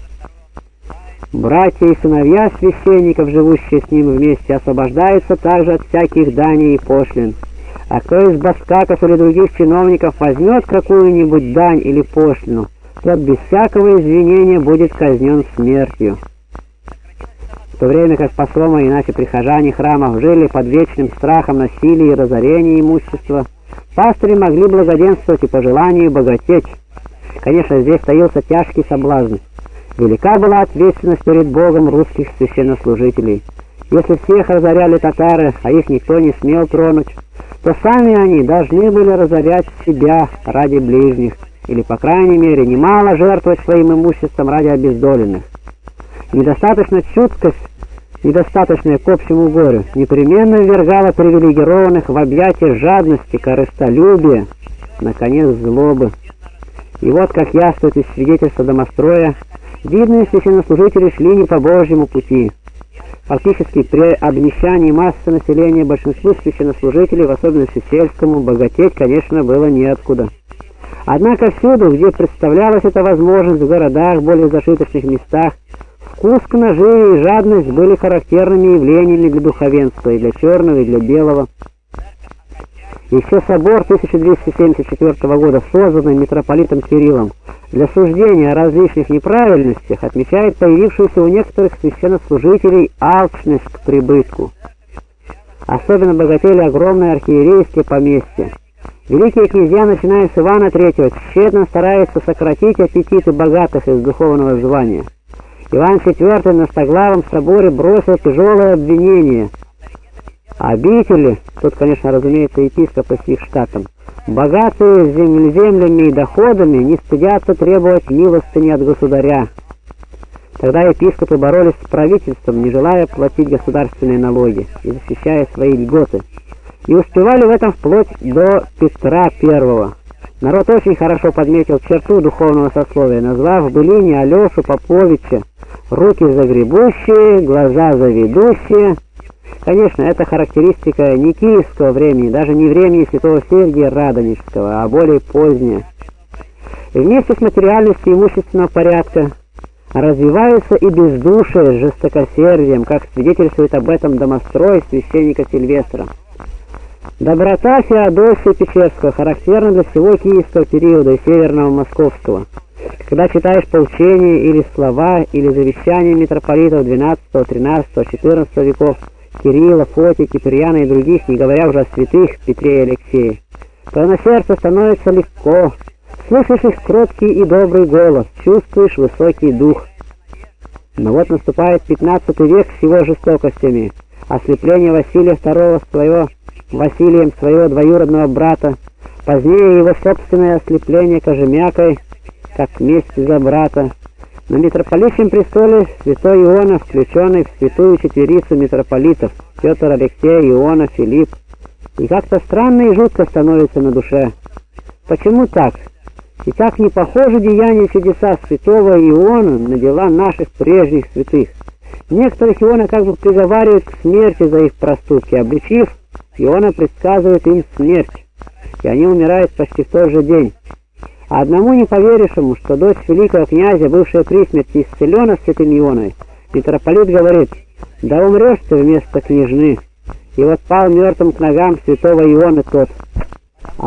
A: Братья и сыновья священников, живущие с ним вместе, освобождаются также от всяких даний и пошлин. А кто из баскаков или других чиновников возьмет какую-нибудь дань или пошлину, тот без всякого извинения будет казнен смертью». В то время как послом, а иначе прихожане храмов жили под вечным страхом насилия и разорения имущества, пастыри могли благоденствовать и по желанию богатеть. Конечно, здесь таился тяжкий соблазн. Велика была ответственность перед Богом русских священнослужителей. если всех разоряли татары, а их никто не смел тронуть, то сами они должны были разорять себя ради ближних, или, по крайней мере, немало жертвовать своим имуществом ради обездоленных. Недостаточно чуткость, недостаточная к общему горю, непременно ввергала привилегированных в объятия жадности, корыстолюбия, наконец, злобы. И вот, как яствует из свидетельства домостроя, видные священнослужители шли не по Божьему пути. Фактически, при обнищании массы населения большинству священнослужителей, в особенности сельскому, богатеть, конечно, было неоткуда. Однако всюду, где представлялась эта возможность, в городах, более зажиточных местах, вкус к наживе и жадность были характерными явлениями для духовенства, и для черного, и для белого. Еще собор тысяча двести семьдесят четвёртого года, созданный митрополитом Кириллом для суждения о различных неправильностях, отмечает появившуюся у некоторых священнослужителей алчность к прибытку. Особенно богатели огромные архиерейские поместья. Великие князья, начиная с Ивана Третьего, тщетно стараются сократить аппетиты богатых из духовного звания. Иван Четвертый на Стоглавом соборе бросил тяжелое обвинение. Обители, тут, конечно, разумеется, епископы с их штатом, богатые земля, землями и доходами, не стыдятся требовать милостыни от государя. Тогда епископы боролись с правительством, не желая платить государственные налоги и защищая свои льготы, и успевали в этом вплоть до Петра Первого. Народ очень хорошо подметил черту духовного сословия, назвав в былине Алешу Поповича «руки загребущие, глаза заведущие». Конечно, это характеристика не киевского времени, даже не времени святого Сергия Радонежского, а более поздняя. И вместе с материальностью имущественного порядка развивается и бездушие с жестокосердием, как свидетельствует об этом домострой священника Сильвестра. Доброта Феодосия Печерского характерна для всего киевского периода и северного московского. Когда читаешь поучения или слова, или завещания митрополитов двенадцатого, тринадцатого, четырнадцатого веков, Кирилла, Фотия, Киприана и других, не говоря уже о святых Петре и Алексее, то на сердце становится легко, слышишь их кроткий и добрый голос, чувствуешь высокий дух. Но вот наступает пятнадцатый век с его жестокостями, ослепление Василия Второго своего, Василием своего двоюродного брата, позднее его собственное ослепление Кожемякой, как месть за брата. На митрополичьем престоле святой Иона, включенный в святую четверицу митрополитов, Петр, Алексей, Иона, Филипп. И как-то странно и жутко становится на душе. Почему так? И как не похожи деяния чудеса святого Иона на дела наших прежних святых. Некоторых Иона как бы приговаривают к смерти за их проступки, обличив, Иона предсказывает им смерть, и они умирают почти в тот же день. А одному не поверившему, что дочь великого князя, бывшая при смерти, исцелена святым Ионой, митрополит говорит: «Да умрешь ты вместо княжны». И вот пал мертвым к ногам святого Ионы тот. А,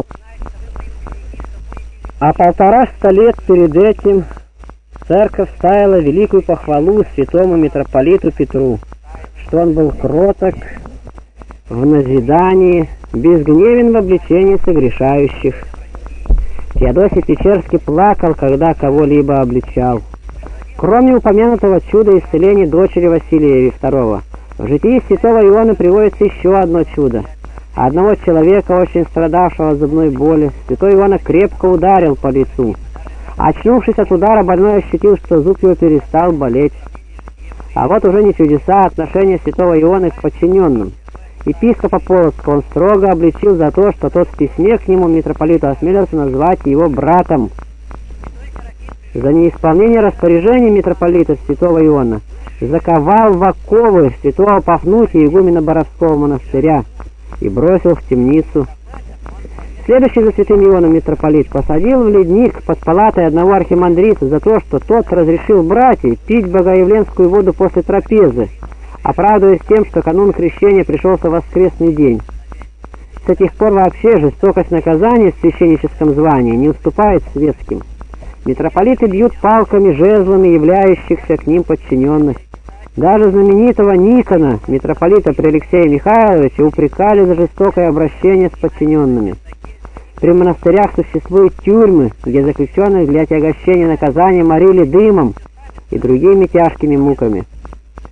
A: а полтораста лет перед этим церковь ставила великую похвалу святому митрополиту Петру, что он был кроток в назидании, безгневен в обличении согрешающих. Феодосий Печерский плакал, когда кого-либо обличал. Кроме упомянутого чуда исцеления дочери Василия Второго, в житии святого Иона приводится еще одно чудо. Одного человека, очень страдавшего от зубной боли, святой Иона крепко ударил по лицу. Очнувшись от удара, больной ощутил, что зуб его перестал болеть. А вот уже не чудеса, а отношение святого Ионы к подчиненным. Епископа Полоцкого он строго обличил за то, что тот в письме к нему, митрополиту, осмелился назвать его братом. За неисполнение распоряжений митрополита святого Иона заковал в оковы святого Пафнутия, игумена Боровского монастыря, и бросил в темницу. Следующий за святым Ионом митрополит посадил в ледник под палатой одного архимандрита за то, что тот разрешил братьям пить богоявленскую воду после трапезы, оправдываясь тем, что канун крещения пришелся в воскресный день. С этих пор вообще жестокость наказания в священническом звании не уступает светским. Митрополиты бьют палками, жезлами являющихся к ним подчиненных. Даже знаменитого Никона, митрополита при Алексее Михайловиче, упрекали за жестокое обращение с подчиненными. При монастырях существуют тюрьмы, где заключенных для отягощения наказания морили дымом и другими тяжкими муками.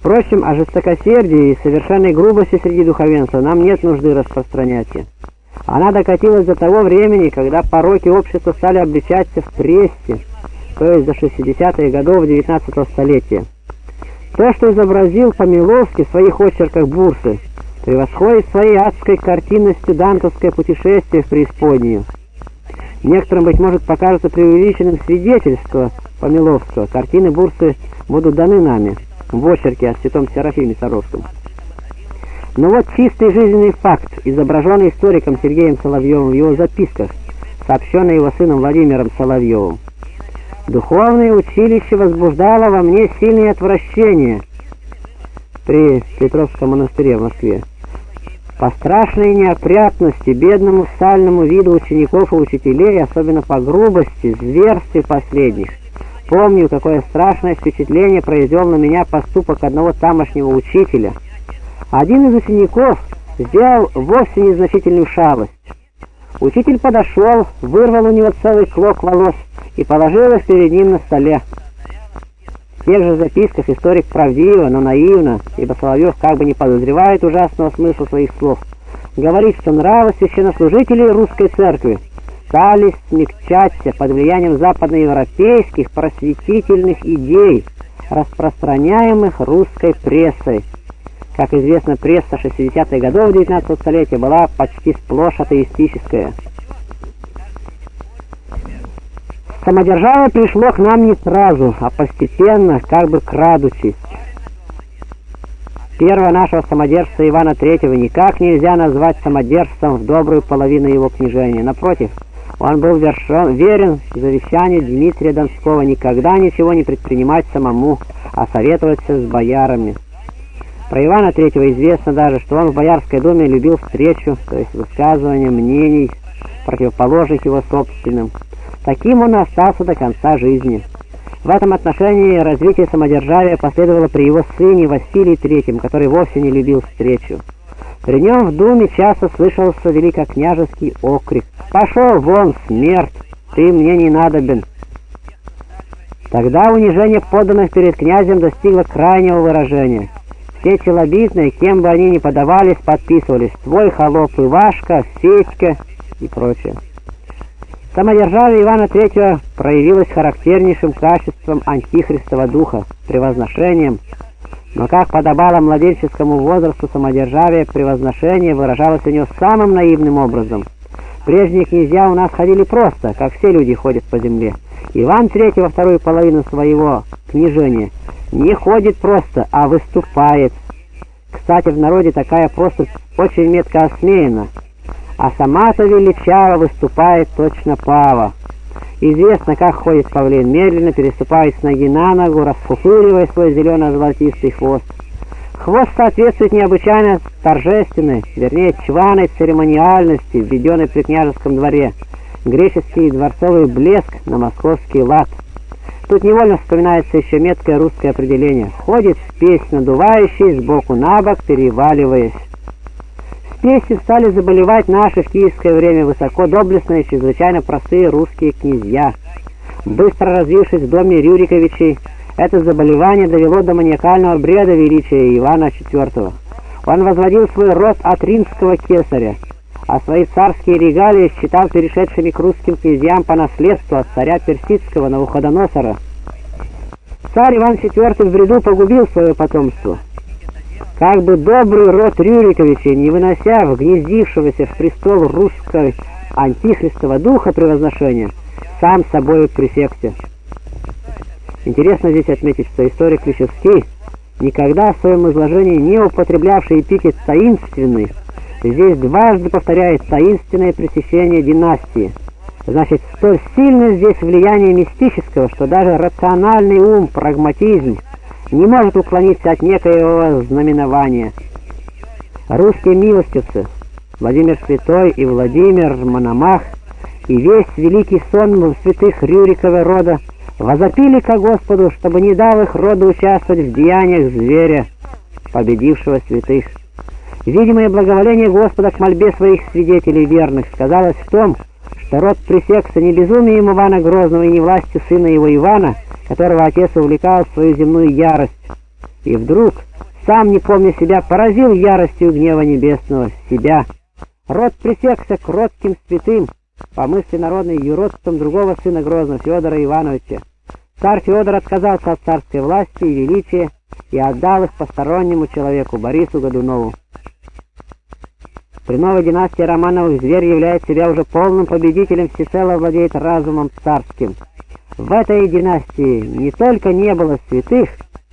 A: Впрочем, о жестокосердии и совершенной грубости среди духовенства нам нет нужды распространять. Она докатилась до того времени, когда пороки общества стали обличаться в прессе, то есть до шестидесятых годов девятнадцатого столетия. То, что изобразил Помиловский в своих очерках Бурсы, превосходит своей адской картинностью дантовское путешествие в преисподнюю. Некоторым, быть может, покажется преувеличенным свидетельство Помиловского. Картины Бурсы будут даны нами в очерке о святом Серафиме Саровском. Но вот чистый жизненный факт, изображенный историком Сергеем Соловьевым в его записках, сообщенный его сыном Владимиром Соловьевым. Духовное училище возбуждало во мне сильное отвращение при Петровском монастыре в Москве. По страшной неопрятности, бедному сальному виду учеников и учителей, особенно по грубости, зверстве последних. Помню, какое страшное впечатление произвел на меня поступок одного тамошнего учителя. Один из учеников сделал вовсе незначительную шалость. Учитель подошел, вырвал у него целый клок волос и положил их перед ним на столе. В тех же записках историк правдиво, но наивно, ибо Соловьев как бы не подозревает ужасного смысла своих слов, говорит, что нравы священнослужителей русской церкви стали смягчаться под влиянием западноевропейских просветительных идей, распространяемых русской прессой. Как известно, пресса шестидесятых годов девятнадцатого столетия была почти сплошь атеистическая. Самодержавие пришло к нам не сразу, а постепенно, как бы крадучись. Первого нашего самодержца Ивана Третьего никак нельзя назвать самодержцем в добрую половину его княжения. Напротив, он был вершен, верен завещанию Дмитрия Донского никогда ничего не предпринимать самому, а советоваться с боярами. Про Ивана Третьего известно даже, что он в Боярской думе любил встречу, то есть высказывание мнений, противоположных его собственным. Таким он остался до конца жизни. В этом отношении развитие самодержавия последовало при его сыне Василии Третьем, который вовсе не любил встречу. При нем в думе часто слышался великокняжеский окрик: «Пошел вон, смерть! Ты мне не надобен!» Тогда унижение подданных перед князем достигло крайнего выражения. Все челобитные, кем бы они ни подавались, подписывались: «Твой холоп Ивашка, Федька» и прочее. Самодержавие Ивана Третьего проявилось характернейшим качеством антихристова духа, превозношением. Но, как подобало младенческому возрасту самодержавия, превозношение выражалось у него самым наивным образом. Прежние князья у нас ходили просто, как все люди ходят по земле. Иван Третий во вторую половину своего княжения не ходит просто, а выступает. Кстати, в народе такая поступь очень метко осмеяна, а сама-то величаво выступает точно пава. Известно, как ходит павлин: медленно переступает с ноги на ногу, расфуфыривая свой зелено-золотистый хвост. Хвост соответствует необычайно торжественной, вернее, чваной церемониальности, введенной при княжеском дворе. Греческий дворцовый блеск на московский лад. Тут невольно вспоминается еще меткое русское определение: ходит спесь, надувающий сбоку на бок, переваливаясь. Спесью стали заболевать наши в киевское время высоко доблестные, чрезвычайно простые русские князья. Быстро развившись в доме Рюриковичей, это заболевание довело до маниакального бреда величия Ивана Четвертого. Он возводил свой род от римского кесаря, а свои царские регалии считал перешедшими к русским князьям по наследству от царя персидского Навуходоносора. Царь Иван Четвертый в бреду погубил свое потомство. Как бы добрый род Рюриковичей, не вынося вгнездившегося в престол русской антихристова духа превозношения, сам собою пресекся. Интересно здесь отметить, что историк Ключевский, никогда в своем изложении не употреблявший эпитет «таинственный», здесь дважды повторяет таинственное пресечение династии. Значит, столь сильно здесь влияние мистического, что даже рациональный ум, прагматизм не может уклониться от некоего знаменования. Русские милостивцы, Владимир Святой и Владимир Мономах, и весь великий сон святых Рюрикова рода возопили ко Господу, чтобы не дал их роду участвовать в деяниях зверя, победившего святых. Видимое благоволение Господа к мольбе своих свидетелей верных сказалось в том, что род пресекся не безумием Ивана Грозного и не властью сына его Ивана, которого отец увлекал в свою земную ярость. И вдруг сам, не помня себя, поразил яростью гнева небесного себя. Род пресекся кротким святым, по мысли народной юродством другого сына Грозного, Федора Ивановича. Царь Федор отказался от царской власти и величия и отдал их постороннему человеку, Борису Годунову. При новой династии Романовых зверь являет себя уже полным победителем, всецело владеет разумом царским. В этой династии не только не было святых,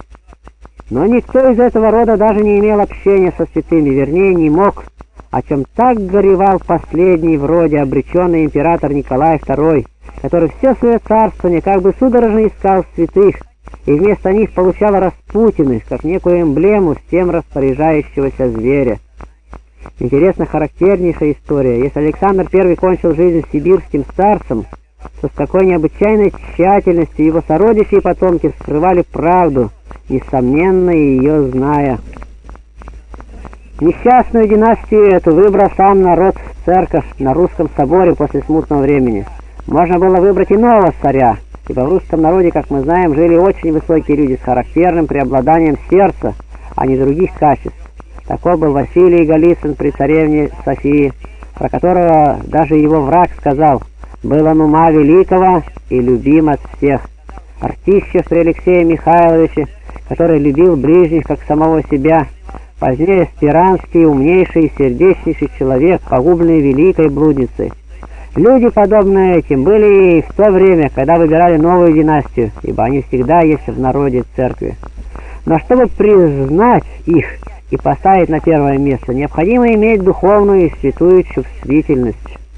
A: но никто из этого рода даже не имел общения со святыми, вернее, не мог, о чем так горевал последний вроде обреченный император Николай второй, который все свое царствование как бы судорожно искал святых, и вместо них получал распутиных, как некую эмблему с тем распоряжающегося зверя. Интересно, характернейшая история. Если Александр Первый кончил жизнь сибирским старцем, то с какой необычайной тщательностью его сородичи и потомки скрывали правду, несомненно ее зная. Несчастную династию эту выбрал сам народ в церковь на русском соборе после смутного времени. Можно было выбрать иного царя, ибо в русском народе, как мы знаем, жили очень высокие люди с характерным преобладанием сердца, а не других качеств. Такой был Василий Голицын при царевне Софии, про которого даже его враг сказал: «Был он ума великого и любим от всех». Ртищев при Алексее Михайловиче, который любил ближних как самого себя. Позднее Спиранский, умнейший и сердечнейший человек, погубленный великой блудницей. Люди, подобные этим, были и в то время, когда выбирали новую династию, ибо они всегда есть в народе церкви. Но чтобы признать их и поставить на первое место, необходимо иметь духовную и святую чувствительность.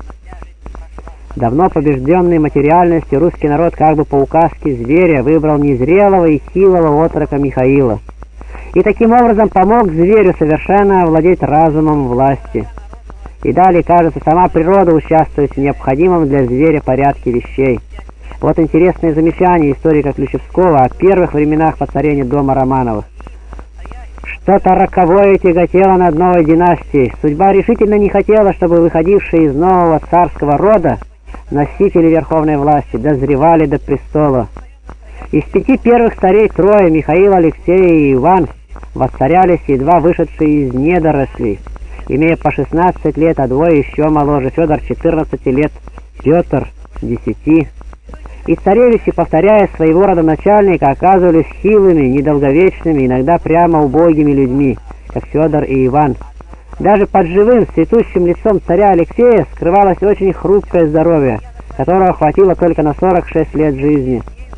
A: Давно побежденный материальностью, русский народ как бы по указке зверя выбрал незрелого и хилого отрока Михаила. И таким образом помог зверю совершенно овладеть разумом власти. И далее, кажется, сама природа участвует в необходимом для зверя порядке вещей. Вот интересное замечание историка Ключевского о первых временах воцарения дома Романовых. Что-то роковое тяготело над новой династией. Судьба решительно не хотела, чтобы выходившие из нового царского рода носители верховной власти дозревали до престола. Из пяти первых царей трое, Михаил, Алексей и Иван, воцарялись едва вышедшие из недорослей, имея по шестнадцать лет, а двое еще моложе, Федор четырнадцати лет, Петр десяти. И царевичи, повторяя своего родоначальника, оказывались хилыми, недолговечными, иногда прямо убогими людьми, как Федор и Иван. Даже под живым, цветущим лицом царя Алексея скрывалось очень хрупкое здоровье, которого хватило только на сорок шесть лет жизни.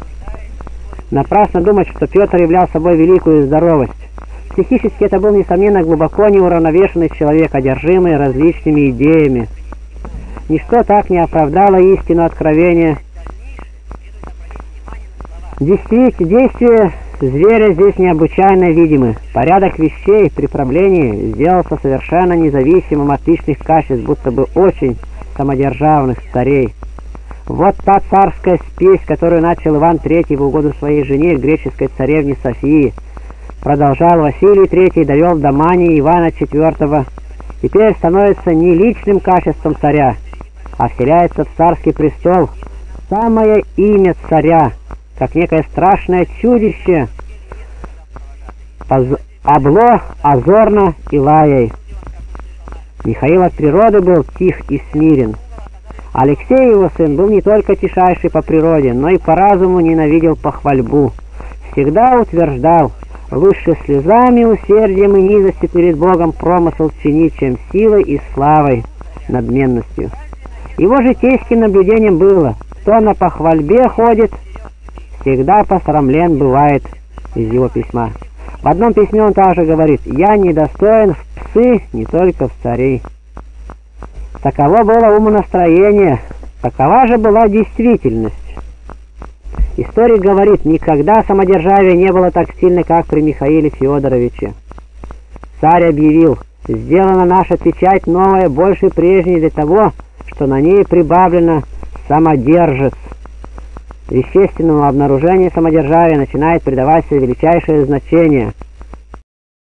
A: Напрасно думать, что Петр являл собой великую здоровость. Психически это был, несомненно, глубоко неуравновешенный человек, одержимый различными идеями. Ничто так не оправдало истину откровения. Действия зверя здесь необычайно видимы. Порядок вещей при правлении сделался совершенно независимым от личных качеств, будто бы очень самодержавных царей. Вот та царская спесь, которую начал Иван Третий в угоду своей жене, греческой царевне Софии, продолжал Василий Третий, довел до мании Ивана Четвертого. Теперь становится не личным качеством царя, а вселяется в царский престол самое имя царя, как некое страшное чудище, обло, озорно и лаяй. Михаил от природы был тих и смирен. Алексей, его сын, был не только тишайший по природе, но и по разуму ненавидел похвальбу. Всегда утверждал: лучше слезами, усердием и низостью перед Богом промысл чинить, чем силой и славой, надменностью. Его житейским наблюдением было: кто на похвальбе ходит, всегда посрамлен бывает, из его письма. В одном письме он также говорит: «Я недостоин в псы, не только в царей». Таково было умонастроение, такова же была действительность. Историк говорит: никогда самодержавие не было так сильно, как при Михаиле Федоровиче. Царь объявил: сделана наша печать новая, больше прежней для того, что на ней прибавлено самодержец. Вещественному обнаружению самодержавия начинает придаваться величайшее значение.